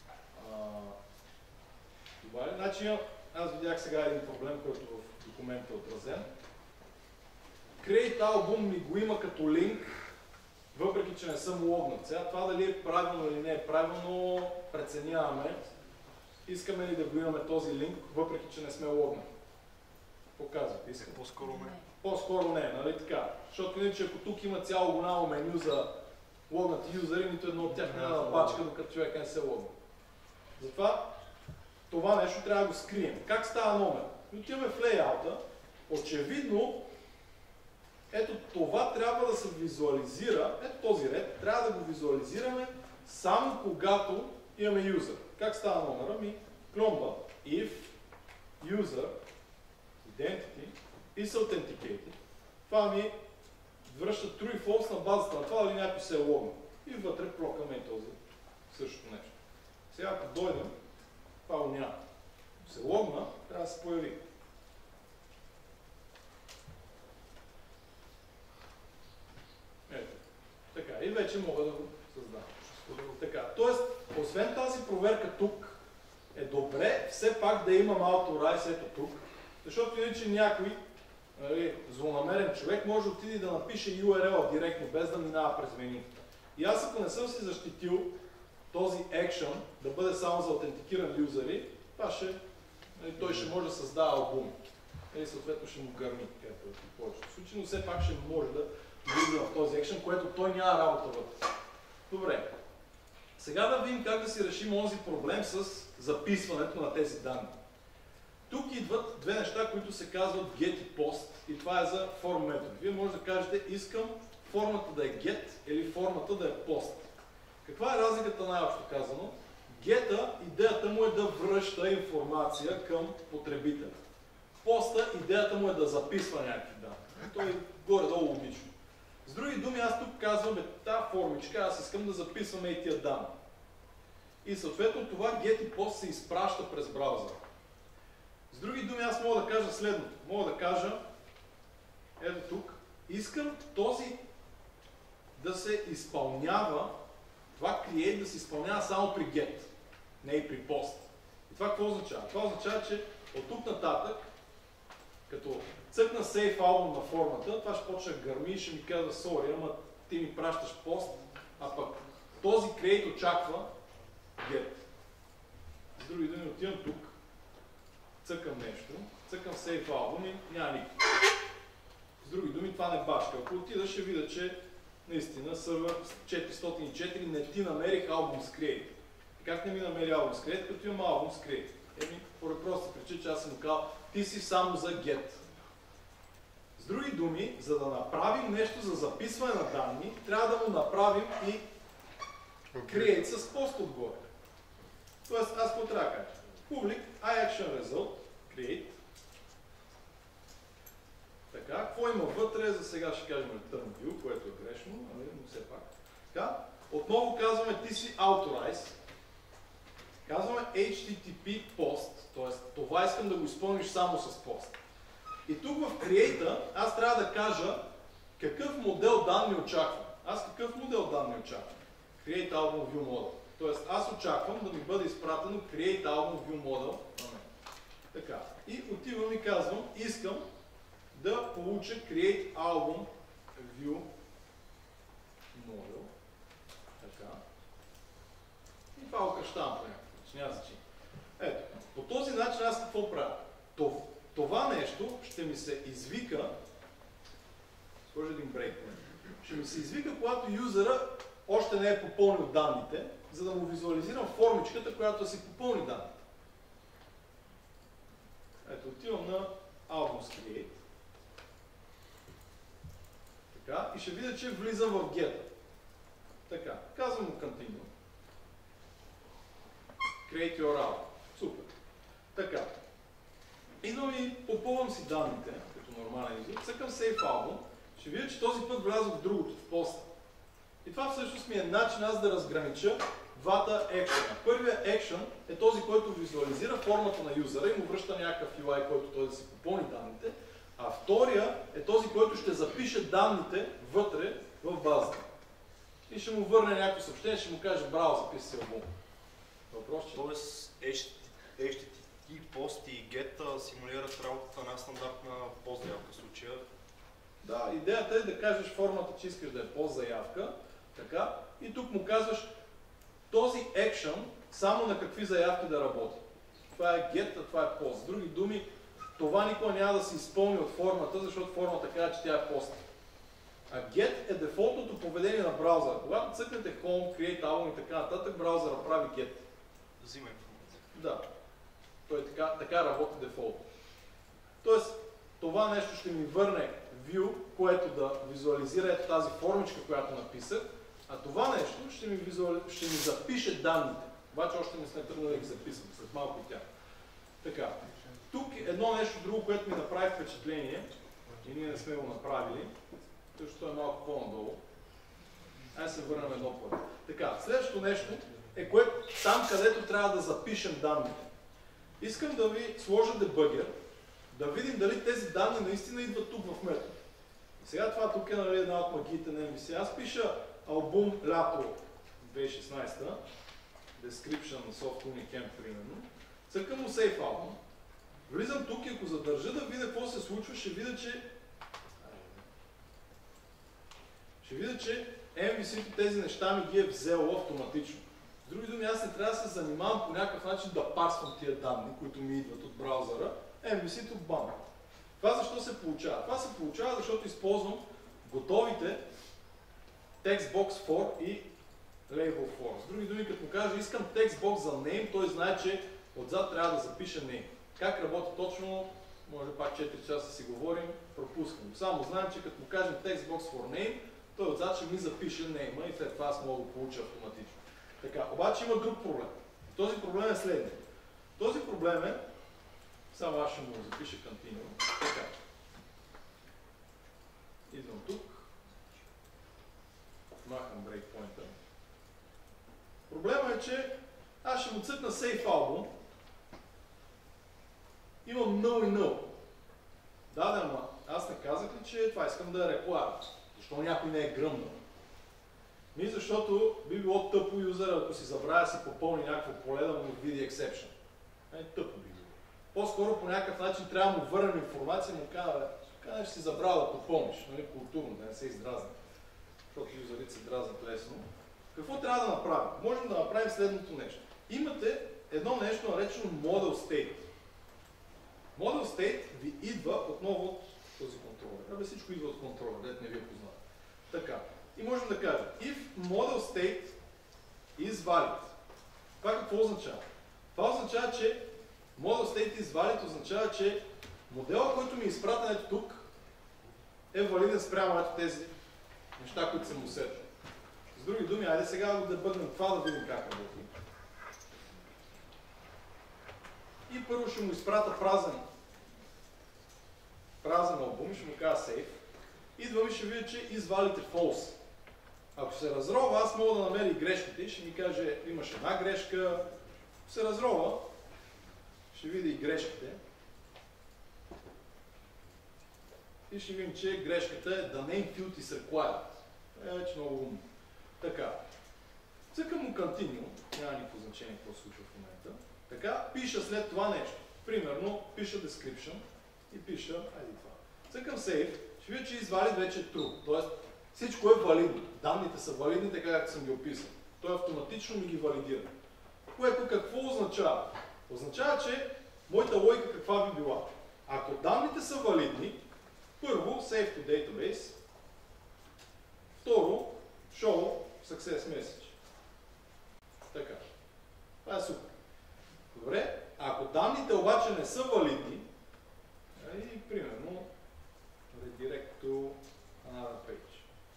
Добре, значи аз видях сега един проблем, който в документа е отразен. Create Album ми го има като линк, въпреки че не съм логнат. Сега това дали е правилно или не е правилно, преценяваме. Искаме ли да го имаме този линк, въпреки че не сме логнат? Показвате, искаме. По-скоро не. По-скоро не, нали така? Защото иначе ако тук има цяло голямо меню за логнати юзери, нито едно от тях няма да бачка, докато човек не се логна. Затова това нещо трябва да го скрием. Как става номер? Отиваме в лейаута, очевидно ето това трябва да се визуализира, ето този ред, трябва да го визуализираме само когато имаме юзер. Как става номера? Кломба if user identity is authenticated. Това ми връща true и false на базата на това, дали някой се е логнал. И вътре плокаме и този същото нещо. Сега ако дойдем, това го няма. Ако се логна, трябва да се появи. Ето. Така, и вече мога да го създам. освен тази проверка тук, е добре все пак да имам authorize ето тук, защото иначе някой злонамерен човек може да отиде да напише URL директно, без да минава през менюта. И аз ако не съм си защитил този action да бъде само за аутентикиран юзери, това ще, той ще може да създава албуми. И съответно ще му гърми, както е в повечето случаи, но все пак ще може да влиза в този action, което той няма работа вътре. Добре. Сега да видим как да си решим онзи проблем с записването на тези данни. Тук идват две неща, които се казват get и post, и това е за form метод. Вие може да кажете, искам формата да е get или формата да е post. Каква е разликата най-общо казано? Get-а, идеята му е да връща информация към потребителя. Post-а, идеята му е да записва някакви данни. То е горе-долу логично. С други думи, аз тук казвам, тази формичка, аз искам да записвам и тия данни. И съответно това get и post се изпраща през браузъра. С други думи, аз мога да кажа следното. Мога да кажа, ето тук, искам този да се изпълнява, това create да се изпълнява само при get, не и при post. И това какво означава? Това означава, че от тук нататък, като цъкна save album на формата, това ще почне да гърми и ще ми казва, sorry, ама ти ми пращаш post, а пък този create очаква get. С други думи, отивам тук, цъкам нещо, цъкам save album и няма никакво. С други думи, това не башка. Ако отида, ще видя, че наистина сервер 404 не ти намерих album с create. И как не ми намери album с create, като имам album с create? Поради проста причина, че аз съм казал, ти си само за get. С други думи, за да направим нещо за записване на данни, трябва да му направим и create с post отгоре. Тоест, аз какво трябва да кажа? Public iActionResult, create. Така, какво има вътре? За сега ще кажем return view, което е грешно, но все пак. Така, отново казваме ти си authorize. Казваме HTTP post, т.е. това искам да го изпълниш само с post. И тук в create аз трябва да кажа какъв модел данни очаквам. Аз какъв модел данни очаквам? Create album view model. Тоест аз очаквам да ми бъде изпратено Create Album View Model. Така. И отивам и казвам, искам да получа Create Album View Model. Така. И това окръщавам по някакъв начин. Няма значение. Ето. По този начин аз какво правя? Това нещо ще ми се извика, сложи един брейк, ще ми се извика, когато юзера още не е попълнил данните, за да му визуализирам формичката, която да си попълни данните. Ето, отивам на Albums Create. Така, и ще видя, че влизам в Get. Така, казвам му Continue. Create your album. Супер. Така. Идвам и попълвам си данните, като нормален юзер. Цъкам Save Album. Ще видя, че този път влязох в другото, в поста. И това всъщност ми е начин аз да разгранича двата екшена. Първият екшен е този, който визуализира формата на юзера и му връща някакъв UI, който той да си попълни данните, а втория е този, който ще запише данните вътре в базата. И ще му върне някакво съобщение, ще му каже, браво, записи си албум. Въпрос, че... Тоест, HTTP, post и get симулират работата на стандартна пост заявка в случая. Да, идеята е да кажеш формата, че искаш да е пост заявка, така, и тук му казваш този action само на какви заявки да работи. Това е get, а това е post. С други думи, това никога няма да се изпълни от формата, защото формата казва, че тя е post. А get е дефолтното поведение на браузъра. Когато цъкнете home, create album и така нататък, браузъра прави get. Взима информация. Да. Той така работи дефолт. Тоест, това нещо ще ми върне view, което да визуализира ето тази формичка, която написах, а това нещо ще ми запише данните. Обаче още не сме тръгнали да ги записвам, след малко и тя. Така. Тук едно нещо друго, което ми направи впечатление, и ние не сме го направили, защото е малко по-надолу. Айде се върнем едно път. Така, следващото нещо е там, където трябва да запишем данните. Искам да ви сложа дебъгер, да видим дали тези данни наистина идват тук в метод. Сега това тук е една от магиите на MVC. Аз пиша албум лято 2016 description на soft unicamp, примерно. Цъкам му save album. Влизам тук и ако задържа да видя какво се случва, ще видя, че MVC-то тези неща ми ги е взело автоматично. С други думи, аз не трябва да се занимавам по някакъв начин да парсвам тия данни, които ми идват от браузъра. MVC-то бам. Това защо се получава? Това се получава, защото използвам готовите TextBox for и Label for. С други думи, като му кажа, искам TextBox за name, той знае, че отзад трябва да запише name. Как работи точно, може пак 4 часа си говорим, пропускам. Само знаем, че като му кажем TextBox for name, той отзад ще ми запише name и след това аз мога да го получа автоматично. Така, обаче има друг проблем. Този проблем е следния. Този проблем е, само аз ще му запиша continue. Така. Идвам тук. Махам брейкпойнта. Проблема е, че аз ще му цъкна Save Album. Имам null и null. Да, ама аз не казах ли, че това искам да е required. Защо някой не е гръмнал? Защото би било тъпо юзера, ако си забравя да си попълни някакво поле, да му види exception. Тъпо би било. По-скоро по някакъв начин трябва да му върнем информация и му казва, че си забравя да попълниш, нали, културно, да не се издразни. Защото юзерите се дразнат лесно. Какво трябва да направим? Можем да направим следното нещо. Имате едно нещо наречено Model State. Model State ви идва отново от този контролер. Всичко идва от контролер, дето не ви е познат. Така. И можем да кажем, if model state is valid. Това какво означава? Това означава, че model state is valid означава, че модела, който ми е изпратен ето тук, е валиден спрямо ето тези неща, които съм усетил. С други думи, айде сега да бъдем това, да видим как работи. И първо ще му изпрата празен албум, ще му кажа save. Идвам и ще видя, че is valid е false. Ако се разрова, аз мога да намеря грешките и ще ми каже, имаш една грешка. Ако се разрова, ще видя и грешките. И ще видим, че грешката е the name field is required. Е вече много умно. Така. Цъкам му continue, няма никакво значение какво се случва в момента. Така, пиша след това нещо. Примерно, пиша description и пиша, айде това. Цъкам save, ще видя, че извалид вече е true. Тоест, всичко е валидно. Данните са валидни, така както съм ги описал. Той автоматично ми ги валидира. Което какво означава? Означава, че моята логика каква би била? Ако данните са валидни, първо, save to database, второ, show success message. Така. Това е супер. Добре, ако данните обаче не са валидни, и примерно, redirect to another page.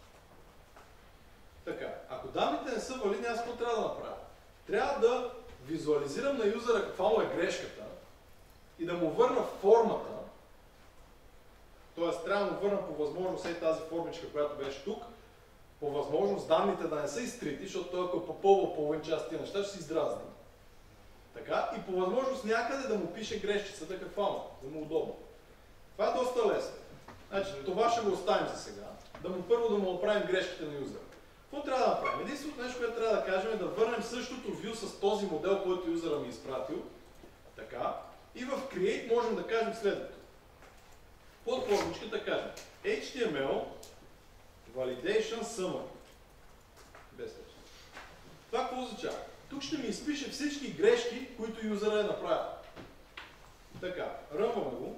Така, ако данните не са валидни, аз какво трябва да направя? Трябва да визуализирам на юзера каква му е грешката и да му върна формата. Т.е. трябва да му върна по възможност тази формичка, която беше тук, по възможност данните да не са изтрити, защото той ако е попълва половин част тия неща, ще се издразни. Така, и по възможност някъде да му пише грешчицата каква му, да му удобно. Това е доста лесно. Значи, това ще го оставим за сега. Първо да му направим грешките на юзера. Какво трябва да направим? Единственото нещо, което трябва да кажем е да върнем същото view с този модел, който юзера ми е изпратил. Така. И в Create можем да кажем следното. Под формичката кажем HTML Validation Summary. Без точно. Това какво означава? Тук ще ми изпише всички грешки, които юзера е направил. Така, ръмваме го.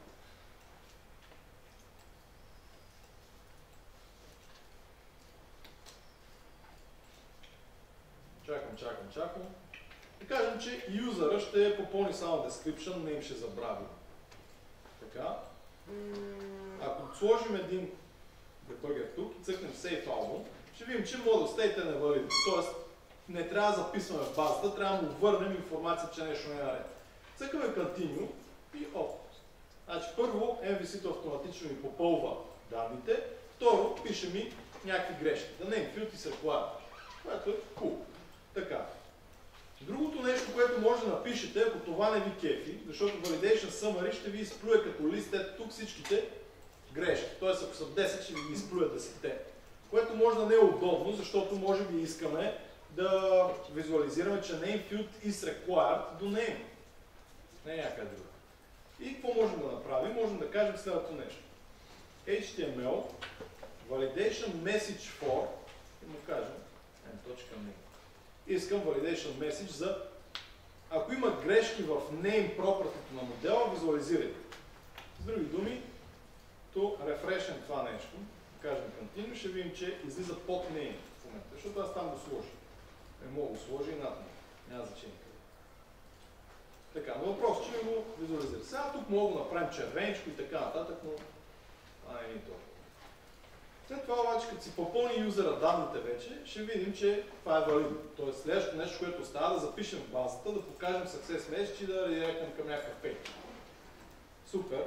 Чакам. Да кажем, че юзера ще попълни само description, name ще забрави. Така. Ако сложим един дебъгер тук и цъкнем Save Album, ще видим, че model state е невалиден. Тоест, не трябва да записваме в базата, трябва да му върнем информация, че нещо не е наред. Цъкаме Continue и оп. Значи първо MVC-то автоматично ми попълва данните, второ пише ми някакви грешки. The name field is required. Което е cool. Така. Другото нещо, което може да напишете, ако това не ви кефи, защото Validation Summary ще ви изплюе като лист тук всичките грешки. Тоест, ако са 10, ще ви ги изплюе 10. Което може да не е удобно, защото може би искаме да визуализираме, че name field is required до name. Не е някъде друга. И какво можем да направим? Можем да кажем следното нещо. HTML validation message for, и му кажем, искам validation message за, ако има грешки в name property на модела, визуализирайте. С други думи, то рефрешнем това нещо, да кажем continue, ще видим, че излиза под name в момента, защото аз там го сложи. Не мога да го сложи и над него. Няма значение къде. Така, но въпрос, че го визуализира. Сега тук мога да направим червеничко и така нататък, но това не е толкова. След това обаче, като си попълни юзера данните вече, ще видим, че това е валидно. Тоест следващото нещо, което става, да запишем в базата, да покажем success message и да редиректнем към някакъв пейдж. Супер.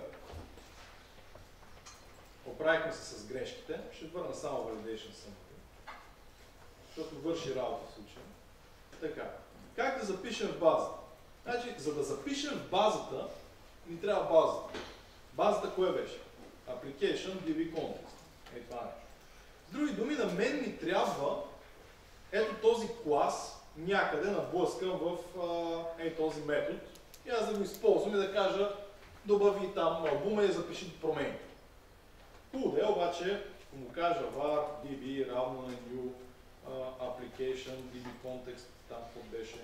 Оправихме се с грешките. Ще върна само validation summary, защото върши работа в случая. Така. Как да запишем в базата? Значи, за да запишем в базата, ни трябва базата. Базата кое беше? Application DB Context. Е това нещо. С други думи, на мен ми трябва ето този клас някъде наблъскан в този метод. И аз да го използвам и да кажа добави там албума и запиши промени. Хубаво да е, обаче, ако му кажа var db равно на new application db context, там какво беше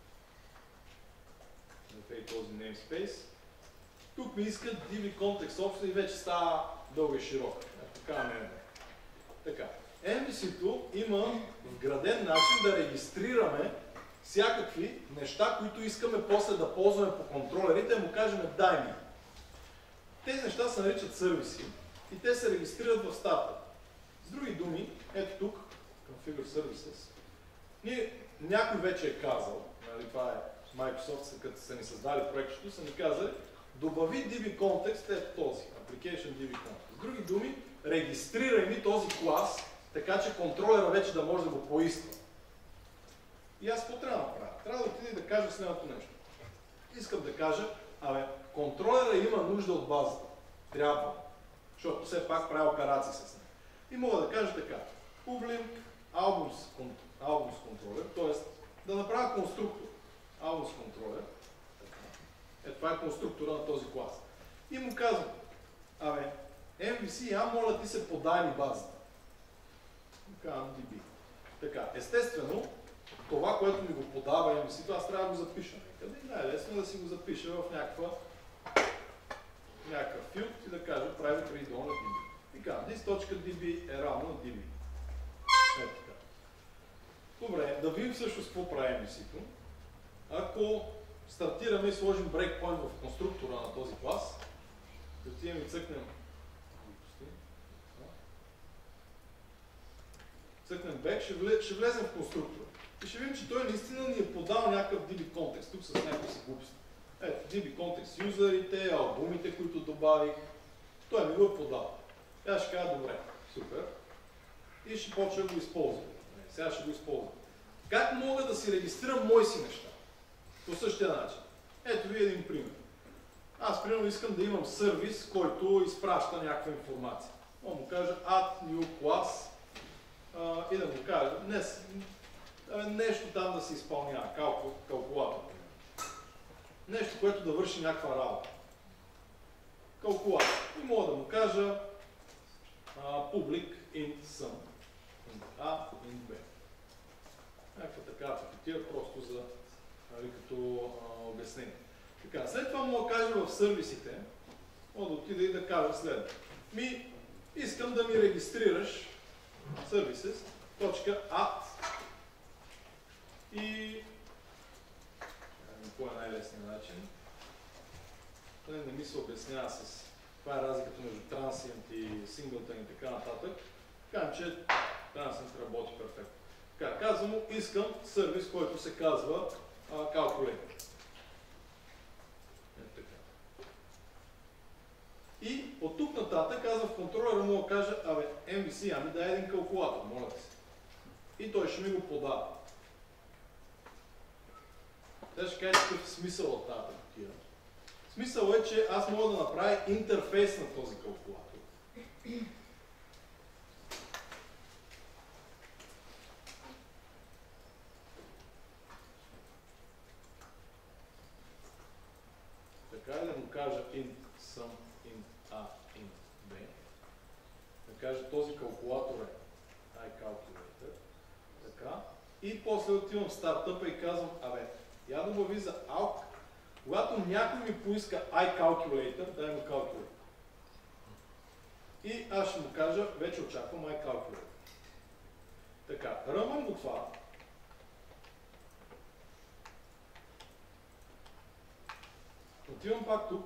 този namespace. Тук ми искат DB context option и вече става дълга и широка. Така не е. Така. MVC-то има вграден начин да регистрираме всякакви неща, които искаме после да ползваме по контролерите, му кажем дай ми. Тези неща се наричат сервиси и те се регистрират в старта. С други думи, ето тук, Configure Services, някой вече е казал, нали, това е Microsoft, като са ни създали проектчето, са ни казали, добави DB Context, ето този, Application DB Context. С други думи, регистрирай ми този клас, така че контролера вече да може да го поиска. И аз какво трябва да направя? Трябва да отида и да кажа следното нещо. Искам да кажа, контролера има нужда от базата. Трябва. Защото все пак прави операции с нея. И мога да кажа така. Public albums controller, т.е. да направя конструктор. Albums controller. Това е конструктора на този клас. И му казвам, MVC, моля ти се подай ми базата. Казвам DB. Така, естествено, това, което ми го подава MVC, аз трябва да го запиша някъде. И най-лесно е да си го запиша в някакъв филд и да кажа private read on DB. И казвам, this.db е равно на DB. Ето така. Добре, да видим всъщност какво прави MVC-то. Ако стартираме и сложим breakpoint в конструктора на този клас, отидем и цъкнем back, ще влезем в конструктора. И ще видим, че той наистина ни е подал някакъв DB контекст, тук с някакви си глупости. Ето, DB контекст юзерите, албумите, които добавих. Той ми го е подал. Аз ще кажа, добре, супер. И ще почна да го използвам. Сега ще го използвам. Как мога да си регистрирам мои си неща? По същия начин. Ето ви един пример. Аз, примерно, искам да имам сервис, който изпраща някаква информация. Мога му кажа add new class и да му кажа нещо там да се изпълнява, калкулатор. Нещо, което да върши някаква работа. Калкулатор. И мога да му кажа public int sum. Int A, int B. Някаква така пакетира, просто за като обяснение. Така, след това мога да кажа в сервисите, мога да отида и да кажа следното. Искам да ми регистрираш services.add и по най-лесния начин. Не ми се обяснява с това е разликата между transient и singleton и така нататък. Казвам, че transient работи перфектно. Така, казвам му, искам сервис, който се казва calculator. И от тук нататък аз в контролера мога да кажа, MVC, дай един калкулатор, моля ти се. И той ще ми го подава. Сега ще кажа какъв смисъл от тази такива. Смисъл е, че аз мога да направя интерфейс на този калкулатор. кажа този калкулатор е iCalculator. Така. И после отивам в стартъпа и казвам, я добави за ALC. Когато някой ми поиска iCalculator, дай му Calculator. И аз ще му кажа, вече очаквам iCalculator. Така, ръмвам го това. Отивам пак тук.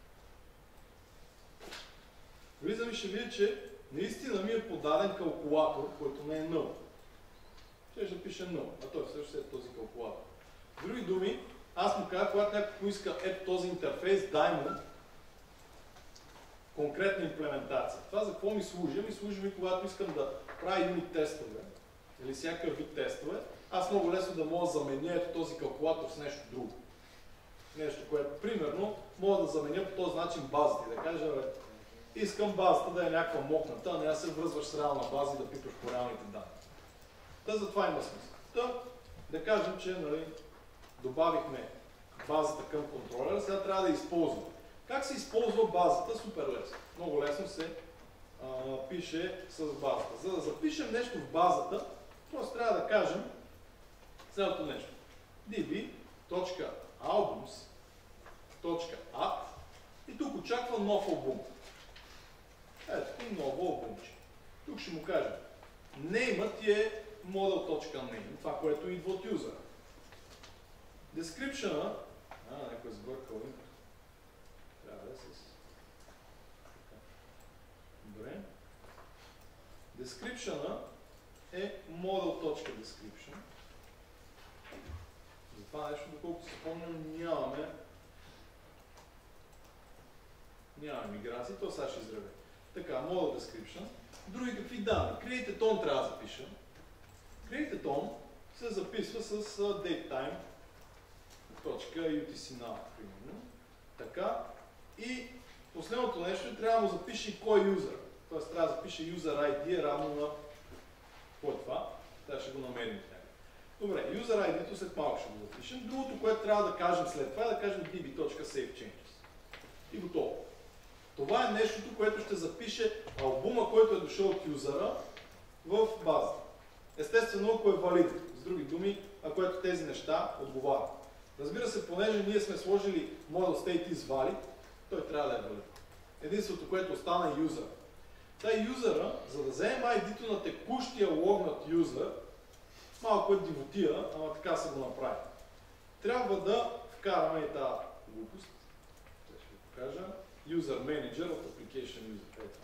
Влизам и ще видя, че наистина ми е подаден калкулатор, който не е null. Ще пише null, а той всъщност е този калкулатор. С други думи, аз му казах, когато някой поиска ето този интерфейс, дай му конкретна имплементация. Това за какво ми служи? Ми служи ми, когато искам да правя юнит тестове или всякакъв вид тестове, аз много лесно да мога да заменя ето този калкулатор с нещо друго. Нещо, което, примерно, мога да заменя по този начин базата и да кажа, искам базата да е някаква мокната, а не да се връзваш с реална база и да пипаш по реалните данни. Та затова има смисъл. Да кажем, че добавихме базата към контролера, сега трябва да я използваме. Как се използва базата? Супер лесно. Много лесно се пише с базата. За да запишем нещо в базата, просто трябва да кажем следното нещо. db.albums.add и тук очаква нов албум. Ето и ново албумче. Тук ще му кажем. Name-ът ти е model.name, това, което идва от юзера. Description-а, някой е сбъркал името. Трябва да е с... Добре. Description-а е model.description. За това нещо, доколкото се помням, нямаме миграции, то сега ще изреве. Така, model description. Други какви данни? Create tone трябва да запиша. Create tone се записва с datetime.utc-now, примерно. Така. И последното нещо трябва да му запише и кой е юзер. Тоест трябва да запише user ID е равно на... Кой е това? Сега ще го намерим в него. Добре, user ID-то след малко ще го запишем. Другото, което трябва да кажем след това е да кажем db.savechanges. И готово. Това е нещото, което ще запише албума, който е дошъл от юзера в базата. Естествено, ако е валиден. С други думи, ако ето тези неща отговарят. Разбира се, понеже ние сме сложили model state is valid, той трябва да е валиден. Единството, което остана е юзера. Та юзера, за да вземем ID-то на текущия логнат юзер, малко е дивотия, ама така се го направи. Трябва да вкараме и тази глупост. Ще ви покажа. User Manager от Application User. Ето.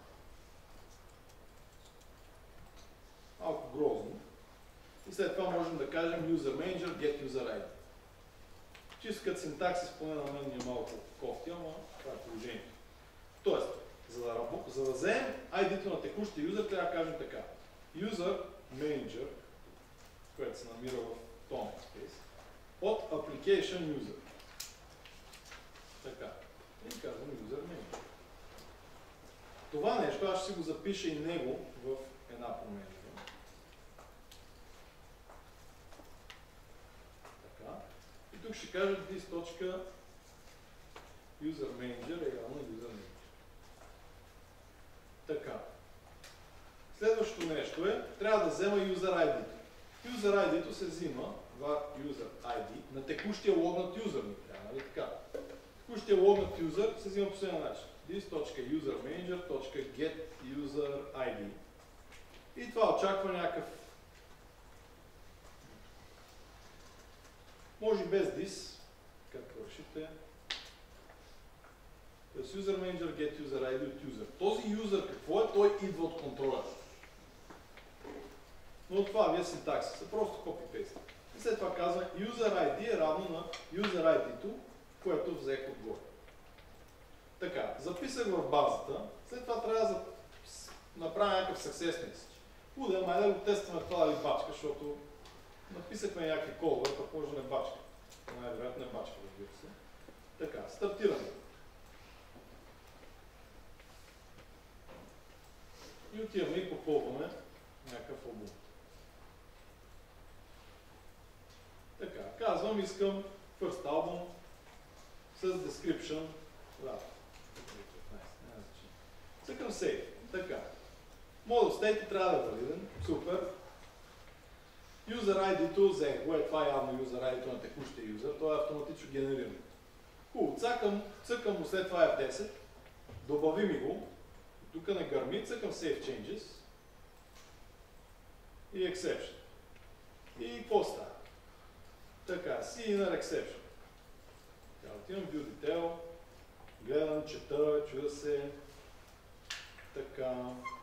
Малко грозно. И след това можем да кажем User Manager, Get User ID. Чисто като синтаксис, поне на мен е малко кофти, ама това е положението. Тоест, за да вземем ID-то на текущия юзер, трябва да кажем така. User Manager, което се намира в Tonic Space, от Application User. Така. И казвам User Manager. Това нещо, аз ще си го запиша и него в една променлива. Така. И тук ще кажа this.userManager е равно User Manager. Така. Следващото нещо е, трябва да взема User ID-то. User ID-то се взима var User ID на текущия логнат юзер ни трябва, нали така? Текущия логнат юзер се взима по следния начин. this.usermanager.getUserID и това очаква някакъв... Може и без this, както решите. Тоест userManager getUserID от юзер. Този юзер какво е? Той идва от контролера. Но това ви е синтаксиса, просто copy-paste. И след това казва userID е равно на userID-то, което взех отгоре. Така, записах в базата, след това трябва да направя някакъв success message. Хубаво, ама да го тестваме това дали бачка, защото написахме някакви кодове, пък може да не бачка. Най-вероятно не бачка, разбира се. Така, стартираме. И отиваме и попълваме някакъв албум. Така, казвам, искам first album с description. Цъкам save. Така. Model state трябва да е валиден. Супер. User ID-то взех го, това е явно user ID-то на текущия юзер, то е автоматично генерирано. Хубаво, цъкам му след това F10, добави ми го, тук не гърми, цъкам Save Changes и Exception. И какво става? Така, CINR Exception. Така, отивам View Detail, гледам, чета, чуда се, така.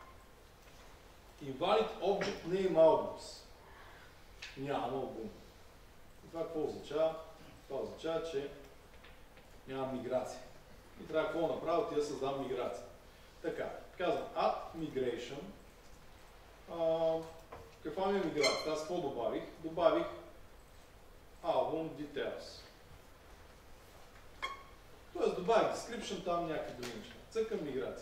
Invalid Object Name Albums. Няма албум. Това какво означава? Това означава, че няма миграция. И трябва какво направя? Тия създам миграция. Така, казвам add migration. Каква ми е миграция? Аз какво добавих? Добавих album details. Тоест добавих description, там някакви други неща. Цъкам миграция.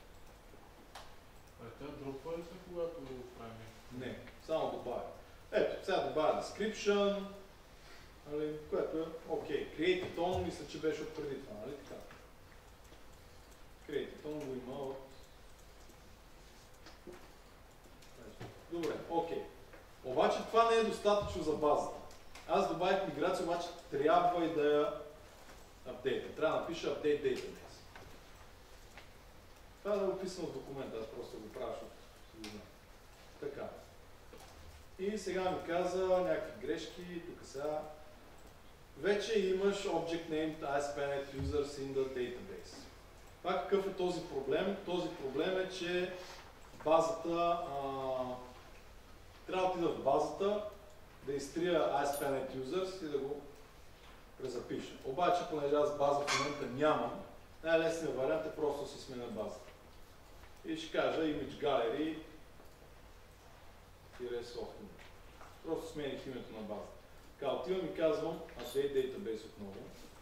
Тя дропва ли се, когато го правим? Не, само добавя. Ето, сега добавя description, нали, което е окей. Create tone, мисля, че беше от преди това, нали така? Create tone го има от... Добре, окей. Обаче това не е достатъчно за базата. Аз добавих миграция, обаче трябва и да я апдейта. Трябва да напиша update database. Това да е описано в документа, аз просто го правя, защото си го знам. Така. И сега ми каза някакви грешки, тук сега. Вече имаш Object Named ASP.NET Users in the Database. Това какъв е този проблем? Този проблем е, че базата, трябва да отида в базата, да изтрия ASP.NET Users и да го презапиша. Обаче, понеже аз база в момента нямам, най-лесният вариант е просто да си сменя базата. И ще кажа Image Gallery software. Просто смених името на базата. Така, отивам и казвам Update Database отново.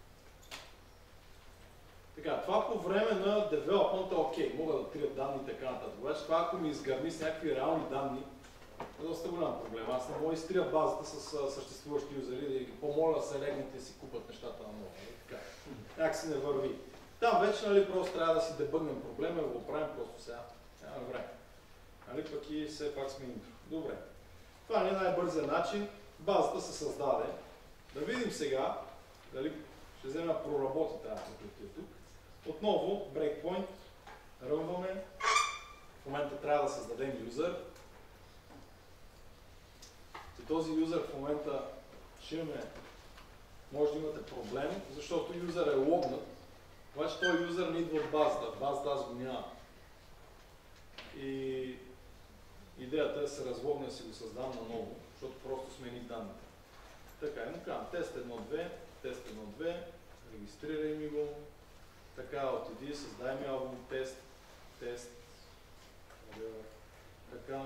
Така, това по време на development е окей, мога да трия данни и така нататък. Обаче това ако ми изгърми с някакви реални данни, е доста голям проблем. Аз не мога да изтрия базата с съществуващи юзери, да ги помоля да се легнат и си купат нещата на ново. Така, някак си не върви. Там вече, нали, просто трябва да си дебъгнем проблема и да го правим просто сега. Няма време. Нали, пък и все пак сме интро. Добре. Това не е най-бързият начин. Базата се създаде. Да видим сега, дали ще вземем да проработи тази прокрития тук. Отново, breakpoint, ръмваме. В момента трябва да създадем юзър. И този юзър в момента ще имаме, може да имате проблем, защото юзър е логнат. Обаче този юзър не идва от базата. В базата аз го няма. И идеята е да се разлогна и си го създам наново, защото просто смених данните. Така, му казвам, тест 1.2, тест 1.2, регистрирай ми го. Така, отиди, създай ми албум, тест. Така.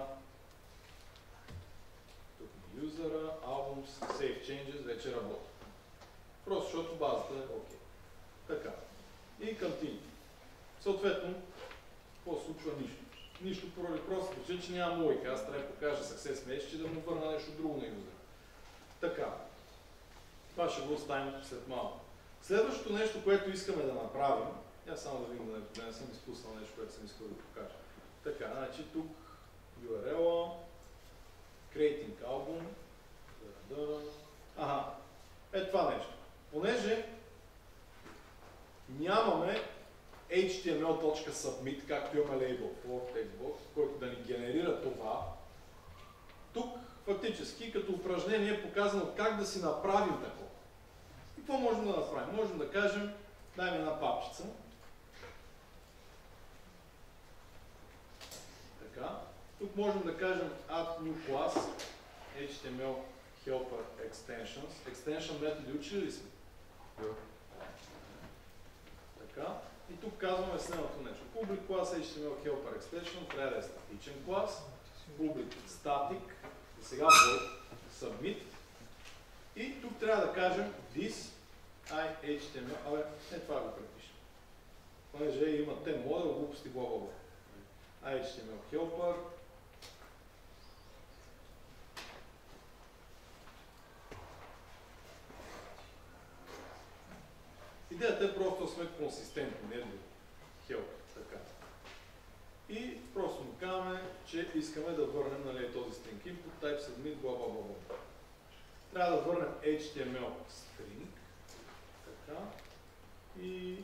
Тук ми юзера, albums, save changes, вече работи. Просто защото базата е окей. Така. И continue. Съответно, какво се случва? Нищо. Нищо поради просто причина, че няма логика. Аз трябва да покажа success message и да му върна нещо друго на юзера. Така. Това ще го оставим след малко. Следващото нещо, което искаме да направим, я само да видим да не съм изпуснал нещо, което съм искал да покажа. Така, значи тук URL-а, Creating Album, ето това нещо. Понеже нямаме HTML.submit, както имаме label for textbox, който да ни генерира това, тук фактически като упражнение е показано как да си направим такова. И какво можем да направим? Можем да кажем, дай ми една папчица. Така. Тук можем да кажем add new class, HTML helper extensions. Extension методи учили ли сме? Така. И тук казваме следното нещо. Public class HTML helper extension трябва да е статичен клас. Public static, и сега void, submit. И тук трябва да кажем this HTML, това го препишем. Понеже има те модел, глупости, бла-бла-бла. HTML helper. Идеята е просто да сме консистентни, не да helper, така. И просто му казваме че искаме да върнем, нали, този string input, type submit, бла бла бла бла. Трябва да върнем HTML string. Така. И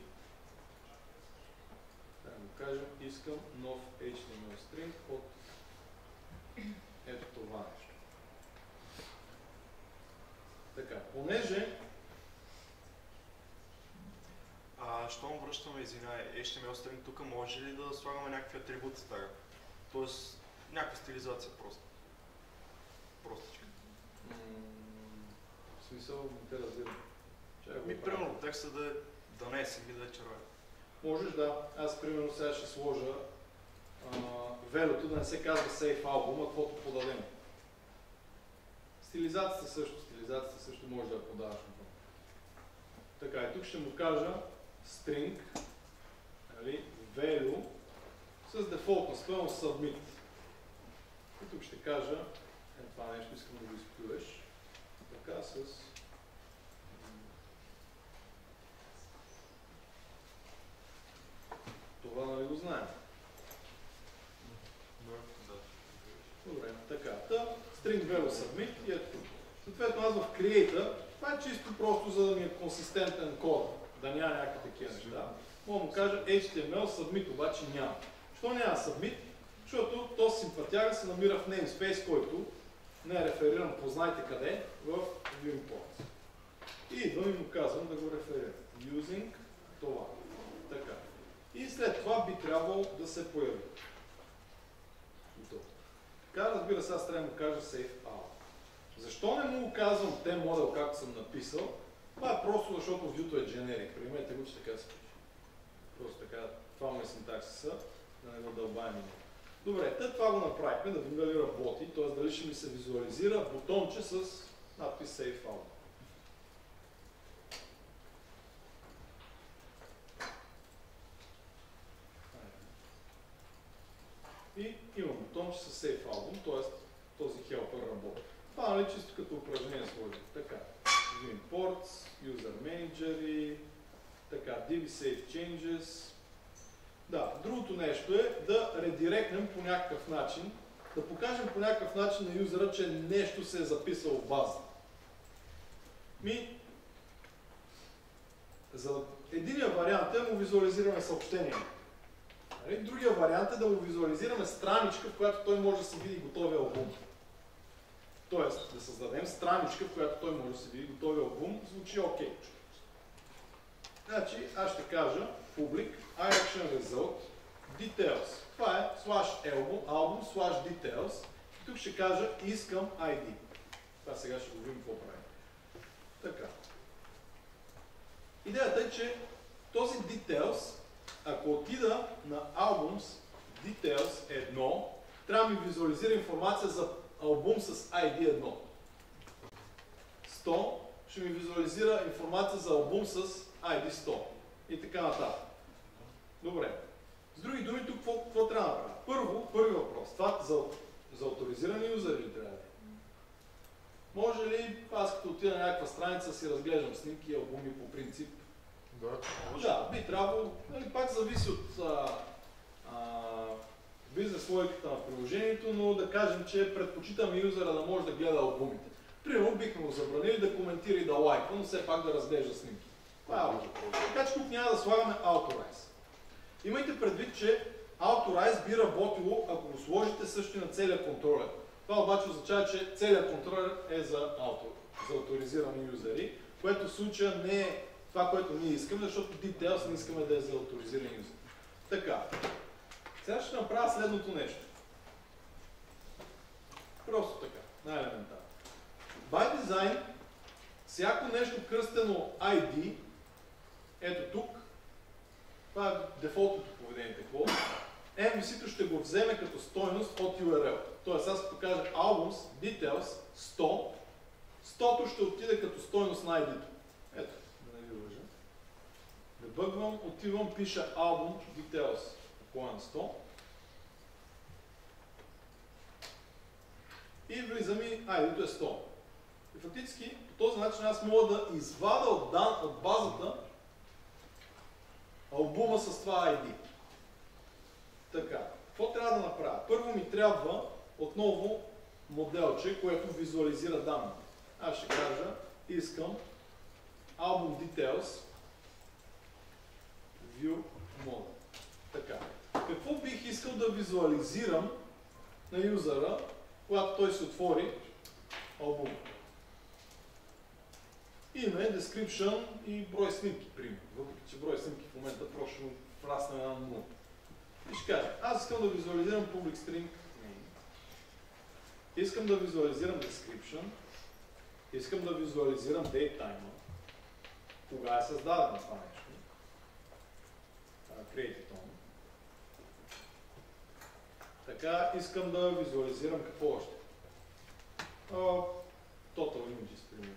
да го кажем, искам нов HTML string от ето това нещо. Така, понеже щом връщаме, извинай, HTML string, тук може ли да слагаме някакви атрибути тага? Тоест, някаква стилизация просто. Простичка. В смисъл, не те разбирам. Примерно, текста да не е сиви, да е червен. Можеш, да. Аз, примерно, сега ще сложа велюто да не се казва save album, а каквото подадем. Стилизацията също може да я подаваш. Така, и тук ще му кажа string, нали, value, с дефолтна стойност submit. И тук ще кажа, това нещо искам да го изплюеш, така с това, нали го знаем. Добре, така. String value submit и ето тук. Съответно аз в create, това е чисто просто за да ми е консистентен код, да няма някакви такива неща. Мога му кажа HTML submit, обаче няма. Що няма submit? Защото този симпатяга се намира в namespace, който не е рефериран, познайте къде, в viewport. И идвам и му казвам да го реферирам. Using това. Така. И след това би трябвало да се появи. Така, разбира се, аз трябва да му кажа save out. Защо не му казвам те модел, както съм написал? Това е просто защото Vue-то е generic. Приемете го, че така се пише. Просто така, това му е синтаксиса, да не го дълбаем. Добре, това го направихме, да видим дали работи, т.е. дали ще ми се визуализира бутонче с надпис Save Out. И имам бутонче с Save Album, т.е. този helper работи. Това нали чисто като упражнение сложи. Така, Imports, User Manager и така, DB Save Changes. Да, другото нещо е да редиректнем по някакъв начин, да покажем по някакъв начин на юзера, че нещо се е записало в база. За единия вариант е да му визуализираме съобщение. Другия вариант е да му визуализираме страничка, в която той може да си види готовия албум. Тоест, да създадем страничка, в която той може да си види готовия албум, звучи окей. Значи, аз ще кажа public iAction result details. Това е /album /details. И тук ще кажа искам ID. Това сега ще го видим какво прави. Така. Идеята е, че този details, ако отида на albums details 1, трябва да ми визуализира информация за албум с ID 1. 100 ще ми визуализира информация за албум с ID 100. И така нататък. Добре. С други думи, тук какво трябва да направя? Първи въпрос. Това за авторизирани юзери ли трябва да е? Може ли аз като отида на някаква страница си разглеждам снимки и албуми по принцип? Да, би трябвало. Нали, пак зависи от бизнес логиката на приложението, но да кажем, че предпочитаме юзера да може да гледа албумите. Примерно бихме го забранили да коментира и да лайква, но все пак да разглежда снимки. Това е логика. Така че тук няма да слагаме Authorize. Имайте предвид, че Authorize би работило, ако го сложите също на целия контролер. Това обаче означава, че целият контролер е за авторизирани юзери, което в случая не е това, което ние искаме, защото Details не искаме да е за авторизирани юзери. Така. Сега ще направя следното нещо. Просто така, най-елементарно. By design, всяко нещо кръстено ID, ето тук, това е дефолтното поведение такова, MVC-то ще го вземе като стойност от URL. Тоест аз като кажа albums, details, 100, 100-то ще отиде като стойност на ID-то. Ето, да не ви лъжа. Дебъгвам, отивам, пиша album, details, на 100. И влизам и ID-то е 100. И фактически по този начин аз мога да извада от базата албума с това ID. Така. Какво трябва да направя? Първо ми трябва отново моделче, което визуализира данните. Аз ще кажа, искам Album Details View Model. Така. Какво бих искал да визуализирам на юзера, когато той се отвори албума? Име, description и брой снимки, примерно. Въпреки че брой снимки в момента просто ще му врасна една нула. И ще кажа, аз искам да визуализирам public string name. Искам да визуализирам description. Искам да визуализирам datetime. Кога е създадено това нещо? Created on. Така, искам да визуализирам какво още? Total images, примерно.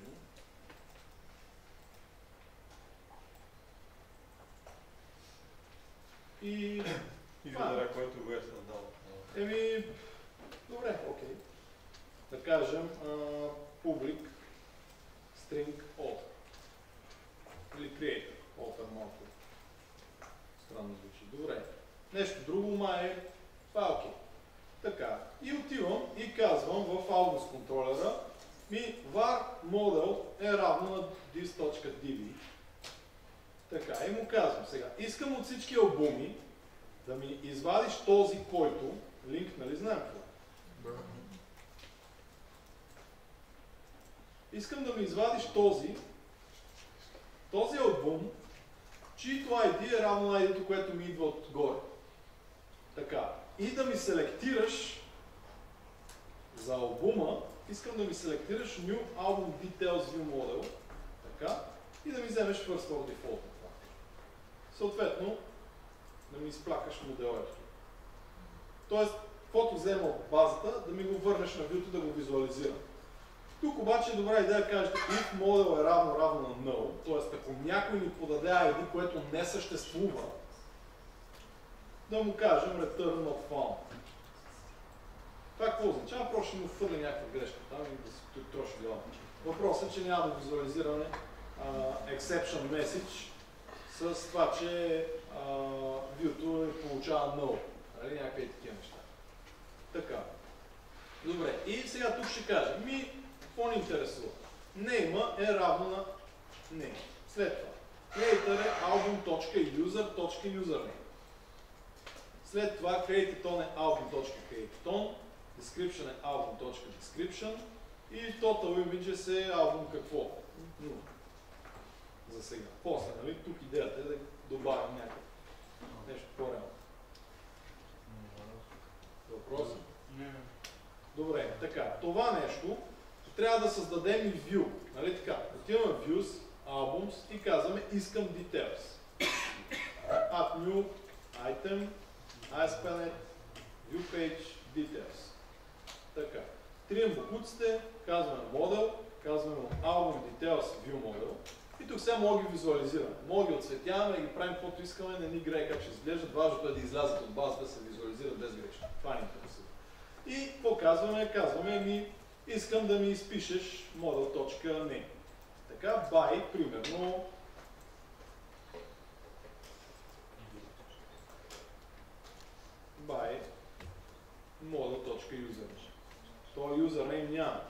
И юзера, който го е създал. Добре, окей. Да кажем public string author. Или creator. Author малко странно звучи. Добре. Нещо друго, това е окей. Така. И отивам и казвам в albums контролера var model е равно на this.db. Така, и му казвам сега, искам от всички албуми да ми извадиш този, който, линк, нали знаем това? Искам да ми извадиш този албум, чието ID е равно на ID-то, което ми идва отгоре. Така, и да ми селектираш за албума, искам да ми селектираш New Album Details View Model, така, и да ми вземеш First for Default. Съответно, да ми изплакаш моделето. Тоест, каквото взема от базата, да ми го върнеш на вюто да го визуализирам. Тук обаче е добра идея да кажете, if model е равно на null, т.е. ако някой ни подаде ID, което не съществува, да му кажем return not found. Това какво означава? Просто ще му фърля някаква грешка там и да се троши глава. Въпросът е, че няма да визуализираме exception message с това, че вюто получава null. Нали? Някакви такива неща. Така. Добре. И сега тук ще кажа. Какво ни интересува? Name е равно на name. След това. Creator е album.user.username. След това created е album.created. Description е album.description. И total images е album какво? За сега. После, нали? Тук идеята е да добавим някакво нещо по-реално. Въпрос? Не. Добре, така. Това нещо трябва да създадем и view. Нали така? Отиваме в views, albums и казваме искам details. Add new item, ASP.NET, view page, details. Така. Трием букуците, казваме model, казваме album details view model. И тук сега мога да ги визуализираме. Мога да ги отцветяваме и ги правим каквото искаме, не ни грее как ще изглеждат. Важното е да излязат от базата, да се визуализират без грешка. Това ни интересува. И какво казваме? Казваме искам да ми изпишеш model.name. Така, by, примерно, by model.username. Това username няма.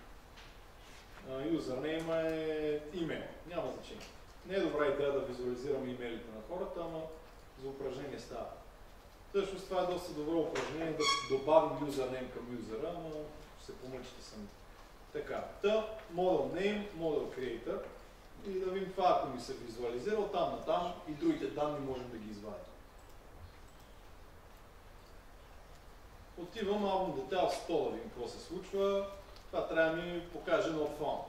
Юзернейм е имейл. Няма значение. Не е добра идея да визуализираме имейлите на хората, ама за упражнение става. Всъщност това е доста добро упражнение да добавим юзернейм към юзера, но се помъчите сами. Така, model name, model creator и да видим това, ако ми се визуализира от там на там и другите данни можем да ги извадим. Отивам album details 100 да видим какво се случва. Това трябва да ми покаже not found.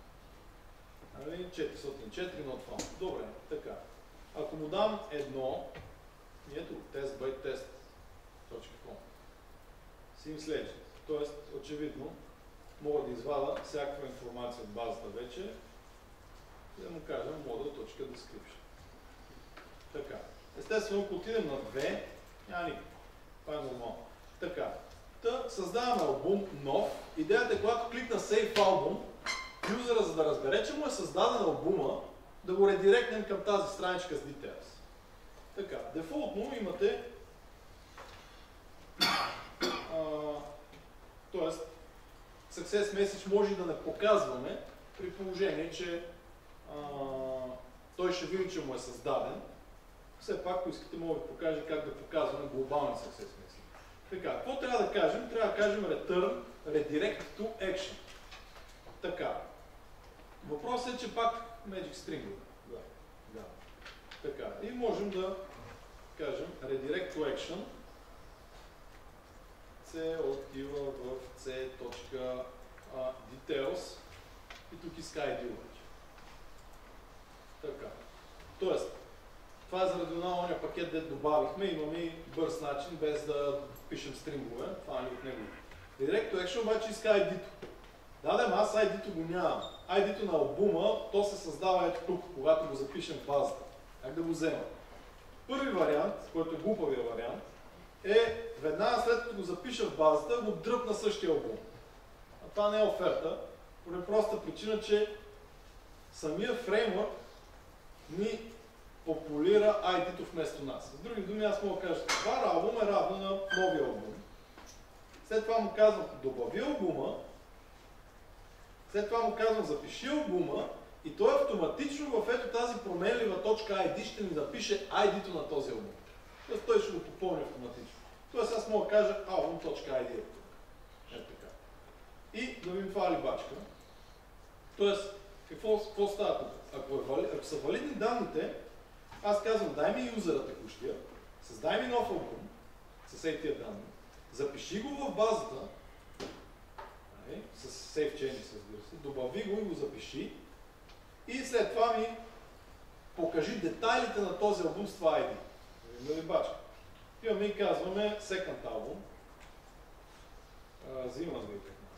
404 not found. Добре, така. Ако му дам едно, ето test by test.com. Sim следва. Тоест, очевидно, мога да извада всякаква информация от базата вече и да му кажем model.description. Така. Естествено, ако отидем на 2, няма никакво. Това е нормално. Така. Създаваме албум нов. Идеята е, когато кликна Save Album, юзера, за да разбере, че му е създаден албума, да го редиректнем към тази страничка с Details. Така, дефолтно имате success message може и да не показваме, при положение, че той ще види, че му е създаден. Все пак, ако искате, мога да покажа как да показваме глобален success message. Така, какво трябва да кажем? Трябва да кажем return redirect to action. Така. Въпросът е, че пак Magic String. Да. Така. И можем да кажем redirect to action. C отива в C.details и тук иска ID обаче. Така. Тоест, това е заради ония пакет, де добавихме, имаме и бърз начин, без да пишем стрингове. Това е от него. Redirect to action обаче иска ID-то. Да, аз ID-то го нямам. ID-то на албума, то се създава ето тук, когато го запишем в базата. Как да го взема? Първи вариант, който е глупавия вариант, е веднага след като го запиша в базата, го дръпна същия албум. А това не е оферта, поради проста причина, че самия фреймворк ни популира ID-то вместо нас. С други думи, аз мога да кажа, това албум е равно на новия албум. След това му казвам, добави албума, след това му казвам, запиши албума и той автоматично в ето тази променлива точка ID ще ми запише ID-то на този албум. Тоест той ще го попълни автоматично. Тоест аз мога да кажа album.id. Ето така. И да видим това либачка. Тоест, какво става тук? Ако са валидни данните, аз казвам, дай ми юзера текущия, създай ми нов албум с тия данни, запиши го в базата, с save changes, разбира се, добави го и го запиши и след това ми покажи детайлите на този албум с това ID. Нали бачка? Имаме и казваме second album. Взимам да ви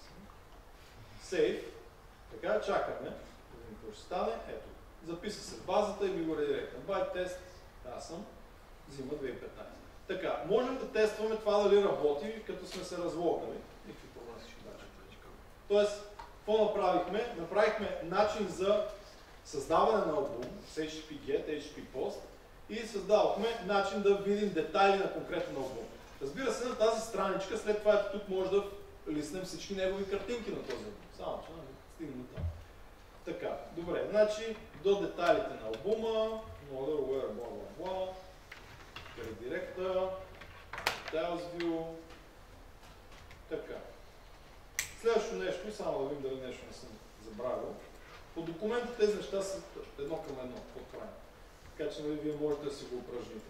15. Save. Така, чакаме. Да видим какво ще стане. Ето. Записа се в базата и ми го редиректна. Byte test. Аз съм. Взима 2015. Така, можем да тестваме това дали работи, като сме се разлогали. Никакви проблеми ще дадем. Тоест, какво направихме? Направихме начин за създаване на албум с HTTP GET, HTTP POST и създавахме начин да видим детайли на конкретен албум. Разбира се, на тази страничка, след това тук може да лиснем всички негови картинки на този албум. Само че стигнем там. Така, добре, значи до детайлите на албума, model, where, bla bla bla, редиректа, details view, така. Следващото нещо, само да видим дали нещо не съм забравил. По документа тези неща са едно към едно, какво правим. Така че нали, вие можете да си го упражните.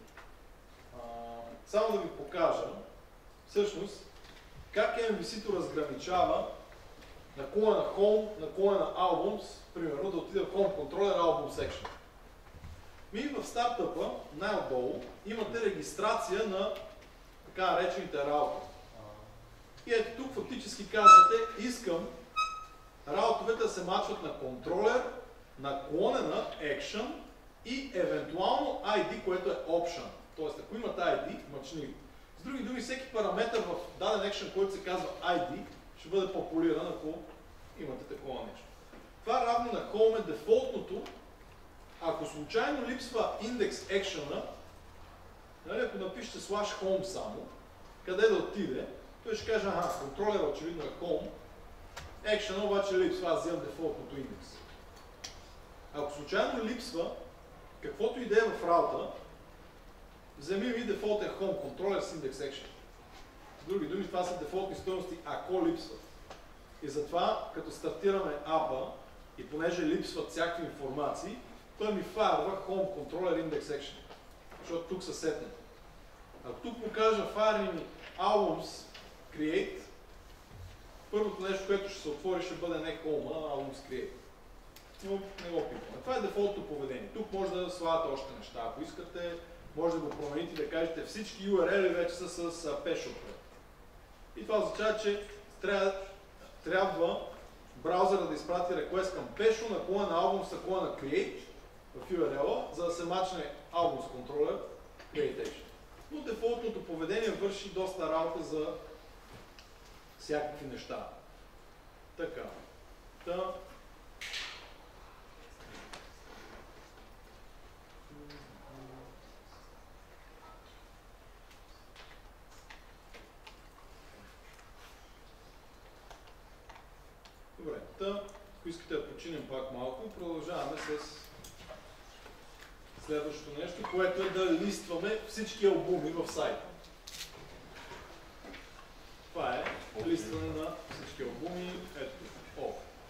Само да ви покажа, всъщност, как MVC-то разграничава наклона на Home, наклона на Albums, примерно да отида в Home Controller Album Section. В стартъпа, най-отдолу, имате регистрация на така наречените раути. И ето тук фактически казвате, искам раутовете да се мачват на контролер, наклонена Action и евентуално ID, което е Option. Тоест, ако имате ID, мъчни. С други думи, всеки параметър в даден Action, който се казва ID, ще бъде популиран, ако имате такова нещо. Това равно на Home е дефолтното. Ако случайно липсва индекс Action-а, нали, ако напишете slash home само, къде да отиде, той ще каже, контролера очевидно е home, Action обаче липсва, аз вземам дефолтното индекс. Ако случайно липсва, каквото и да е в раута, вземи ми дефолт е home, контролер с индекс Action. С други думи, това са дефолтни стойности, ако липсват. И затова, като стартираме апа, и понеже липсват всякакви информации, той ми файрва home, controller, index action. Защото тук са сетни. Ако тук му кажа fire ми albums create, първото нещо, което ще се отвори, ще бъде не home, а albums create. Но не го питаме. Това е дефолтно поведение. Тук може да слагате още неща. Ако искате, може да го промените и да кажете всички URL-и вече са с Pesh отпред. И това означава, че трябва браузъра да изпрати request към Pesh, наклона на albums, наклона на create в URL-а, за да се мачне albums controller creation. Но дефолтното поведение върши доста работа за всякакви неща. Така. Добре, ако искате да починем пак малко, продължаваме с следващото нещо, което е да листваме всички албуми в сайта. Това е листване на всички албуми. Ето, о!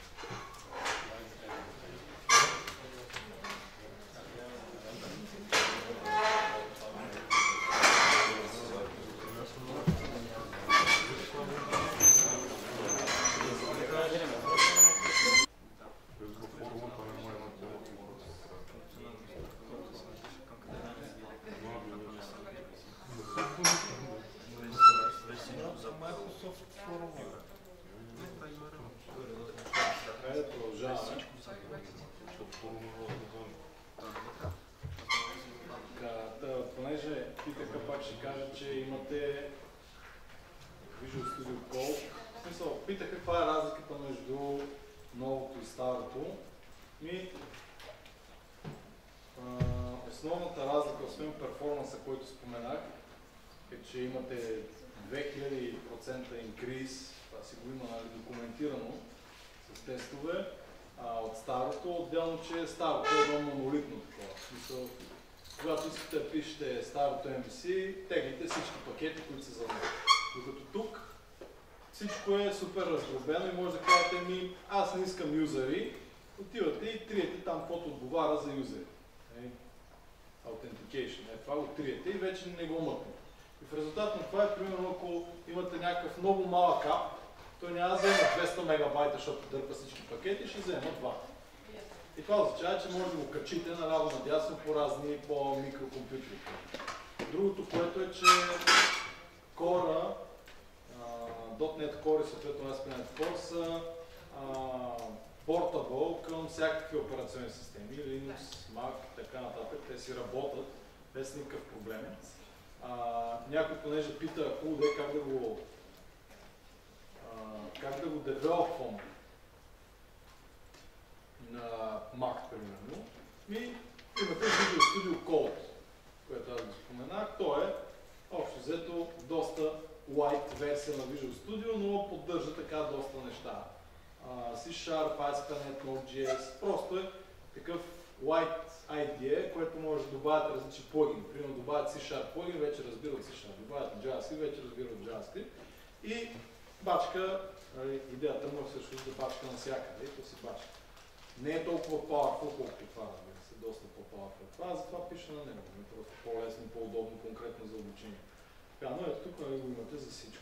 Понеже питаха, пак ще кажа, че имате Visual Studio Code. В смисъл, питаха каква е разликата между новото и старото. Основната разлика, освен перформанса, който споменах, е, че имате 2000% increase, това си го има документирано с тестове, от старото, отделно, че старото е едно монолитно такова. Смисъл, когато искате да пишете старото MVC, теглите всички пакети, които са за него. Докато тук всичко е супер раздробено и може да кажете аз не искам юзери, отивате и триете там, каквото отговаря за юзери. Authentication. Това го триете и вече не го мъкнете. И в резултат на това е, примерно, ако имате някакъв много малък ап, той няма да вземе 200 мегабайта, защото дърпа всички пакети, ще вземе 2. И това означава, че може да го качите наляво надясно по разни по-микрокомпютри. Другото, което е, че Core, .NET Core и съответно ASP.NET Core са portable към всякакви операционни системи, Linux, Mac и така нататък. Те си работят без никакъв проблем. Някой, понеже пита хубаво как да го девелопвам на Mac, примерно. Имате Visual Studio Code, което аз го споменах. То е общо взето доста light версия на Visual Studio, но поддържа така доста неща. C#, ASP.NET, Node.js, просто е такъв light IDE, което може да добавят различни плагини. Примерно добавят C# плагин, вече разбират C#, добавят JavaScript, вече разбират JavaScript. И бачка, идеята му е всъщност да бачка навсякъде, и то си бачка. Не е толкова powerful, колкото това, разбира се, доста по-powerful. Това затова пише на него, просто по-лесно, по-удобно, конкретно за обучение. Така, но ето тук го имате за всичко.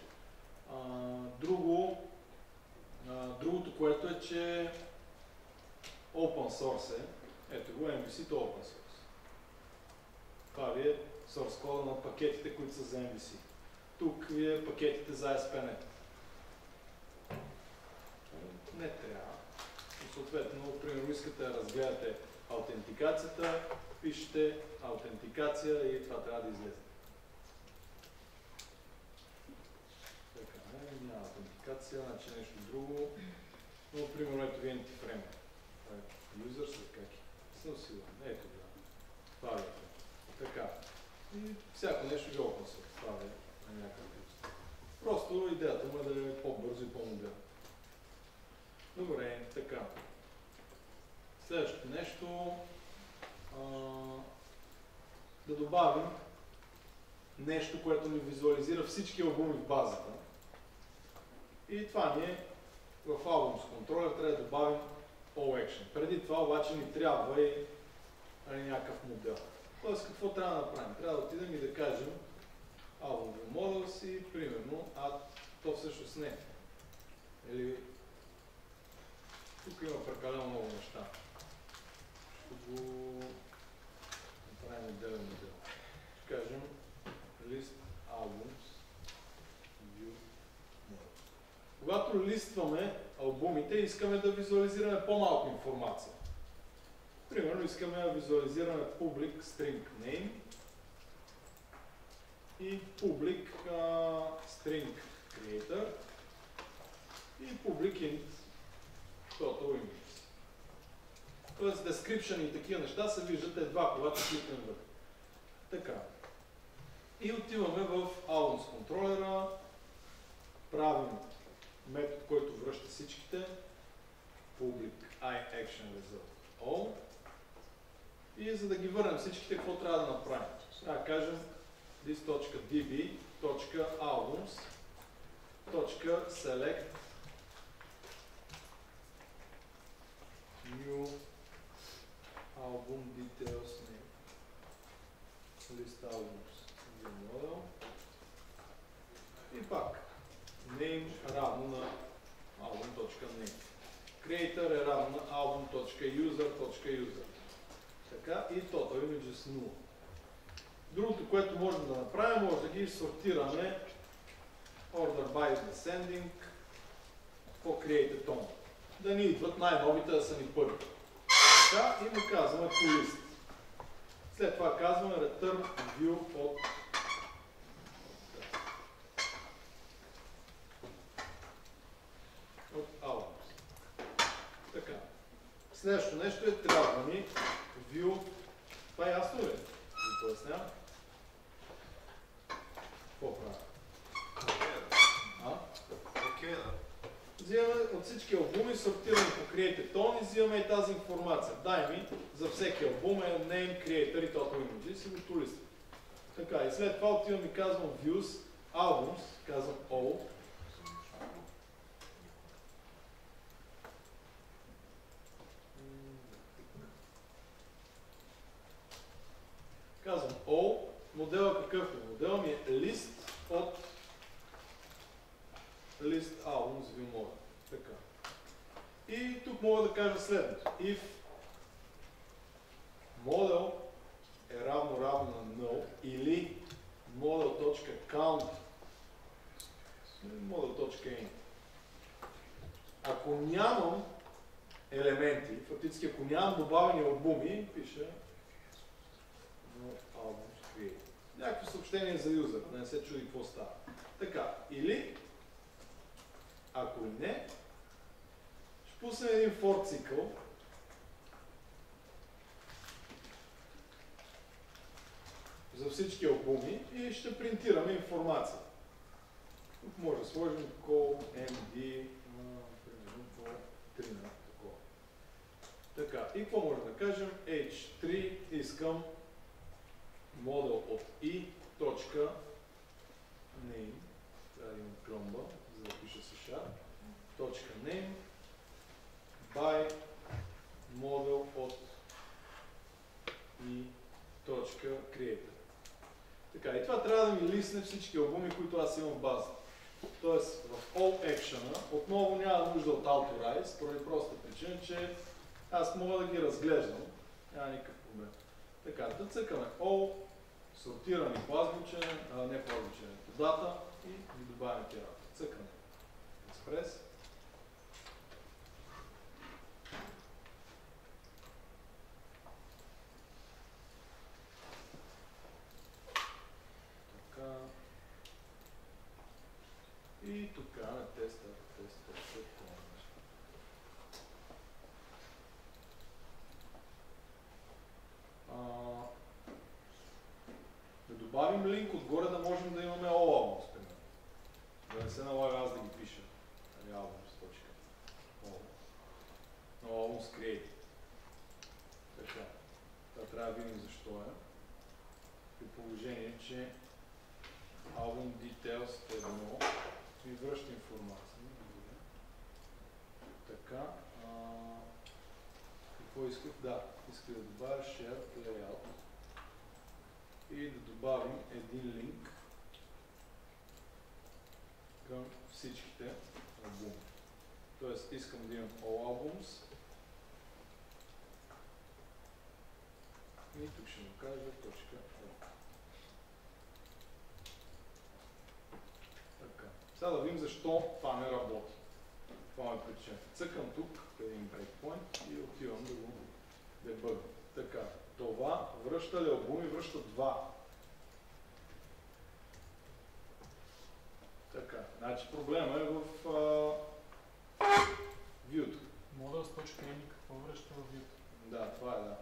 Другото, което е, че open source е, ето го, MVC-то open source. Това ви е source кода на пакетите, които са за MVC. Тук ви е пакетите за ASP.NET. Не трябва. Съответно, примерно, искате да разгледате аутентикацията, пишете аутентикация и това трябва да излезе. Така, няма аутентикация, значи нещо друго. Но, примерно, ето ви anti-frame. User след как е? Съм сигурен. Ето да. Това е. Така. И всяко нещо ви open source. Това е на някакъв тип. Просто идеята му е да е по-бързо и по-модерно. Добре, така. Следващото нещо, да добавим нещо, което ни визуализира всички албуми в базата. И това ни е в Albums Controller, трябва да добавим All Action. Преди това обаче ни трябва и някакъв модел. Тоест, какво трябва да направим? Трябва да отидем и да кажем Album Models и примерно, то всъщност не. Или тук има прекалено много неща. Ще го направим отделен модел. Ще кажем List Albums View Models. Когато листваме албумите, искаме да визуализираме по-малко информация. Примерно искаме да визуализираме Public String Name и Public String Creator и Public Int Total Images. Тоест, description и такива неща се виждат едва, когато кликнем вътре. Така. И отиваме в Albums Controller, правим метод, който връща всичките public iAction result all. И за да ги върнем всичките, какво трябва да направим? Трябва да кажем this.db.albums.select new album details name list albums new model и пак name равно на album.name creator е равно на album.user.user така и total images 0. Другото, което можем да направим, може да ги сортираме order by descending по create tone. Да ни идват най-новите, да са ни първи. Така и му казваме to list. След това казваме return view от albums. Така. Следващото нещо е трябва ни view. Това е ясно ли? Ви пояснявам. Какво правя? Окей, да. Взимаме от всички албуми, сортираме по Created Tone и взимаме и тази информация. Дай ми за всеки албум е name, creator и total images и го тулиствам. Така, и след това отивам и казвам views, albums, казвам all. Казвам all, модела какъв е? Модел ми е list от list albums view model. Така. И тук мога да кажа следното. If model е равно на null или model.count model.int. Ако нямам елементи, фактически ако нямам добавени албуми, пиша albums create. Някакво съобщение за юзер, да не се чуди какво става. Така, или ако и не, ще пуснем един for цикъл. За всички албуми и ще принтираме информация. Тук може да сложим call md, примерно по 3 на такова. Така, и какво може да кажем? h3 искам модел от i, точка, name, трябва да имам кромба, за да пиша C#, точка name, by модел от i, точка creator. Така, и това трябва да ми лисне всички албуми, които аз имам в база. Тоест, в all action отново няма нужда от authorize, поради проста причина, че аз мога да ги разглеждам. Няма никакъв проблем. Така, да цъкаме all, сортирани по азбучен, не по азбучен, по дата и ги добавяме тия работа. Цъкаме Express. Така. И тук на теста. Да добавим линк отгоре, да можем да имаме all albums, примерно. Да не се налага аз да ги пиша. Albums. No albums create. Така. Това трябва да видим защо е. При положение, че album details едно ми връща информация. Така. Какво исках? Да, исках да добавя share layout и да добавим един линк към всичките албуми. Тоест искам да имам all albums и тук ще му кажа точка. Така. Сега да видим защо това не работи. Това е причина. Цъкам тук един breakpoint и отивам да го дебъгна. Така, това връща ли албуми? Връща 2. Така, значи проблема е в view-то. Models.name какво връща в view-то? Да, това е, да.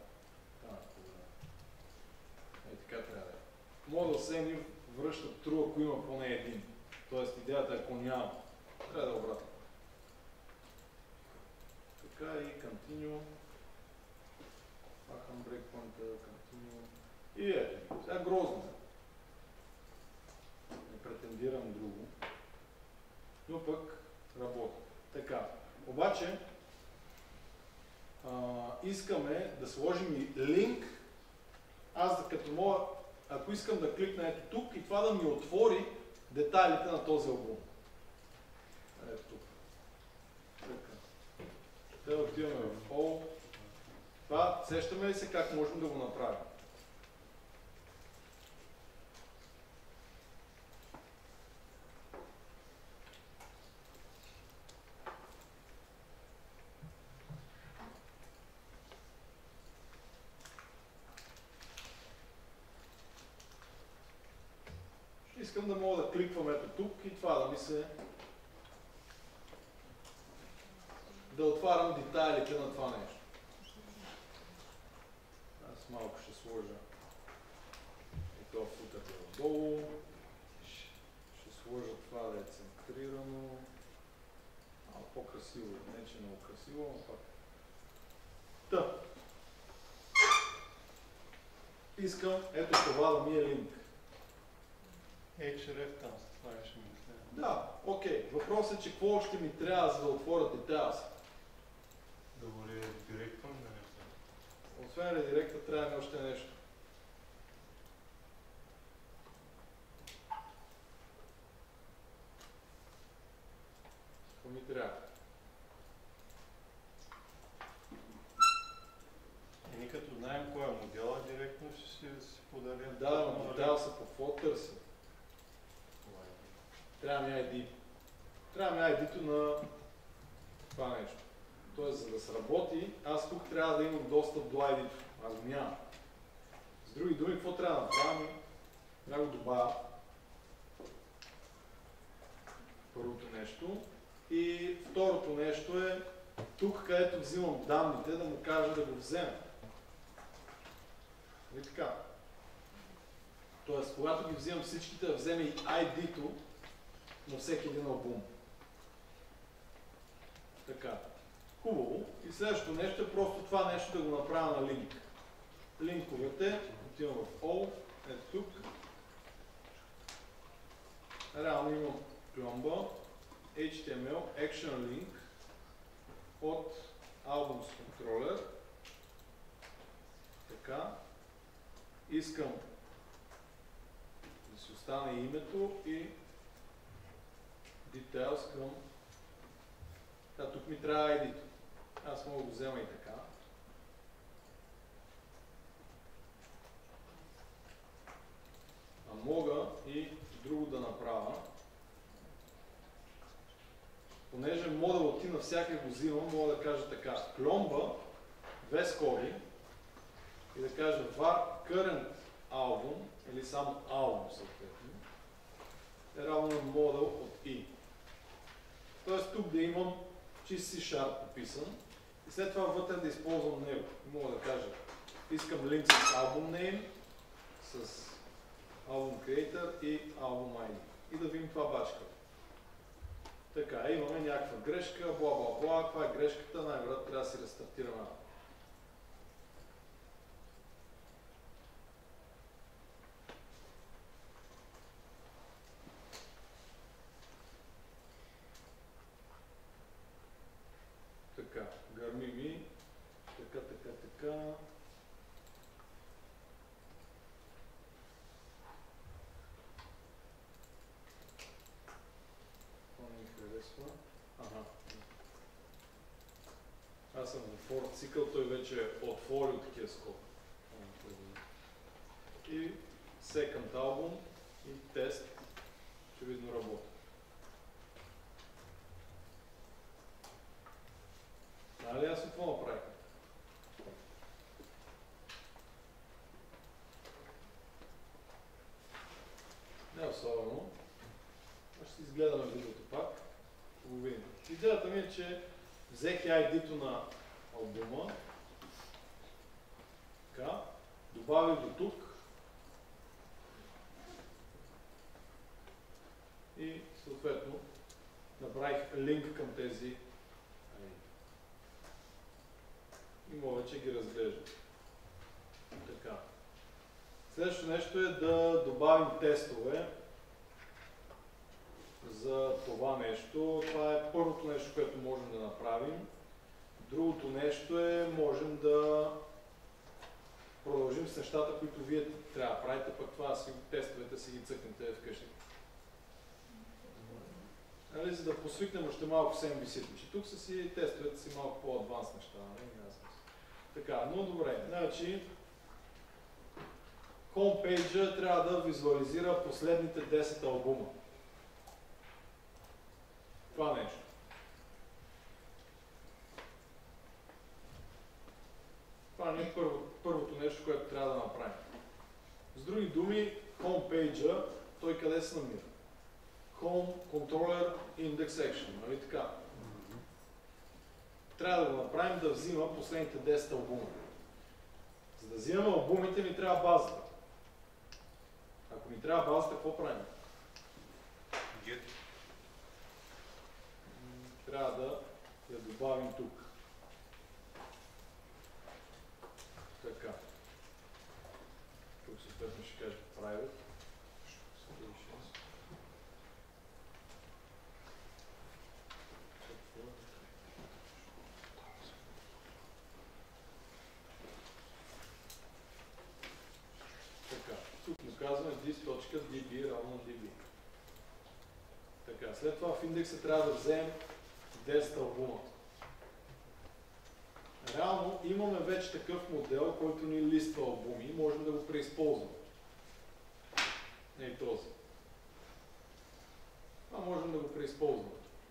Така трябва да е. Models връща true, ако има поне един. Тоест идеята е, ако няма. Трябва да е обратно. Така и continue. Махам брейкпоинта, continue. И ето, сега грозно. Не претендирам друго. Но пък работи. Така. Обаче, искаме да сложим и линк. Аз като мога, ако искам да кликна ето тук и това да ми отвори детайлите на този албум. Ето тук. Така. Те отиваме в All. Това, сещаме ли се как можем да го направим? Искам да мога да кликвам ето тук и това да ми се... да отварям детайлите на това нещо. Аз малко ще сложа и това футър отдолу. Ще сложа това да е центрирано. Малко по-красиво, не че много красиво, но пак. Та. Искам ето това да ми е линк. href там се слагаш ми. Да, окей. Въпросът е, че какво още ми трябва, за да отворя детайла си. Да го редиректвам на нещо. Освен редиректа, трябва ми още нещо. Какво ми трябва? Ние като знаем кой е модела, директно ще си подарим. Да, но модел се по какво търси. Трябва ми ID. Трябва ми ID-то на това нещо. Тоест, за да сработи, аз тук трябва да имам достъп до ID-то. Аз го нямам. С други думи, какво трябва да направим? Трябва да го добавя. Първото нещо. И второто нещо е тук, където взимам данните, да му кажа да го вземе. И така. Тоест, когато ги взимам всичките, да вземе и ID-то на всеки един албум. Така. Хубаво. И следващото нещо е просто това нещо да го направя на линк. Линковете, отивам в All, ето тук. Реално имам пломба, HTML, Action Link от Albums Controller. Така. Искам да си остане името и Details към... Та, тук ми трябва ID-то. Аз мога да го взема и така. А мога и друго да направя. Понеже модел ти навсякъде го взимам, мога да кажа така. Пломба, две скоби и да кажа var current album или само album съответно е равно на модел от i. Тоест тук да имам чист C# пописан и след това вътре да използвам него. Мога да кажа, искам линк с album name, с album creator и album ID. И да видим това бачка. Така, имаме някаква грешка, бла бла бла, каква е грешката, най-вероятно трябва да си рестартираме. Така, гърми ми, така. Ага. Аз съм в Ford Cycle, той вече е отворил такива скоби. И Second Album и тест, очевидно работи. Нали аз какво направих? Не особено. Ще изгледаме видеото пак. Го видим. Идеята ми е, че взех ID-то на албума. Така. Добавих до тук. И съответно направих линк към тези ID. и мога вече ги разглеждам. Така. Следващото нещо е да добавим тестове за това нещо. Това е първото нещо, което можем да направим. Другото нещо е, можем да продължим с нещата, които вие трябва да правите, пък това тестовете си ги цъкнете вкъщи. Нали, за да посвикнем още малко с MVC-то, че тук са си тестовете си малко по-адванс неща, нали? Така, но добре, значи homepage трябва да визуализира последните 10 албума. Това нещо. Това не е първото нещо, което трябва да направим. С други думи, homepage, той къде се намира? Home Controller Index Section, нали така? Трябва да го направим да взима последните 10 албума. За да взимаме албумите, ни трябва базата. Ако ни трябва базата, какво правим? Get. Трябва да я добавим тук. Така. Тук съответно ще кажа private. Така, тук му казваме this.db равно db. Така, след това в индекса трябва да вземем 10 албума. Реално имаме вече такъв модел, който ни листва албуми и можем да го преизползваме. Ей този. Това можем да го преизползваме.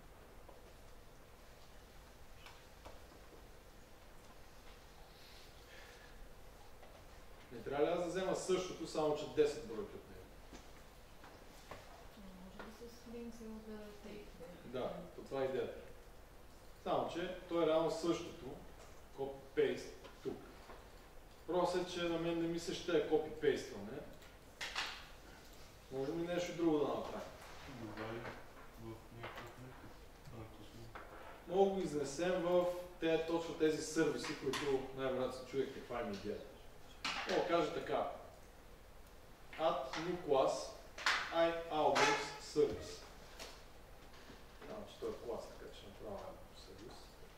Не трябва ли аз да взема същото, само че 10 бройки от него? Може да се линк да тейк. Да, по това е идеята. Само че то е реално същото. Copy-paste тук. Просто е, че на мен не ми се ще е copy-paste-ване. Можем ли нещо друго да направим? Мога го изнесем в точно тези сервиси, които най-вероятно се чуех каква е идеята. Мога да кажа така. Add new class iAlbums service. Знам, че той е клас, така че направя сервис.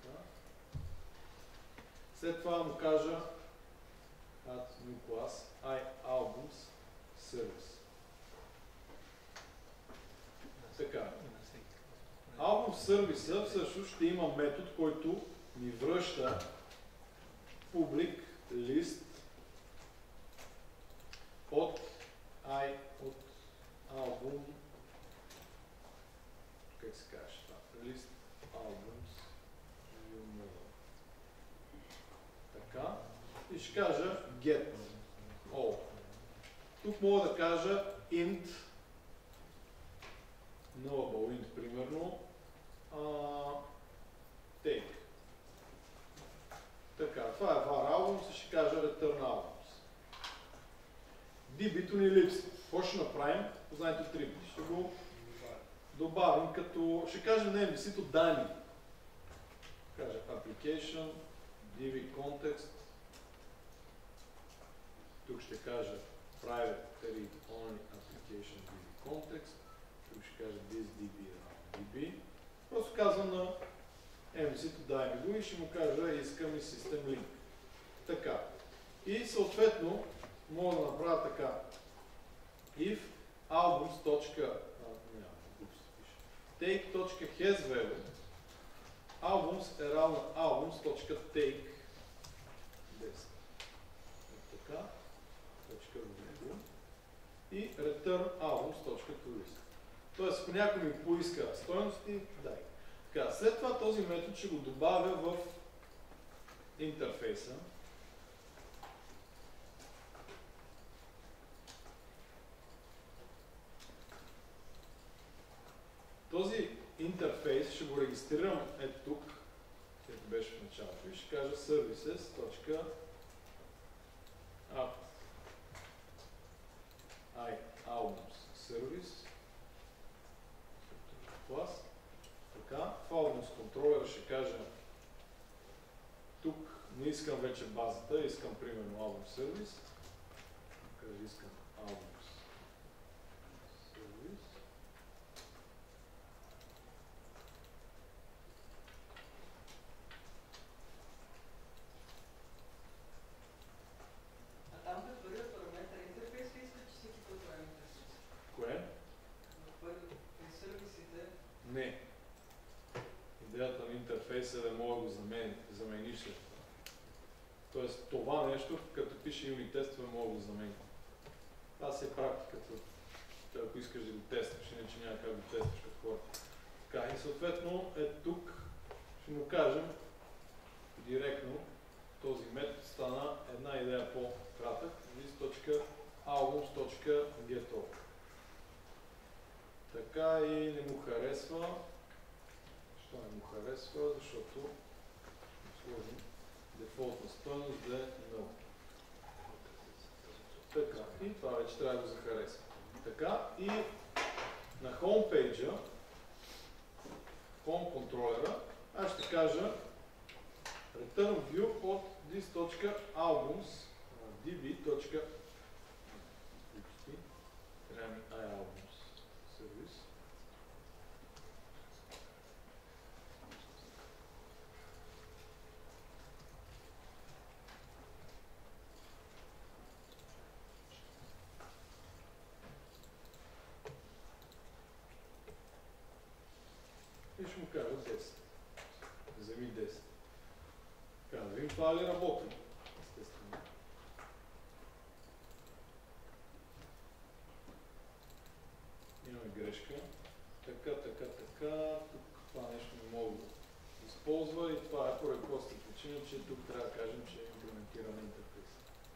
След това му кажа add new class iAlbums service. Така. Album сервиса всъщност ще има метод, който ни връща public list от album, как се каже това? List albums. Така. И ще кажа get all. Тук мога да кажа int nullable int, примерно take. Така, това е var albums и ще кажа return albums. DB-то ни липсва. Какво ще направим? Познайте атрибути. Ще го добавим като... Ще кажем на MVC-то дай ми. Кажа application, DB context. Тук ще кажа private read only application DB context. Тук ще кажа this DB DB. Просто казвам на MVC-то дай ми го и ще му кажа искам и system link. Така. И съответно мога да направя така. If albums.take.hasValue albums е равно albums.take така, и return albums.toList. Тоест, ако някой ми поиска стойности, дай. Така, след това този метод ще го добавя в интерфейса. Този интерфейс ще го регистрирам ето тук, където беше в началото, и ще кажа services.add iAlbums service клас. Така, в Albums Controller ще кажа тук Не искам вече базата, искам примерно album сервис. Кажа, искам album сервис. А там в първия параметър интерфейс ли иска, че всеки път прави интерфейс? Кое? При сервисите. Не. Идеята на интерфейса е да мога да го замениш след това. Тоест това нещо, като пише юнит тестове, мога да го заменя. Това си е практиката. Ако искаш да го тестваш, иначе няма как да го тестваш като хората. Така, и съответно тук ще му кажем директно този метод стана една идея по-кратък. list.albums.getOver. Така и не му харесва. Защо не му харесва? Защото сложим дефолтна стойност да е 0. Така, и това вече трябва да го захаресва. Така, и на homepage-а, home контролера, аз ще кажа return view от this.albums db. Трябва ми iAlbums сервис. И ще му кажа 10. Вземи 10. Така, да видим това ли работи. Естествено. Имаме грешка. Така. Тук това нещо не мога да използва и това е поради простата причина, че тук трябва да кажем, че е имплементиран интерфейс.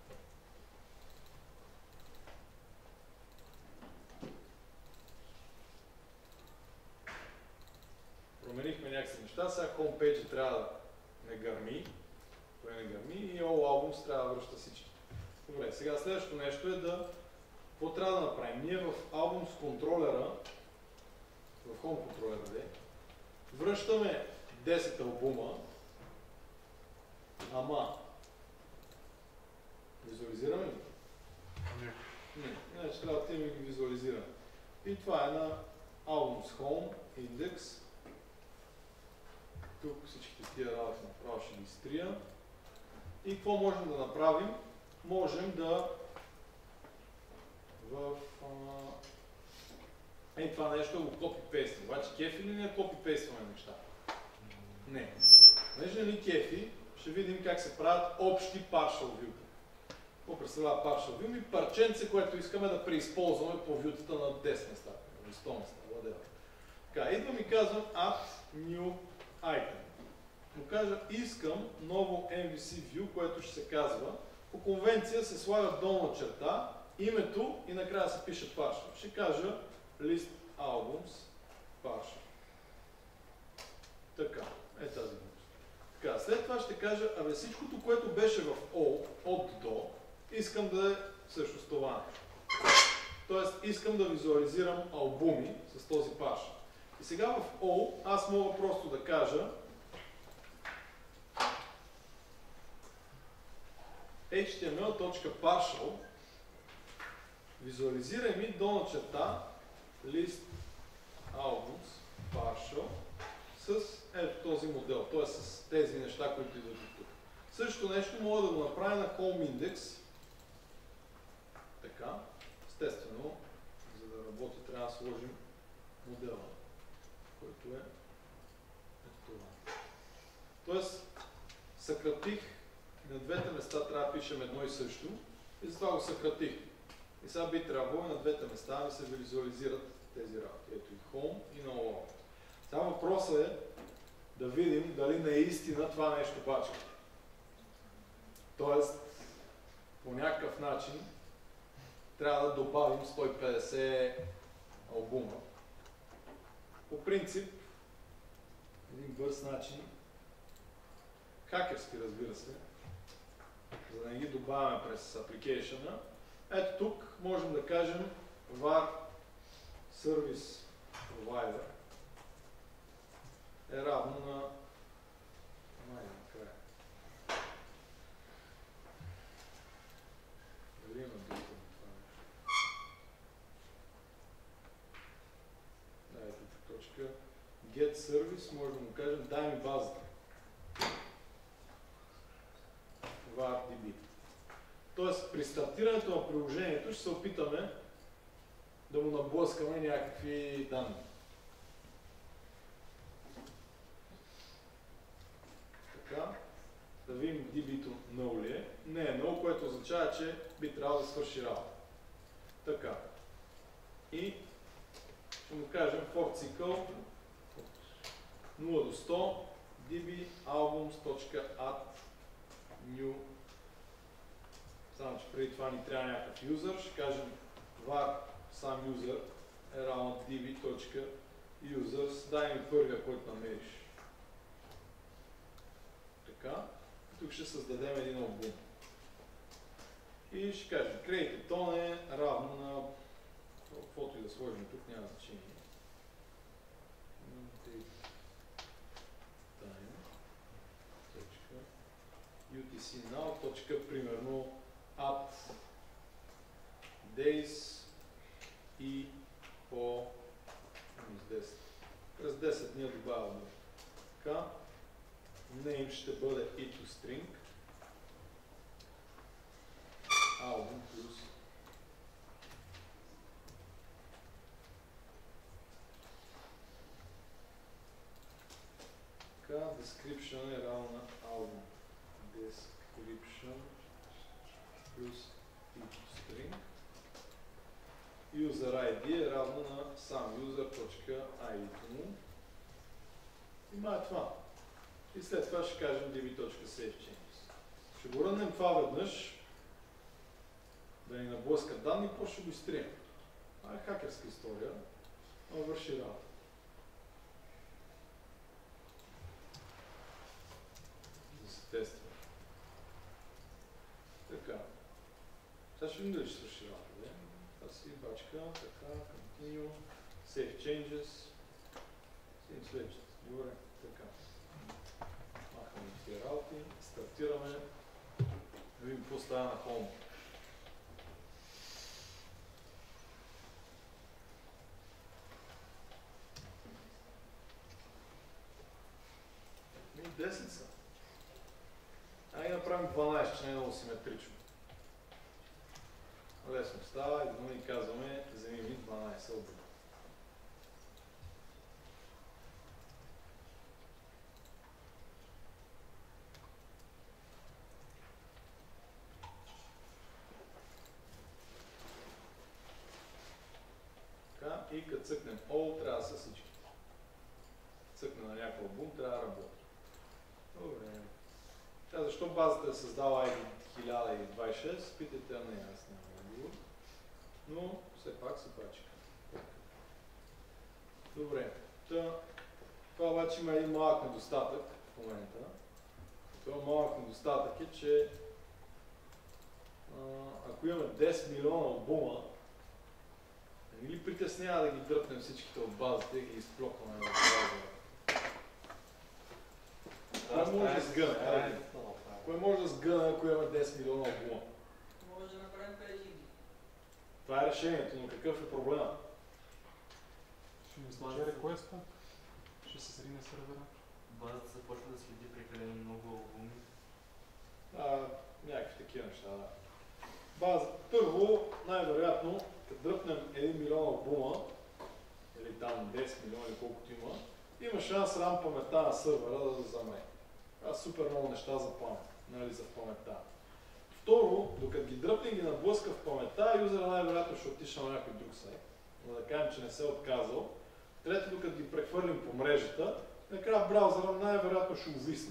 Променихме някакви неща, сега homepage трябва да не гърми, той не гърми и all albums трябва да връща всички. Добре, сега следващото нещо е да, какво трябва да направим? Ние в albums контролера, в home контролера, връщаме 10 албума, ама визуализираме ли? Не. Значи трябва да отидем и ги визуализираме. И това е на albums home, index. Тук всичките тия работи направо ще ги изтрия. И какво можем да направим? Можем да това нещо го копипействам. Обаче кефи ли не копипействаме неща? Не. Понеже ни кефи, ще видим как се правят общи partial view. Какво представлява partial view? Парченце, което искаме да преизползваме по вютата на 10 места, на 100 места. Така, идвам и казвам add new item. Му кажа, искам ново MVC view, което ще се казва. По конвенция се слага долна черта, името и накрая се пише partial. Ще кажа list albums partial. Така, е тази нещо. Така, след това ще кажа, всичкото, което беше в all, от до, искам да е също с това. Тоест, искам да визуализирам албуми с този partial. И сега в all аз мога просто да кажа html.partial визуализирай ми долна черта list albums partial с ето този модел, т.е. с тези неща, които идват от тук. Същото нещо мога да го направя на home index. Така, естествено, за да работи трябва да сложим модела, който е това. Тоест, съкратих, на двете места трябва да пишем едно и също и затова го съкратих. И сега би трябвало на двете места да се визуализират тези работи. Ето и home и на all. Сега въпросът е да видим дали наистина това нещо бачка. Тоест, по някакъв начин трябва да добавим 150 албума. По принцип, един бърз начин, хакерски разбира се, за да не ги добавяме през application-а. Ето тук можем да кажем var service provider е равно на сервис, може да му кажем дай ми базата. VARDB. Тоест при стартирането на приложението ще се опитаме да му наблъскаме някакви данни. Така, да видим DB-то null ли е. Не е null, което означава, че би трябвало да свърши работа. Така. И ще му кажем for цикъл от 0 до 100 db albums.add new. Само че преди това ни трябва някакъв юзър. Ще кажем var сам юзър е равно db.users. Дай ми първия, който намериш. Така. Тук ще създадем един албум. И ще кажем create tone е равно на каквото и да сложим тук, няма значение. UTC now, примерно add days и по 10. През 10 дни добавяме. Така. Name ще бъде e2string. Album плюс така, description е равно на album. Description плюс e2string. User ID е равно на сам user.id му. Има е това. И след това ще кажем db.savechanges. Ще го рънем това веднъж, да ни наблъска данни, после ще го изтрием. Това е хакерска история, но върши работа. Да се тества. Така. Сега ще видим дали ще свърши работа. Това си бачка, така, continue, save changes, save следващата. Добре, така. Махаме тези работи, стартираме, да видим какво става на home. И 10 са. Айде направим 12, че не е много симетрично. Лесно става и да ни казваме, вземи ми 12 албума. И като цъкнем All, трябва да са всички. Цъкне на някакъв албум, трябва да работи. Добре. Сега защо базата е създала ID 1026? Питайте, а не, аз нямам отговор. Но все пак се пачка. Добре. Това обаче има един малък недостатък в момента. Това малък недостатък е, че ако имаме 10 милиона албума, не ли притеснява да ги дръпнем всичките от базата и ги изплокваме в базата? Кой може да сгъне? Кой може да сгъне, ако имаме 10 милиона албума? Може да направим пейджинги. Това е решението, но какъв е проблема? Ще ми сложи реквеста, ще се срине сървъра. Базата започва да следи прекалено много албуми. Някакви такива неща, да. База. Първо, най-вероятно, като дръпнем 1 милион албума, или там 10 милиона или колкото има шанс рам паметта на сървъра да замре. Това е супер много неща за памет, нали, за паметта. Второ, докато ги дръпнем ги наблъска в паметта, юзера най-вероятно ще отиша на някой друг сайт, но да кажем, че не се е отказал. Трето, докато ги прехвърлим по мрежата, накрая браузъра най-вероятно ще увисне.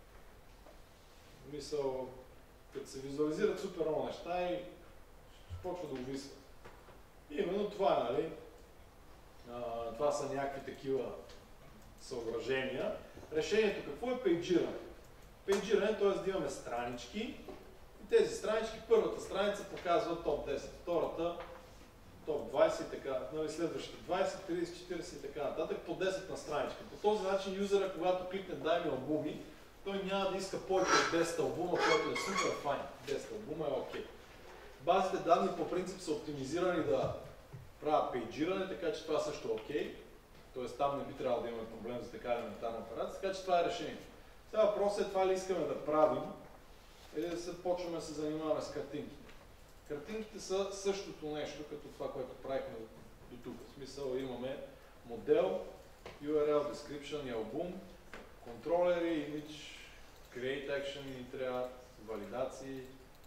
Мисъл, като се визуализират супер много неща и почва да увисва. И именно това е, нали? Това са някакви такива съображения. Решението какво е пейджиране? Пейджиране, т.е. да имаме странички и тези странички, първата страница показва топ 10, втората топ 20 и така, нали, следващите 20, 30, 40 и така нататък, по 10 на страничка. По този начин юзера, когато кликне дай ми албуми, той няма да иска повече от 10 албума, което е супер файн. 10 албума е окей. Базите данни по принцип са оптимизирани да правят пейджиране, така че това също е окей. Тоест там не би трябвало да имаме проблем за така елементарна операция, така че това е решението. Сега въпросът е това ли искаме да правим или да се почваме да се занимаваме с картинките. Картинките са същото нещо, като това, което правихме до тук. В смисъл имаме модел, URL, description и албум, контролери, image, create action ни трябва, валидации.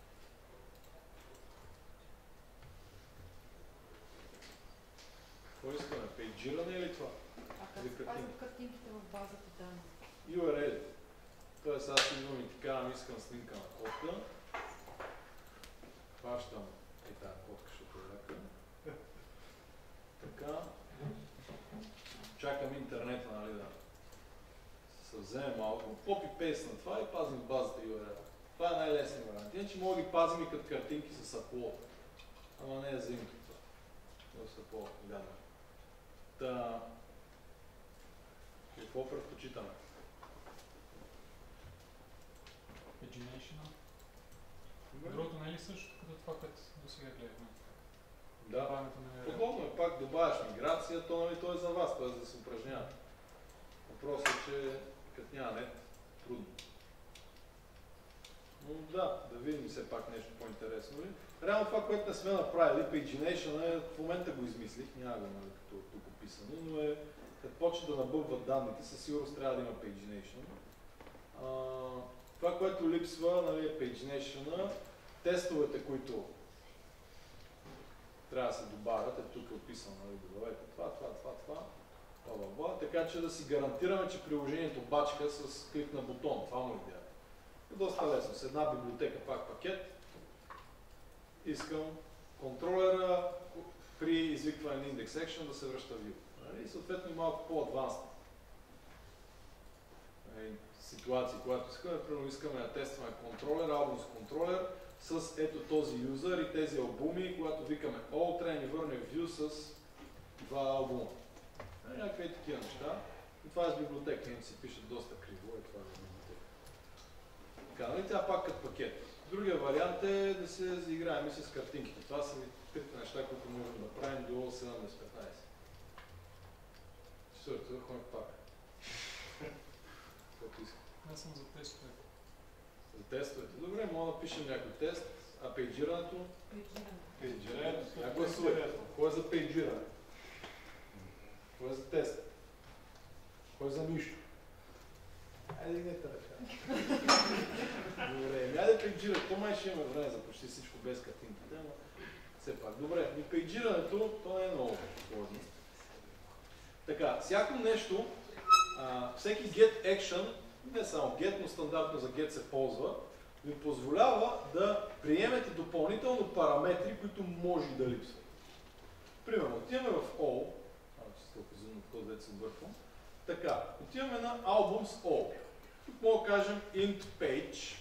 Какво искаме? Пейджиране или това? А как се пазят картинките в базата данни? URL. Тоест аз идвам и така, искам снимка на котка. Хващам тази котка, ще проверя. Така. Чакам интернета, нали, да се вземе малко. Копи-пейст на това и пазим в базата URL. Това е най-лесният вариант. Иначе мога да ги пазим и като картинки с upload. Ама не е взаимно това. Доста по-гадно. Та... Какво предпочитаме? Pagination. Другото не е ли също като това, което до сега гледахме? Да. Добавянето на URL. Подобно е, пак добавяш миграция, то нали то е за вас, т.е. да се упражнява. Въпросът е, че като няма нет, трудно. Но да видим все пак нещо по-интересно ли. Реално това, което не сме направили, Pagination в момента го измислих, няма го нали, като тук описано, но е като почне да набъбват данните, със сигурност трябва да има Pagination. Това, което липсва нали, е Pagination, тестовете, които трябва да се добавят, тук е описано, нали, добавете това, така че да си гарантираме, че приложението бачка с клик на бутон, това му идея. Е доста лесно, с една библиотека пак пакет, искам контролера при извикване на index action да се връща view. Нали? И съответно и малко по-адвансно. Ситуации, когато искаме да тестваме контролер, албум с контролер, с ето този юзър и тези албуми, когато викаме all, трябва да ни върне view с два албума. Някакви такива неща. И това е с библиотека, им си пишат доста криво и това е с библиотека. Така, нали тя пак като пакет. Другия вариант е да се заиграем и с картинките. Това са трите неща, които можем да правим до 7 без 15. Четвърто, върху пак. Каквото иска. Аз съм за тестовете. За тестовете. Добре, мога да напишем някой тест. А пейджирането? Пейджирането. Някой е супер. Кой е за пейджиране? Кой е за тест? Кой е за нищо? Айде не така. Добре, айде пейджирането. То май ще имаме време за почти всичко без картинките, но все пак. Добре, и пейджирането, то не е много сложно. Така, всяко нещо, всеки get action, не само get, но стандартно за get се ползва, ви позволява да приемете допълнително параметри, които може да липсват. Примерно, отиваме в all, да се обърквам. Така, отиваме на albums all. Тук мога да кажем int page.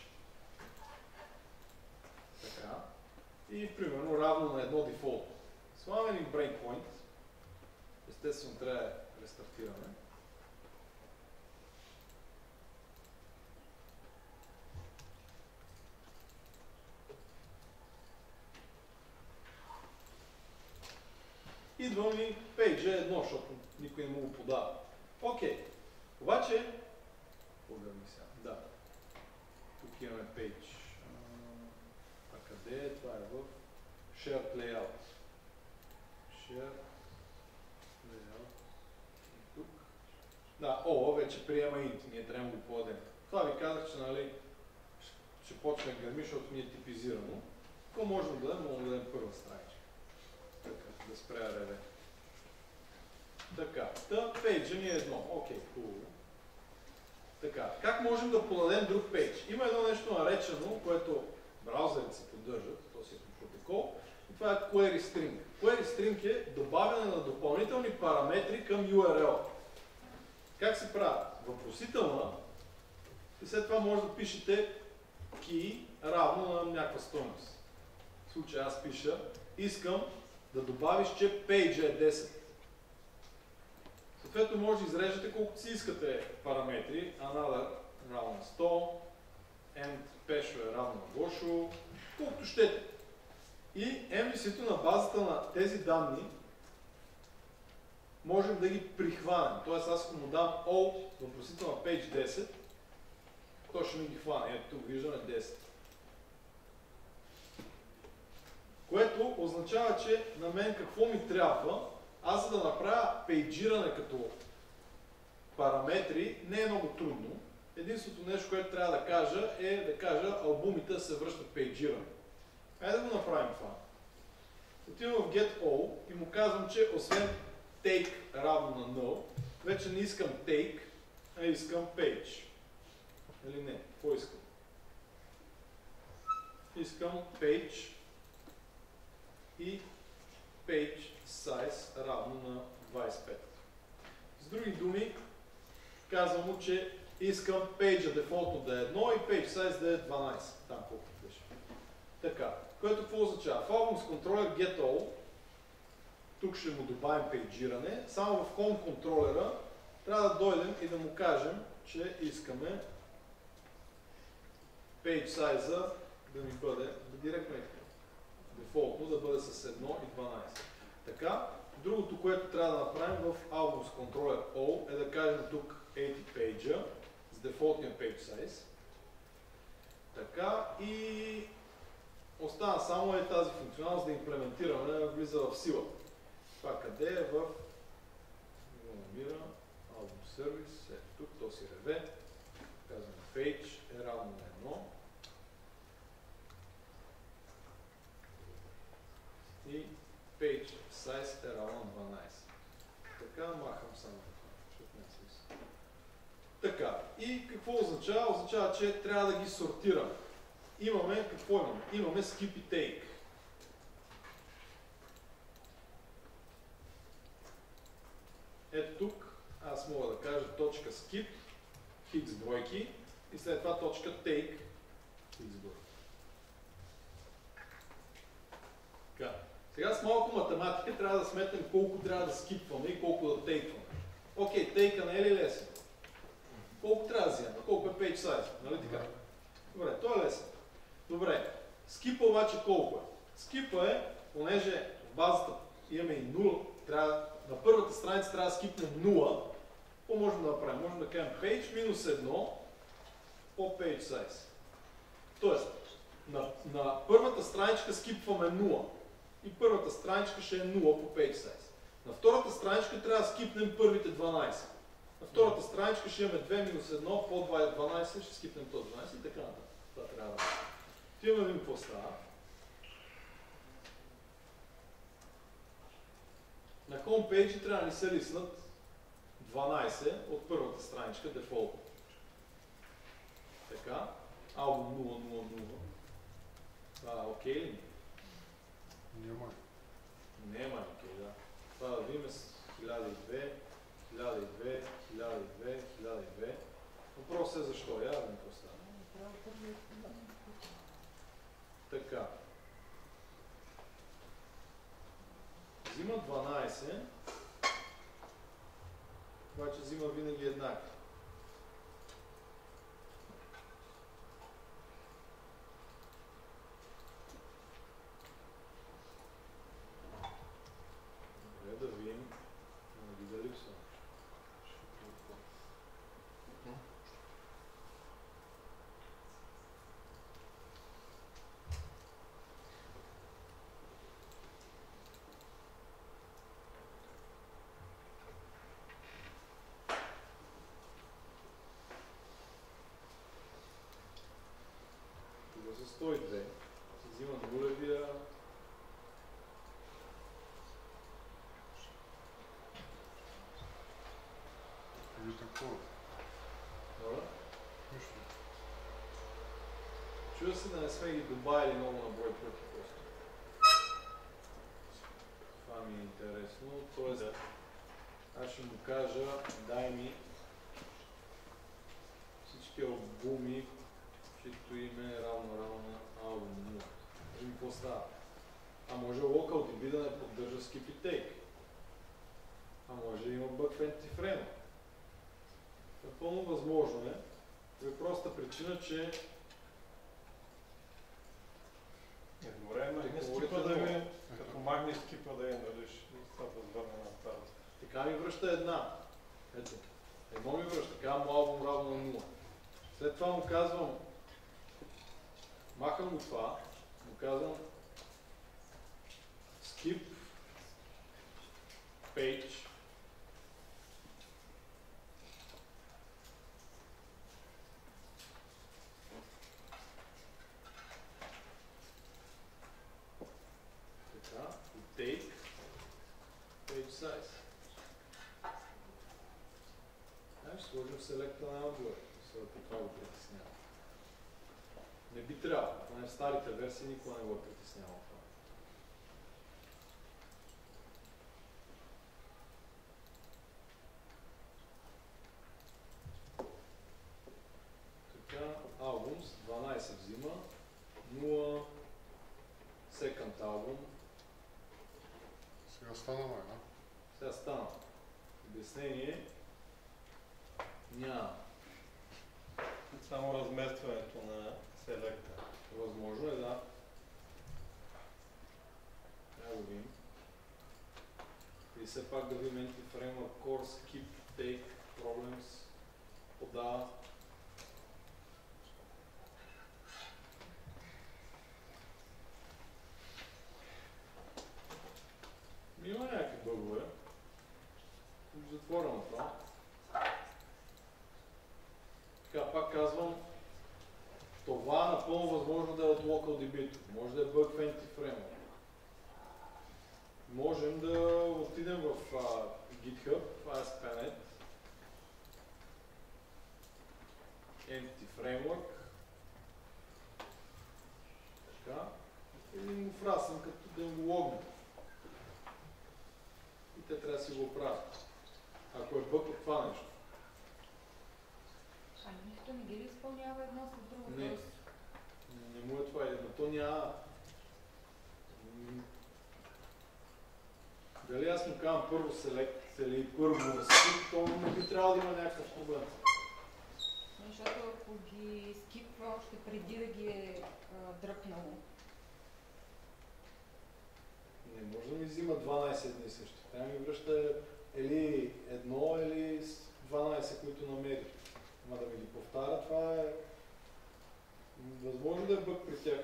Така. И примерно равно на едно дефолт. Слагаме ни breakpoint. Естествено трябва да рестартираме. Идвам и пейджа едно, защото никой не му го подава. Окей. Обаче, погледни сега. Да. Тук имаме пейдж. А къде е? Това е в Shared Layout. Shared Layout. И тук. Да, вече приема int. Ние трябва да го подадем. Това ви казах, че нали, ще почне гърми, защото ми е типизирано. Какво можем да дадем? Можем да дадем първа страничка. Да спря реве. Така, пейджа ни е едно. Окей, хубаво. Така, как можем да подадем друг пейдж? Има едно нещо наречено, което браузърите се поддържат, то си е по протокол, и това е query string. Query string е добавяне на допълнителни параметри към URL. Как се прави? Въпросителна и след това може да пишете key равно на някаква стойност. В случая аз пиша, искам да добавиш, че пейджа е 10. Съответно може да изрежете колкото си искате параметри. Another равно на 100, and pesho е равно на Gosho, колкото щете. И MVC-то на базата на тези данни можем да ги прихванем. Тоест аз ако му дам all въпросително на page 10, то ще ми ги хване. Ето тук виждаме 10. Което означава, че на мен какво ми трябва, аз за да направя пейджиране като параметри, не е много трудно. Единственото нещо, което трябва да кажа е да кажа албумите да се връщат пейджиране. Хайде да го направим това. Отивам в get all и му казвам, че освен take равно на null, вече не искам take, а искам page. Или не? Какво искам? Искам page и page size равно на 25. С други думи, казвам му, че искам page дефолтно да е 1 и page size да е 12. Там колко беше. Така. Което какво означава? В Albums Controller get all, тук ще му добавим пейджиране, само в Home контролера трябва да дойдем и да му кажем, че искаме page size да ми бъде директно дефолтно да бъде с 1 и 12. Така, другото, което трябва да направим в Albums Controller All е да кажем тук 80 page с дефолтния page size. Така и остана само е тази функционалност да имплементираме, влиза в сила. Това къде е в намира Album Service, ето тук, то си реве. Казваме page е равно на 1. И page size е равно на 12. Така, махам само това, защото не е смисъл. Така, и какво означава? Означава, че трябва да ги сортираме. Имаме, какво имаме? Имаме skip и take. Ето тук аз мога да кажа точка skip, x бройки и след това точка take, x бройки. Така. Сега с малко математика трябва да сметнем колко трябва да скипваме и колко да тейкваме. Окей, тейка не е ли лесен? Колко трябва да вземем? Колко е page size? Нали така? Добре, то е лесен. Добре, скипа обаче колко е? Скипа е, понеже в базата имаме и 0, на първата страница трябва да скипнем 0. Какво можем да направим? Можем да кажем page минус 1 по page size. Тоест, на първата страничка скипваме 0 и първата страничка ще е 0 по page size. На втората страничка трябва да скипнем първите 12. На втората страничка ще имаме 2 минус 1 по 12, ще скипнем то 12 и така нататък. Това трябва да отиваме да видим какво става. На homepage трябва да ни се лиснат 12 от първата страничка дефолтно. Така, албум 000. Това окей ли ни? Няма. Няма окей, да. Това да видим с 1002, 1002, 1002, 1002. Въпросът е защо. Я да видим какво става. Така. Взима 12, обаче взима винаги еднакво. Добре, да видим. Не ги да липсва. За 102 се взима нулевия. Вижте какво? Добре. Нищо. Чува се да не сме ги добавили много на брой пъти просто. Това ми е интересно. Тоест, аз ще му кажа, дай ми всички албуми, чието име е равно на албум 0. Виждам какво става. А може LocalDB да не поддържа skip и take. А може да има bug в anti-frame. Напълно възможно е. По простата причина, че Добре, махни скипа да ви, като махни скипа да я дадеш, това да върне на старата. така ми връща една. Ето, едно ми връща, така му албум равно на 0. След това му казвам, махам го това, му казвам skip page. Така, и take page size. Ще сложим селекта най-отгоре, защото това го притеснява. Не би трябвало, поне в старите версии никога не го е притеснявал това. Така, albums, 12 взима, 0 second album. Сега стана, май, а? Сега стана. Обяснение няма. Само разместването на селекта. Възможно е, да. Трябва да видим. И все пак да видим Entity Framework Core, Skip, Take, Problems, подава. Има някакви бъгове. Затворено това. Така, пак казвам, това е напълно възможно да е от LocalDB. Може да е бъг в Entity Framework. Можем да отидем в GitHub, ASP.NET, Entity Framework. Така. И му фрасам, като да им го логнем. И те трябва да си го оправят. Ако е бъг от това нещо. А нищо не ги ли изпълнява едно с друго? Не. Не му е това. Но то няма... Дали аз му казвам първо select или първо skip, то не би трябвало да има някакъв проблем. Защото ако ги скипва още преди да ги е дръпнало. Не може да ми взима 12 едни и същи. Трябва да ми връща или едно, или 12, които намери. Ама да ми ги повтаря, това е... Възможно да е бъг при тях.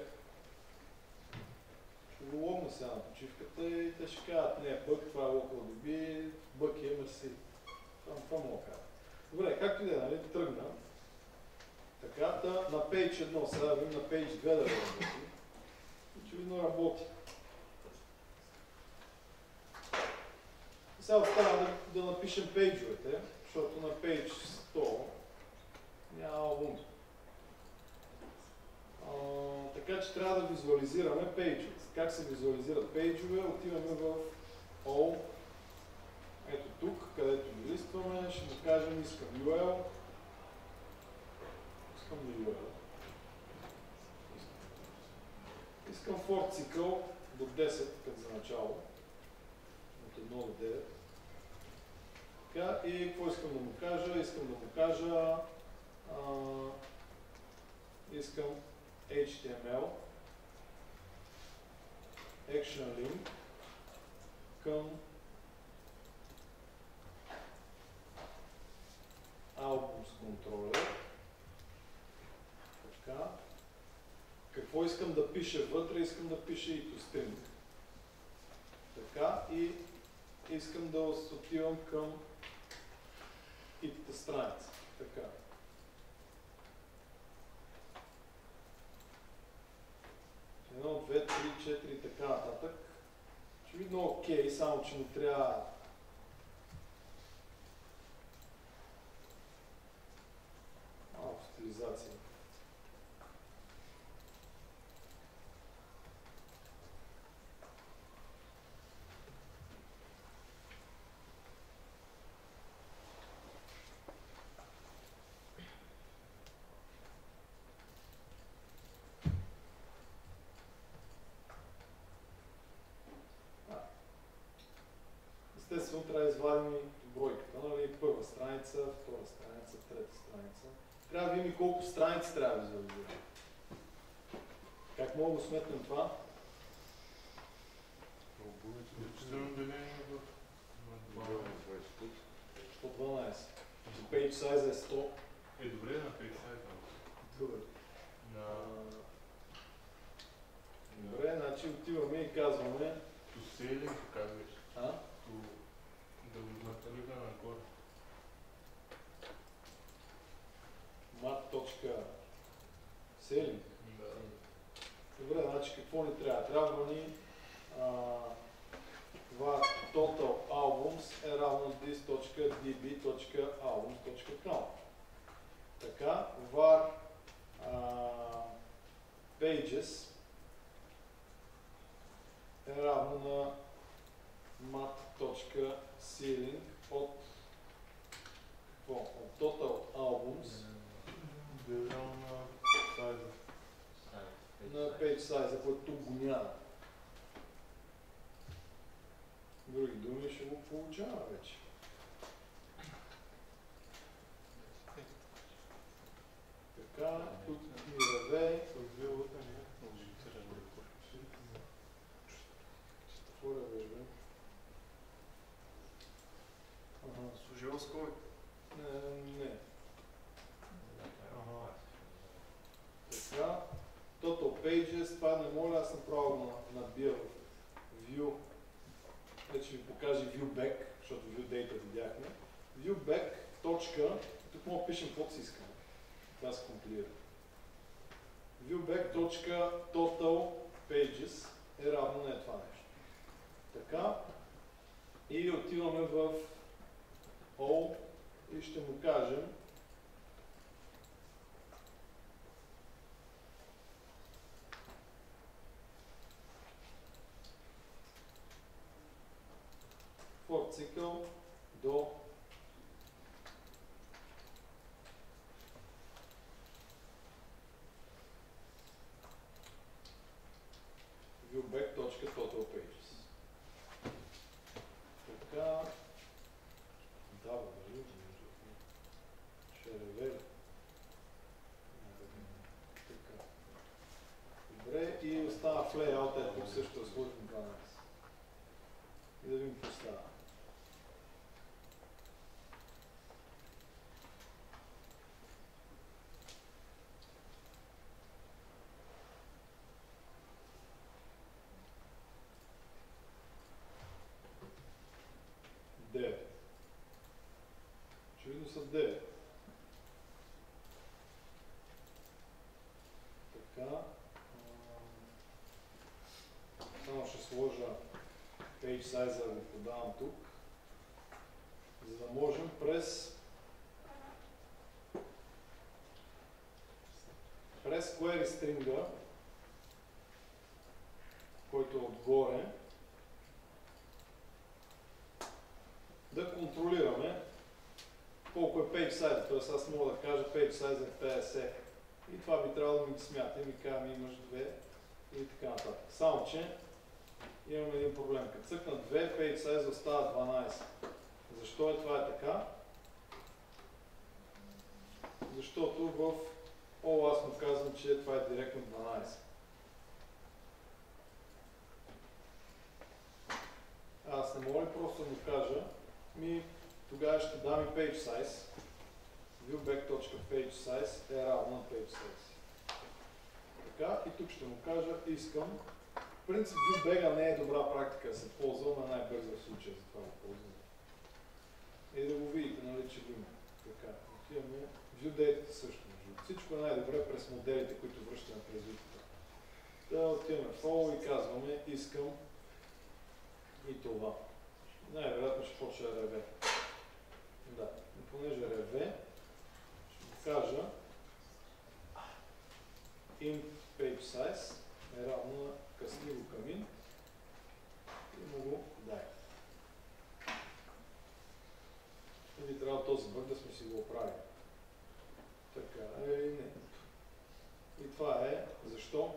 Ще го логна сега на почивката и те ще кажат, не, бъг, това е LocalDB, бъг е мерси. Това мога да кажа. Добре, както и да е, нали, тръгна. Така, на Page 1, сега да видим на Page 2 да работи. Очевидно работи. Сега остава да напишем пейджовете, защото на Page 100 няма албум. Така че трябва да визуализираме пейджове. Как се визуализират пейджове? Отиваме в All. Ето тук, където ги листваме, ще му кажем искам UL. Искам да UL. Искам for цикъл до 10, като за начало. От 1 до 9. Така, и какво искам да му кажа? Искам да му кажа искам HTML Action Link към Albums Controller. Така. Какво искам да пише вътре? Искам да пише и toString. Така, и искам да отивам към итата страница. Така. Едно, 2, 3, 4 и така нататък. Очевидно окей, само че му трябва малко стилизация. Естествено трябва да извадим бройката, нали? Първа страница, втора страница, трета страница. Трябва да видим и колко страници трябва да визуализираме. Как мога да сметнем това? Числено деление в по 12. Page size е 100. Добре, на page size. Добре. На... Добре, значи отиваме и казваме... To selling, казваш. А? Да го наталига нагоре. mat.selling. Да. Добре, значи какво ни трябва? Трябва ни var total albums е равно this.db.albums.count. Така, var pages е равно на mat.ceiling от какво? От total albums Делено на size. на page size, който тук го няма. Други думи ще го получава вече. Така, тук ми реве. Какво ревеш, бе? Служила с кой? Не. Така, total pages, това не мога, аз направо го набия в view. Вече ви покажа viewback, защото viewdata видяхме. Viewback, точка, тук мога да пишем каквото си искаме. Това се компилира. Viewback.total pages е равно на това нещо. Така, и отиваме в all и ще му кажем for цикъл до viewback.totalpages. Така, да, ще ревели. Така. Добре, и остава в лейаута, тук също да сложим 12. И да видим какво става. Очевидно са 9. Така. Само ще сложа page size да го подавам тук, за да можем през query string-а, който е отгоре, да контролираме колко е page size, т.е. аз мога да кажа page size е 50 и това би трябвало да ми ги смята и ми кажа ми имаш 2 и така нататък. Само че имаме един проблем. Като цъкна 2, page size остава 12. Защо е това така? Защото в all аз му казвам, че това е директно 12. Аз не мога ли просто да му кажа, тогава ще дам и page size. viewback.pagesize е равно на page size. Така, и тук ще му кажа, искам. В принцип, viewback не е добра практика да се ползва, но най-бързо в случая, затова го ползвам. И да го видите, нали, че го има. Така, отиваме. Viewdata също. Всичко е най-добре през моделите, които връщаме през витата. Да отиваме в all и казваме, искам и това. Най-вероятно ще почне да реве. Да, но понеже реве, ще го кажа in page size е равно на късливо камин и му го дай. И би трябва този бък да сме си го оправили. Така или не. И това е защо?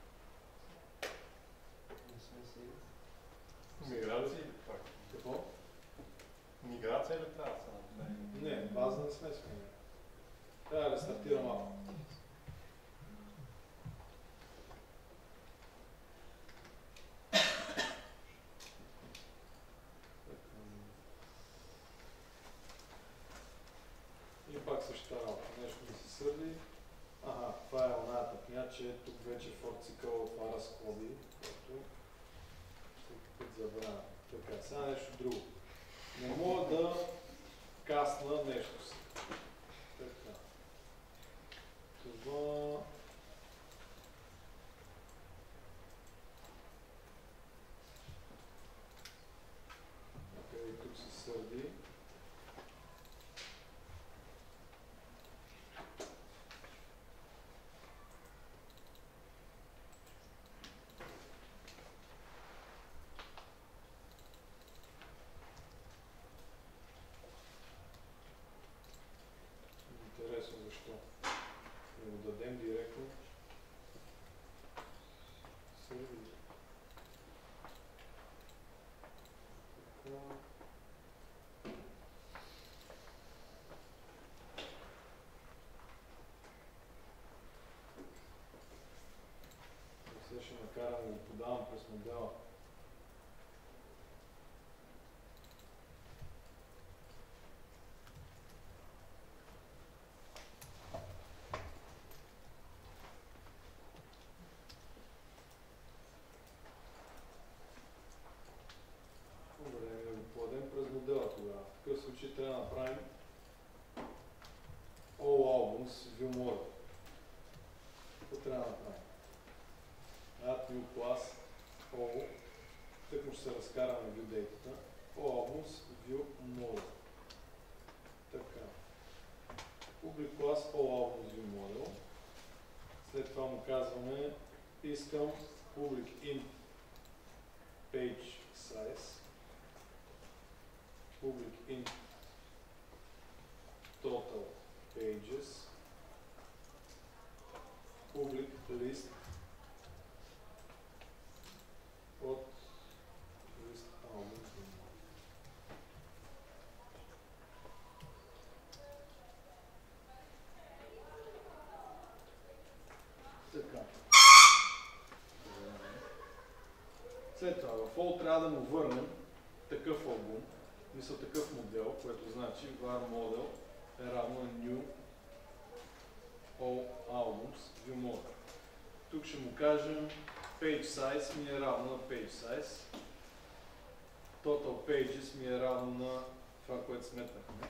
Миграция или пак? Какво? Миграция или трябва да се направи? Не, база не сме сменили. Трябва да стартира малко. че тук вече for цикъл това разходи, което всеки път забравя. Така, сега нещо друго. Не мога да касна нещо си. Така. Това... Окей, тук се сърди. Интересно защо. Да го дадем директно. Сърди. Така. Сега ще накарам да го подавам през модела. Добре, да го подадем през модела тогава. В такъв случай трябва да направим All Albums View Model. Какво трябва да направим? Add New Class All. Тъкмо ще се разкараме View Data. All Albums View Model. Така. Public Class All Albums View Model. След това му казваме искам Public Int Page Size. Public Int Total Pages. Public List от List Albums. Така. След това в All трябва да му върнем такъв албум, мисля такъв модел, което значи var model е равно на new all albums view model. Тук ще му кажем page size ми е равно на page size, total pages ми е равно на това, което сметнахме.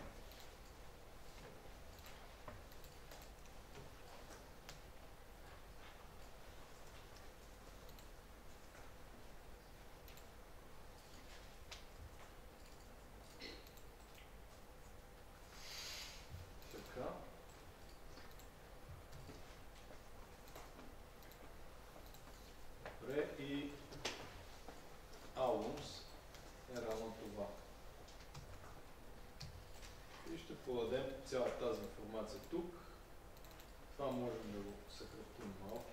Добре, и albums е равно това. И ще подадем цялата тази информация тук. Това можем да го съкратим малко.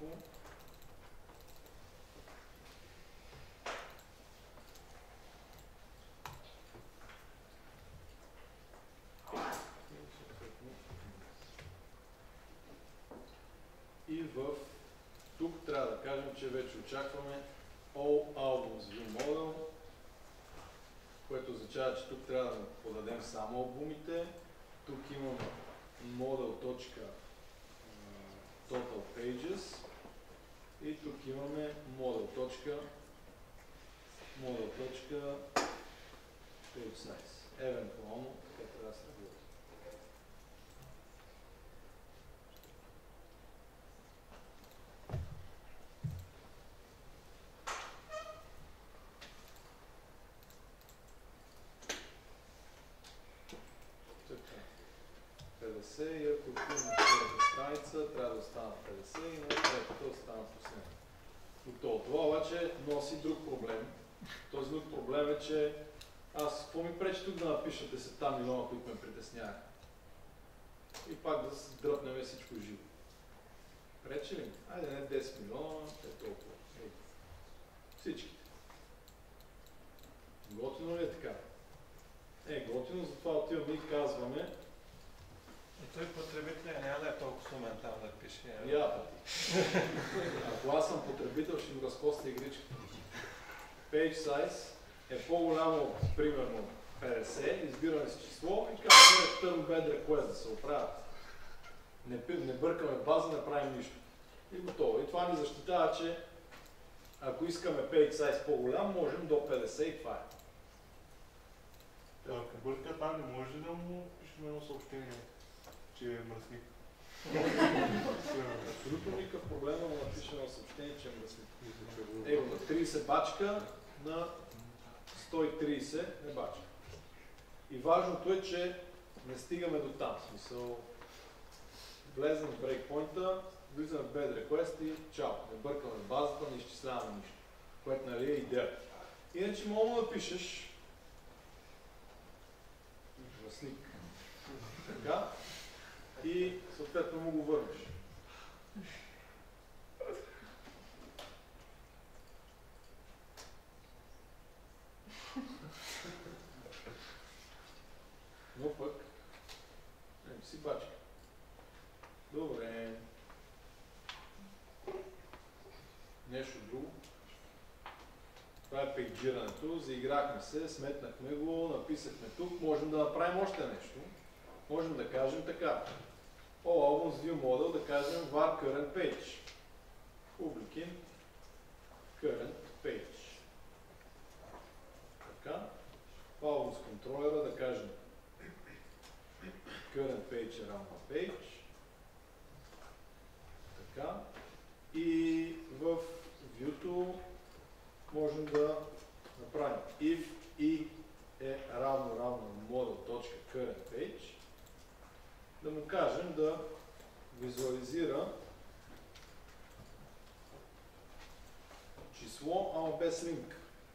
И тук трябва да кажем, че вече очакваме All Albums View Model, което означава, че тук трябва да подадем само албумите. Тук имаме model.total pages и тук имаме model.page size. Евентуално така трябва да се работи. И ако отиваме на втората страница, трябва да остана 50 и на третата остана последна. Готово. Това обаче носи друг проблем. Този друг проблем е, че аз какво ми пречи тук да напиша 10 милиона, които ме притесняват? И пак да се дръпнем всичко живо. Пречи ли? Айде не 10 милиона, е толкова. Всичките. Готино ли е така? Готино, затова отиваме и казваме. И той потребителя няма да е толкова сумен там да пише. Я пъти. Ако аз съм потребител, ще им разкоста игричката. Page size е по-голямо от примерно 50, избираме с число и казваме turn bad request да се оправят. Не бъркаме база, не правим нищо. И готово. И това ни защитава, че ако искаме page size по-голям, можем до 50 и това е. Ако бърка там, не може ли да му пишем едно съобщение, че е мръсник? Абсолютно никакъв проблем, но напишем едно съобщение, че е мръсник. Его на 30 бачка, на 130 е бачка. И важното е, че не стигаме до там. В смисъл, влезем в брейкпойнта, влизаме в bed request и чао. Не бъркаме базата, не изчисляваме нищо. Което нали е идея. Иначе мога да напишеш мръсник. Така. И съответно му го върнеш. Но пък си бачка. Добре. Нещо друго. Това е пейджирането. Заиграхме се, сметнахме го, написахме тук. Можем да направим още нещо. Можем да кажем така. Albums View Model, да кажем var current page. Public in current page. Така. Albums Controller да кажем current page е равно page. Така. И в view-то можем да направим if и е равно model.current page. Да му кажем да визуализира число, ама без линк.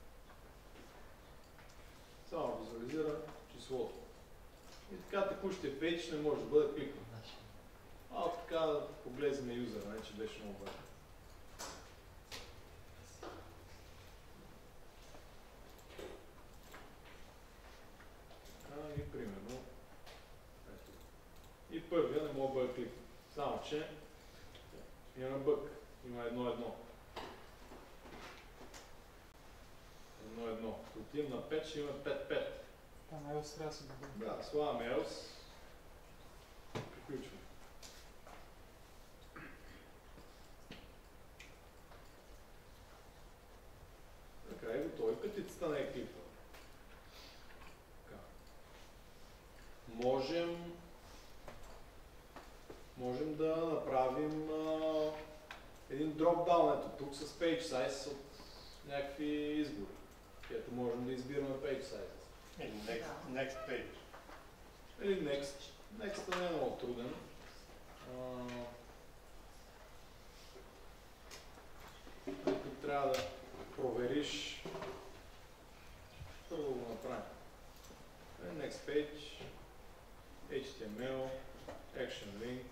Само визуализира числото. И така текущия пейдж не може да бъде кликнат. Така да поглезме юзера, не че беше много важно. И примерно и първия не мога да бъде кликнат. Само че имаме бък. Има 1-1. 1-1. Отивам на 5, ще имаме 5-5. Там else трябва да се добави. Да, слагаме else. Приключваме. Така е готово. И петицата не е кликнала. Можем да направим един дропдаун ето тук с page size от някакви избори. Ето можем да избираме page size. Next page. Или next. Next не е много труден. Тук трябва да провериш. Първо го направим. Next page. HTML. Action link.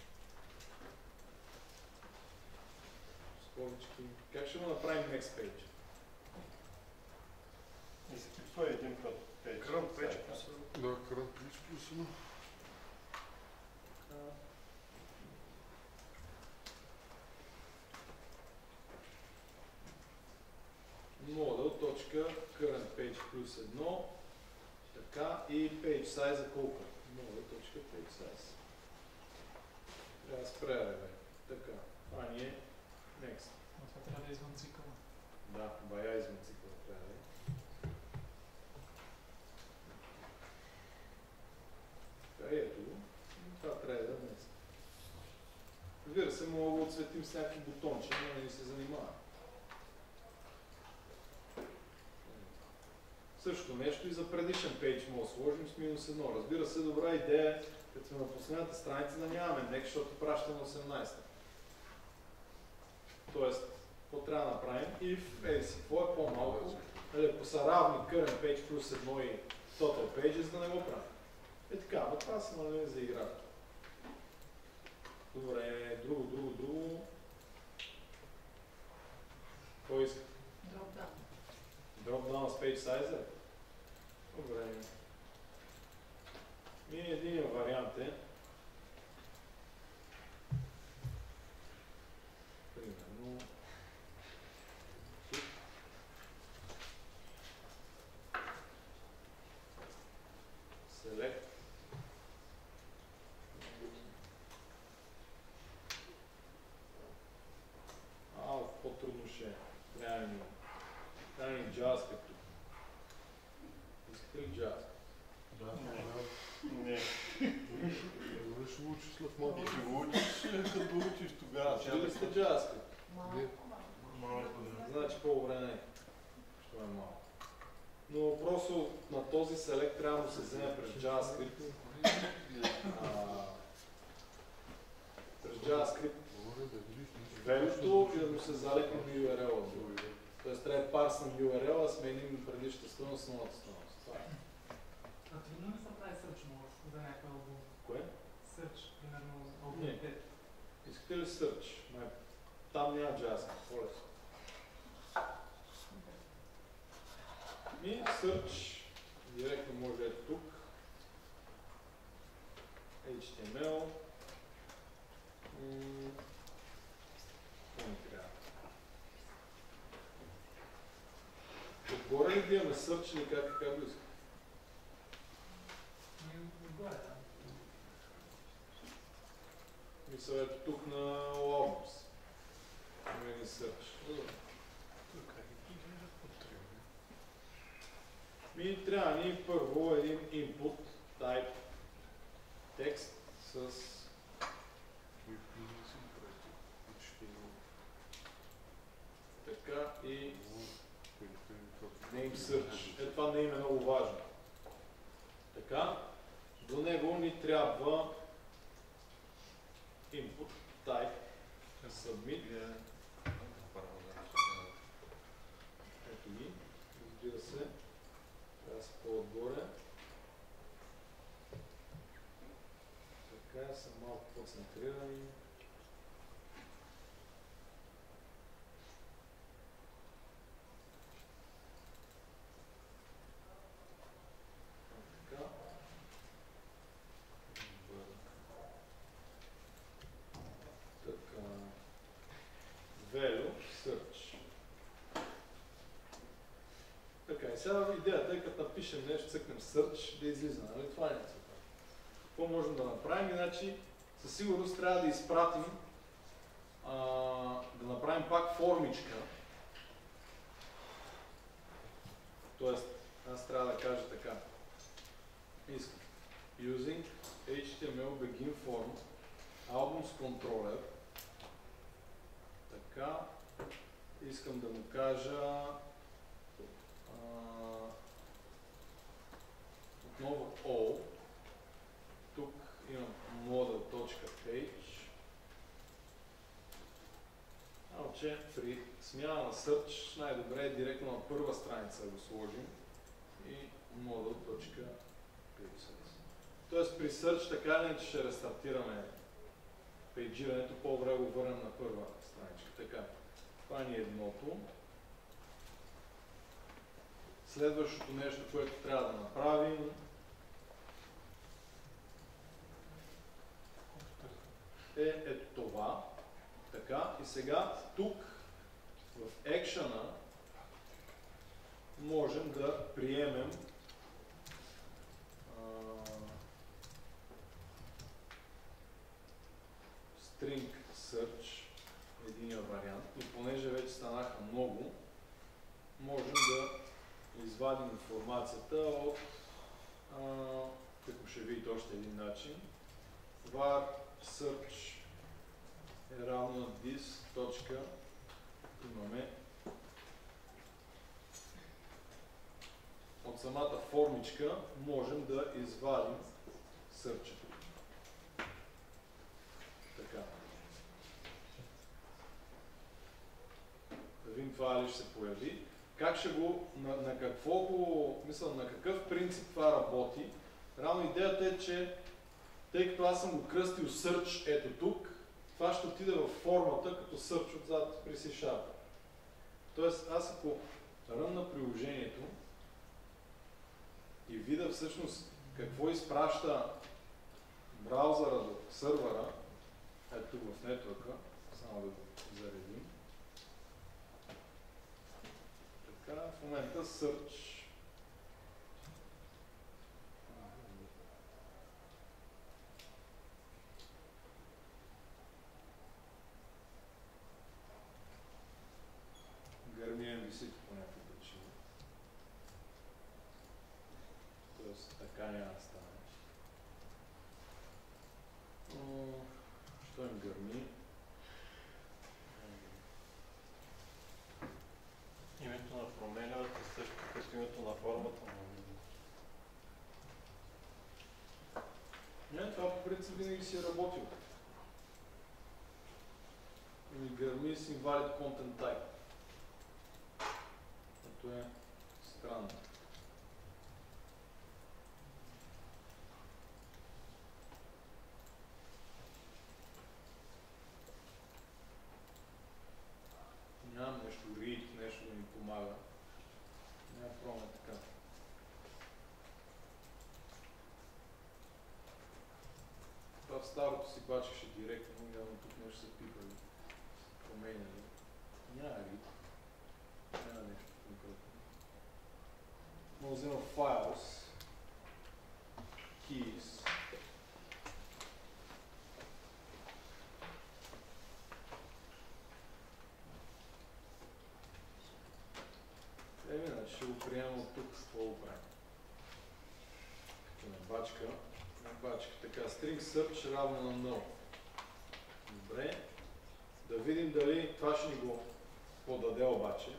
Скобички. Как ще го направим next page? Изписва един път page. Current page плюс Да, current page плюс едно. Model.current page плюс 1. Така и page size колко? Model.page size. Трябва да спре, бе. Така. Това ни е next. Но това трябва да е извън цикъла. Да, бая извън цикъла трябва да е. Така ето го. Това трябва да е днес. Разбира се, мога да отсветим с някакви бутонче, но не се занимава. Същото нещо и за предишен пейдж мога да сложим с минус 1. Разбира се, добра идея, като сме на последната страница да нямаме next, защото праща на 18-та. Тоест, какво трябва да направим? If какво е по-малко, ако са равни current page плюс 1 и total pages, да не го правим. Е така, но това се нали за играта. Добре, друго. Кой иска? Dropdown с page size? Добре. И един вариант е примерно select имаше. Трябва ни JavaScript тук. Искате ли JavaScript? Да, не. Ще го учиш след малко. Ще го учиш, като го учиш тогава. Ще ли сте JavaScript? Малко, да. Значи по-добре не. Що е малко. Но просто на този select трябва да се вземе през JavaScript. През JavaScript велюто и да му се залепи на URL-а. Тоест трябва да парснем URL, а сменим предишната стойност с новата стойност. Това е. А трудно ли се прави сърч за някакъв албум? Кое? Сърч, примерно албум Не. 5. Искате ли search? Там няма JavaScript. По-лесно. И search директно може ето тук. HTML. Какво ни трябва? Отгоре ли да имаме search или как го искам? Отгоре, да. Мисля, ето тук на Albums. Има ни search. Ми трябва ни първо един input type текст с така и name search. Това не е много важно. Така, до него ни трябва input type submit. Ето ги, разбира се. Трябва да са по-отгоре. Така, са малко по-центрирани. Така. Така. Value search. Така, и сега идеята е, като напишем нещо, цъкнем search, да излиза, нали? Това е целта. Какво можем да направим? Иначе със сигурност трябва да изпратим, да направим пак формичка. Тоест, аз трябва да кажа така. Искам. Using HTML begin form albums controller. Така. Искам да му кажа отново all. Тук имам model.page. Че при смяна на search най-добре е директно на първа страница да го сложим и model.page. Тоест при search така ли, че ще рестартираме пейджирането, по-добре го върнем на първа страничка. Така, това ни е едното. Следващото нещо, което трябва да направим, е ето това. Така, и сега тук в екшъна можем да приемем string search, единия вариант, и понеже вече станаха много, можем да извадим информацията от, като ще видите още един начин, var search е равно на this точка, имаме от самата формичка можем да извадим search. Така. Да видим това ли ще се появи. Как ще го, на какво го, мисля, на какъв принцип това работи. Реално идеята е, че тъй като аз съм го кръстил search ето тук, това ще отиде във формата като search отзад при C#. Тоест аз ако рънна приложението и видя всъщност какво изпраща браузъра до сървъра, ето тук в нетворка, само да го заредим. Така, в момента search. ABC-то по някаква причина. Тоест така няма да стане. Що им гърми? Името на променливата е също като името на формата на Не, това по принцип винаги си е работил. Ми гърми с invalid content type. Ето е странно. Нямам нещо read, нещо да ми помага. Няма пробваме така. Това в старото си бачеше директно, явно тук нещо са пипали, променяли. Няма read. Няма нещо конкретно. Мога да взема files, keys, ще го приемам от тук, какво го правим? Като на бачка, така, string search равно на null. Добре, да видим дали това ще ни го подаде обаче.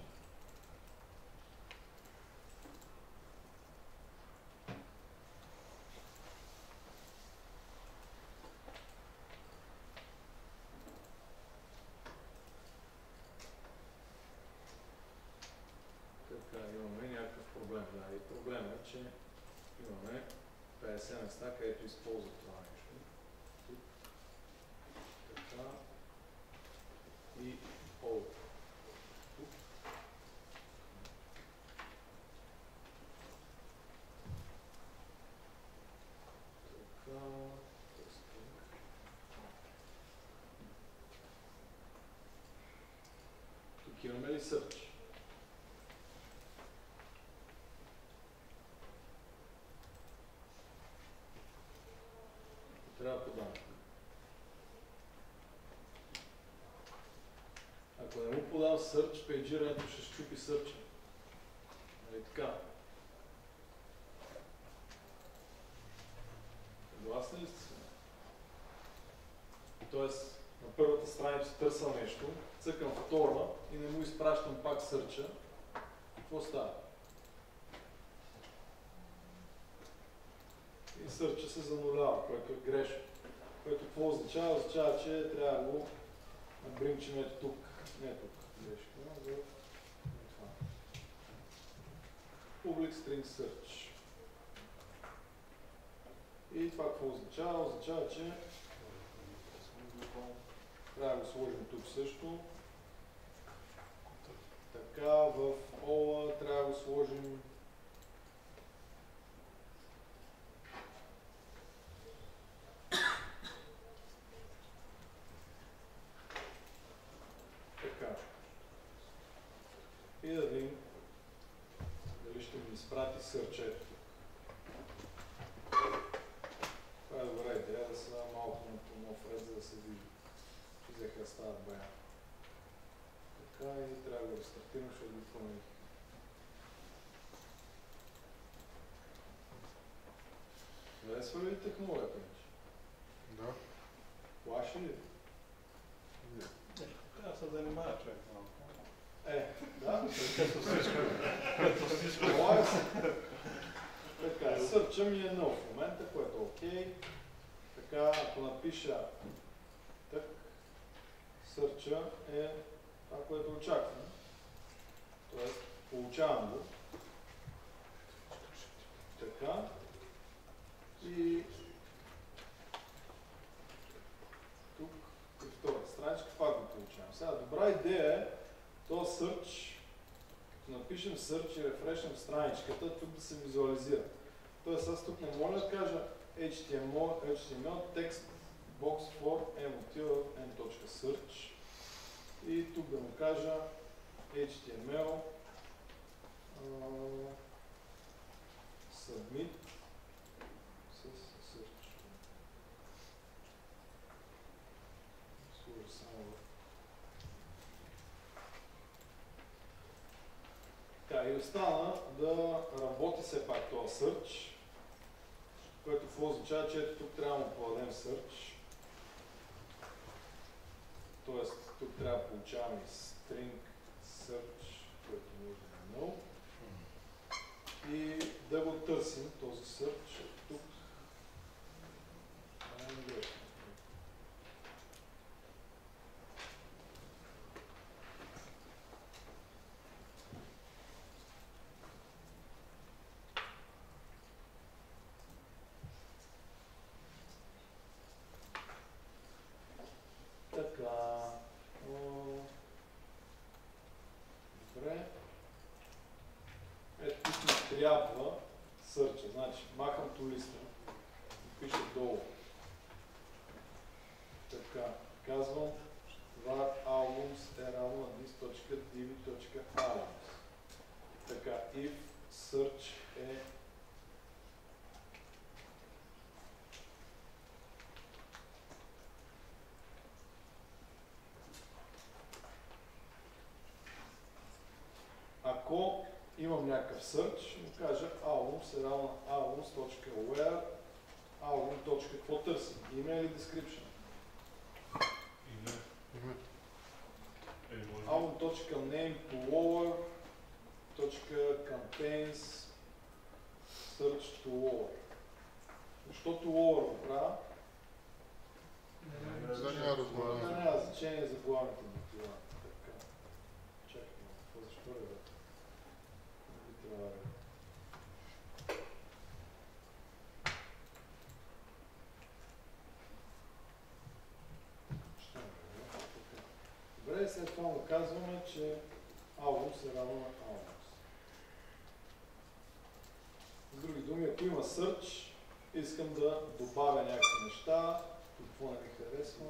Имаме някакъв проблем. Да, и проблемът е, че имаме 50 места, където използват това нещо. Тук. Така. И all. Тук. Така. Тук имаме ли search? Трябва да подам. Ако не му подам search, пейджирането ще щупи search. Нали така? Съгласни ли сте? Тоест, на първата страница търся нещо, цъкам втора и не му изпращам пак search-а. Какво става? И search-а се занулява, което е грешно. Което какво означава? Означава, че трябва да го набринчим ето тук. Не тук. Грешка, за това. Public string search. И това какво означава? Означава, че трябва да го сложим тук също. Така, в all трябва да го сложим така. И да видим дали ще ми изпрати search. Това е добра идея да се дава малко на нов ред, за да се вижда. Че взеха стават бая. Така и трябва да го рестартирам, ще го променим. Харесва ли технологията? Да. Плаши ли? Не. Трябва да се занимава човек малко. Да. Като всичко. Така, сърча ми е нов в момента, което е окей. Така, ако напиша так, сърча е това, което очаквам. Тоест, получавам го. Така. И тук и втората страничка пак го получавам. Сега, добра идея е този search, като напишем search и рефрешнем страничката, тук да се визуализира. Тоест аз тук не мога да кажа HTML text box for m.search и тук да му кажа HTML submit с search. Сложа само в остана да работи все пак този search, което какво означава, че ето тук трябва да му подадем search. Тоест, тук трябва да получаваме string search, което може да е null. И да го търсим този search тук. Така. Добре. Ето тук ми трябва сърча. Значи, махам ту листа и пиша долу. Така, казвам var albums е равно на this.div.albums. Така, if search е ако имам някакъв search, ще му кажа albums е равно на albums.where album. Какво търсим? Име или description? Име. Album.name to lower .contains search to lower. Защото lower го правя? Няма значение за главните мотива. Така. Чакай, какво защо е? Не трябва да. Добре, след това му казваме, че albums е равно на albums. С други думи, ако има search, искам да добавя някакви неща, какво не ми харесва.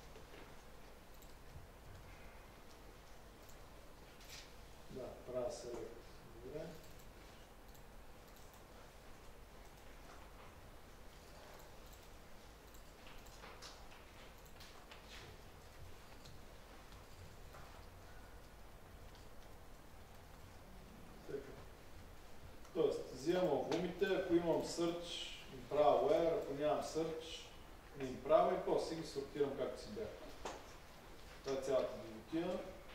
Да, правя select. Добре. Тоест, взимам албумите, ако имам search, им правя where, ако нямам search, не им правя и после ги сортирам както си бях. Това е цялата библиотека.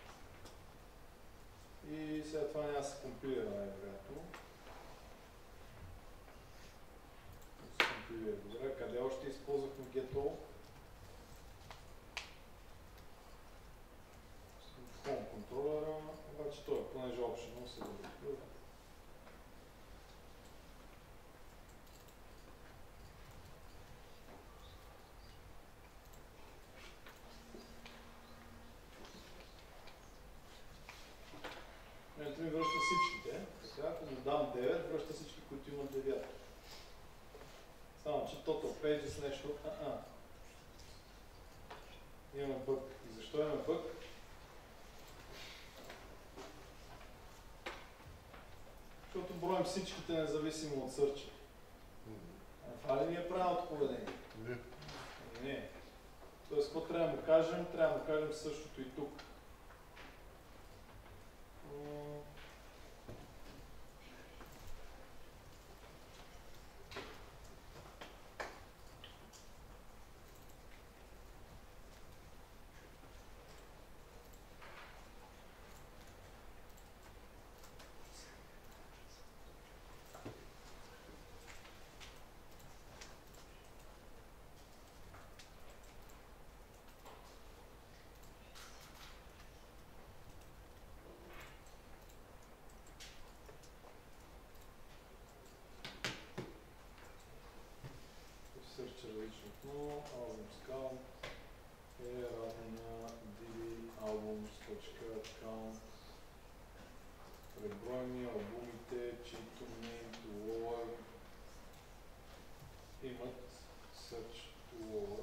И след това няма да се компилира най-вероятно. Добре, къде още използвахме getAll? Home контролера, обаче той, понеже optional се делегира. Ето ми връща всичките. Така, ако му дам 9, връща всички, които имат 9. Само, че total page с нещо. Имаме бък. И защо имаме бък? Защото броим всичките независимо от сърча. Това ли ни е правилното поведение? Не. Не. Тоест, какво трябва да му кажем? Трябва да му кажем същото и тук. Search различно отново, albums count е равно на dbalbums.count. Преброени албумите, чието name to lower имат search to lower.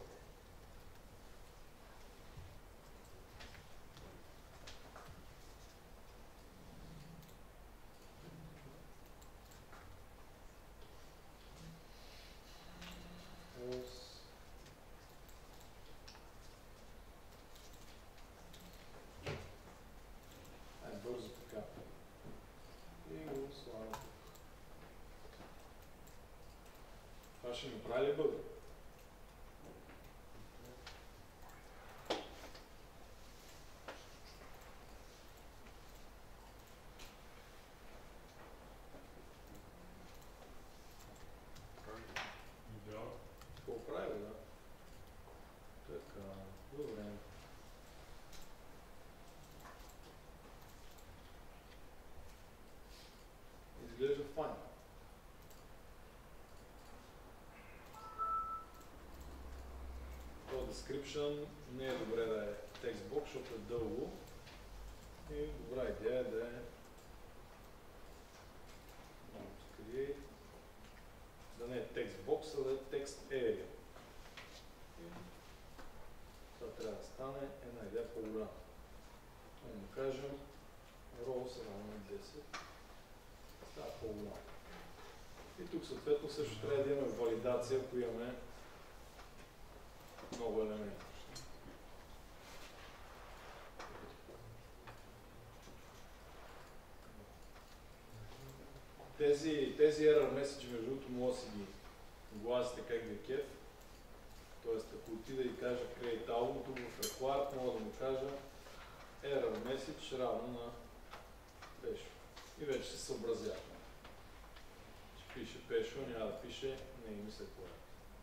Бързо така. И ще ми прави ли бъга? Идеално. Какво прави, да? Така, добре. Изглежда файн. Това description не е добре да е текстбокс, защото е дълго. И добра идея е да е create, да не е текстбокс, а да е текст area. Това трябва да стане една идея по-голяма. Да му кажем rows равно 10. Става по-голямо. И тук съответно също трябва да имаме валидация, ако имаме много елементи. Тези error message, между другото, може да си ги гласите как ви е кеф. Тоест, ако отида и кажа create album, тук в required мога да му кажа error message равно на Пешо. И вече се съобразява. Ще пише Пешо, няма да пише, не и мисля кое.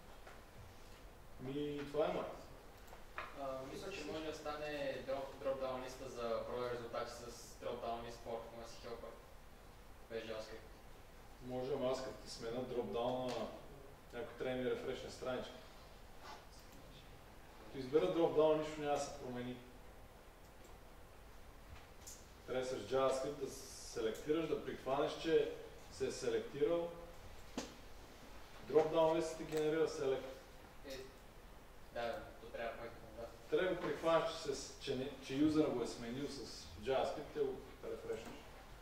Това е май. Мисля, че може да стане дропдаун листа за броя резултати с дропдаун лист for Commerce Helper. Без JavaScript. Може, ама аз като ти смена дропдауна, някой трябва да ми рефрешне страничка. Като избера дропдаун, нищо няма да се промени. Трябва с JavaScript да селектираш, да прихванеш, че се е селектирал. Дропдаун лист ти генерира селект. Да, то трябва да да. Трябва да го прихванеш, че юзера го е сменил с JavaScript и го рефрешнеш.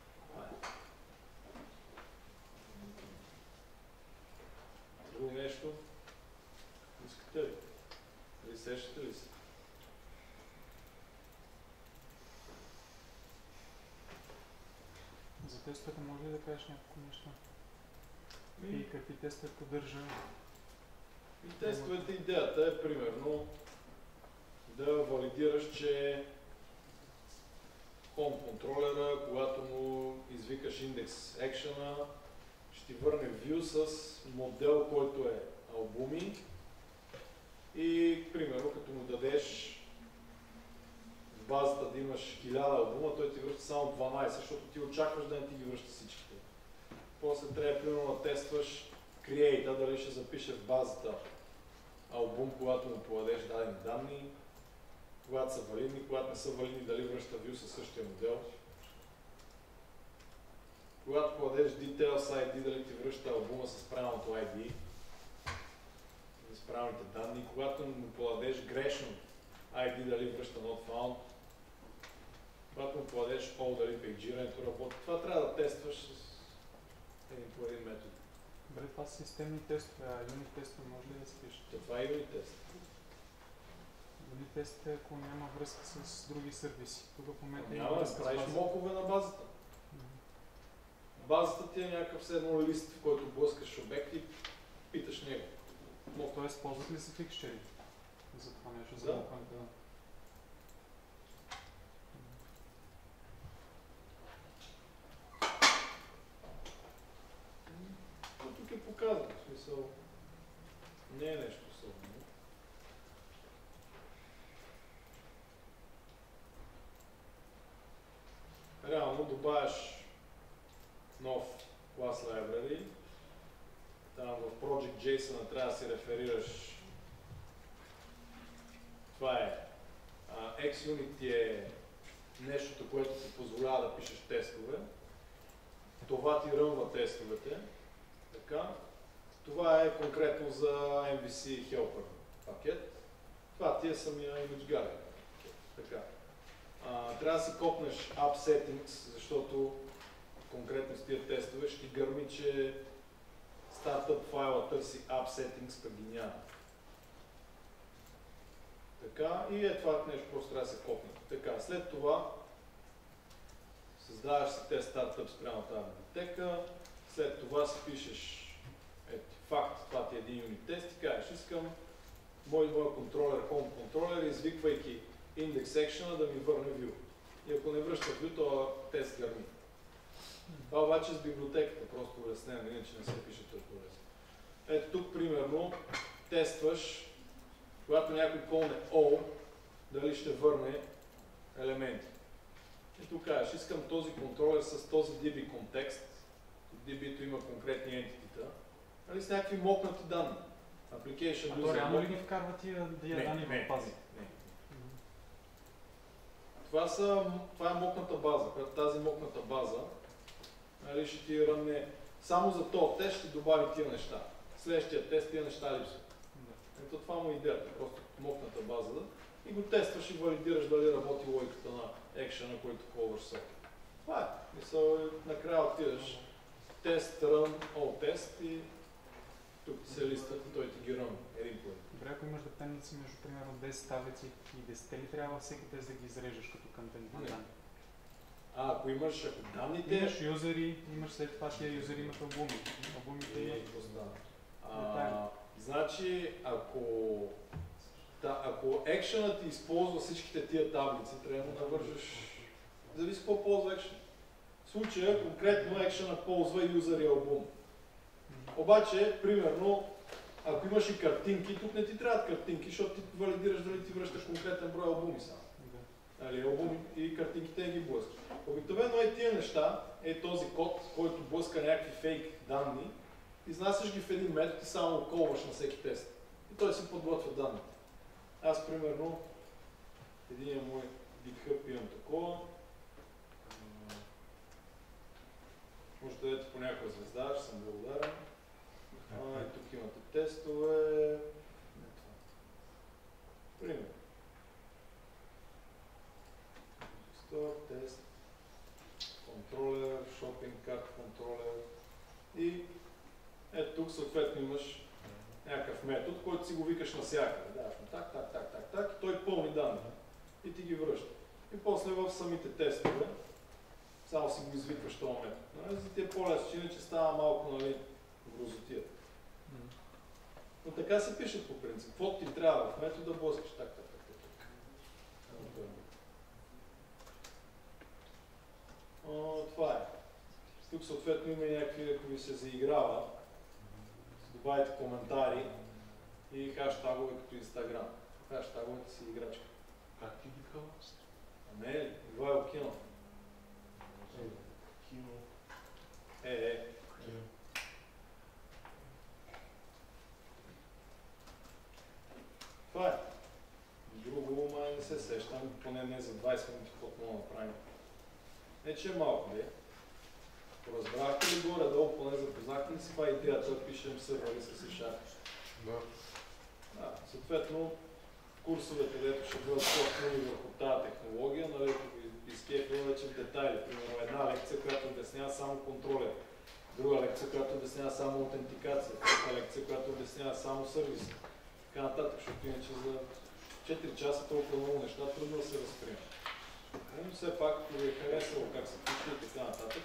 Друго нещо? Искате ли? Или сещате ли се? За тестовете може ли да кажеш няколко неща? И какви тестове поддържа? И тестовете идеята е примерно да валидираш, че Home контролера, когато му извикаш индекс action'a, ще ти върне view с модел, който е албуми. И примерно като му дадеш в базата да имаш 1000 албума, той ти връща само 12, защото ти очакваш да не ти ги връща всичките. После трябва примерно да тестваш create-а, дали ще запише в базата албум, когато му подадеш дадени данни, когато са валидни, когато не са валидни, дали връща view със същия модел. Когато подадеш details ID, дали ти връща албума с правилното ID, с правилните данни. Когато му подадеш грешно ID, дали връща not found. Когато му подадеш all, дали пейджирането работи. Това трябва да тестваш с един по един метод. Добре, това са системни тестове, а юнит тестове може ли да се пише? Това е юнит тест. Юнит тест е ако няма връзка с други сервиси. Тук в момента няма да правиш мокове на базата. Базата ти е някакъв все едно лист, в който блъскаш обект и питаш него. Но т.е. ползват ли се фиксчери за това нещо? Да. За мокването? Тук е показано, в смисъл не е нещо особено. Реално добавяш нов клас library. Там в Project JSON трябва да си реферираш. Това е. XUnit е нещото, което ти позволява да пишеш тестове. Това ти рънва тестовете. Така. Това е конкретно за MVC Helper пакет. Това ти е самия image gallery. Така. Трябва да си копнеш App Settings, защото конкретно с тия тестове ще ти гърми, че стартъп файла търси App Settings, пък ги няма. Така, и това нещо просто трябва да се копне. Така, след това създаваш си тест стартъп спрямо тази библиотека, след това си пишеш факт, това ти е един юнит тест и кажеш, искам моя контролер, home контролер, извиквайки index section да ми върне view. И ако не връща view, то тест гърми. Това обаче с библиотеката просто улеснено, иначе не се пише толкова лесно. Ето тук, примерно, тестваш, когато някой колне all, дали ще върне елементи. И тук кажеш, искам този контролер с този DB контекст, DB-то има конкретни ентитита, нали, с някакви мокнати данни. Application а то реално ли ги вкарва тия данни в база? Не. Това е мокната база, която тази мокната база, нали, ще ти ръмне само за този тест ще добави тия неща. Следващия тест тия неща липсват. Ето това му е идеята, просто мокната база и го тестваш и валидираш дали работи логиката на екшена, който ползваш софт. Това е. Мисъл, накрая отидеш тест, run, all тест и тук ти се листат и той ти ги рън един по един. Добре, ако имаш депенденци между примерно 10 таблици и 10 ли трябва всеки тест да ги изрежеш като контент на данни? Ако данните... Имаш юзери, имаш след това тия юзери имат албуми. Албумите имат... Значи, ако екшенът ти използва всичките тия таблици, трябва да навържеш... Зависи какво ползва екшен. В случая, конкретно екшенът ползва юзер и албум. Обаче, примерно, ако имаш и картинки, тук не ти трябват картинки, защото ти валидираш дали ти връщаш конкретен брой албуми само. Албуми и картинките не ги блъскаш. Обикновено е тия неща, е този код, който блъска някакви фейк данни, изнасяш ги в един метод и само околваш на всеки тест. И той си подготвя данните. Аз, примерно, един мой GitHub имам такова. Може да дадете по някаква звезда, ще съм благодарен. И тук имате тестове. Пример. Store, тест, контролер, шопинг карт контролер. И ето тук съответно имаш някакъв метод, който си го викаш навсякъде. Даваш му так, и той пълни данни. И ти ги връща. И после в самите тестове само си го извикваш този метод. За ти е по-лесно, че иначе става малко, нали, грозотия. Но така се пишат по принцип. Каквото ти трябва в метода, блъскаш так. Това е. Тук съответно има някакви, ако ви се заиграва, добавите коментари и хаштагове като Инстаграм. Хаштаговете си играчка. Как ти ги казваш? Не, Ивайло Кино. Кино. Това е. Друго, май не се сещам, поне не за 20 минути, каквото мога да направим. Не, че е малко, бе. Разбрахте ли горе-долу, поне запознахте ли си това идеята да пишем сървъри с C#? Да. Съответно, курсовете, дето ще бъдат по-трудни върху тази технология, нали, изкефил вече в детайли. Примерно една лекция, която обяснява само контролер, друга лекция, която обяснява само аутентикация, трета лекция, която обяснява само сервис. Така нататък, защото иначе за 4 часа толкова много неща трудно да се възприема. Но все пак, ако ви е харесало как се пише и така нататък,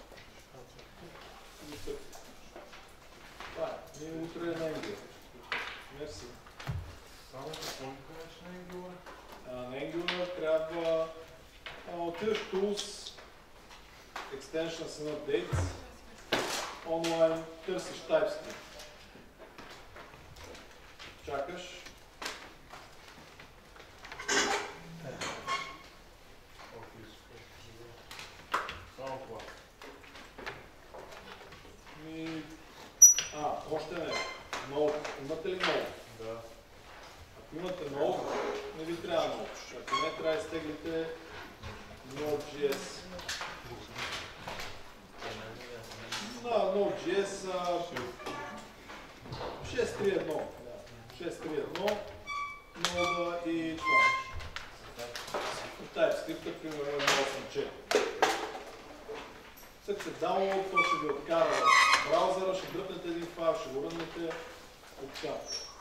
това е. Ние утре е на Angular. Мерси. Само какво ми кажеш на Angular? На Angular трябва отиваш Tools, Extensions and Updates, онлайн, търсиш TypeScript. Чакаш. Само това. Още не. Много. Имате ли много? Да. Ако имате много, не ви трябва много. Ако не, трябва да изтеглите Node.js. Node.js 6.3.1. 6.3.1. Node и това. TypeScript, примерно 1.8.4. Цъкате download, то ще ви откара в браузъра, ще дръпнете един файл, ще го рънете от така.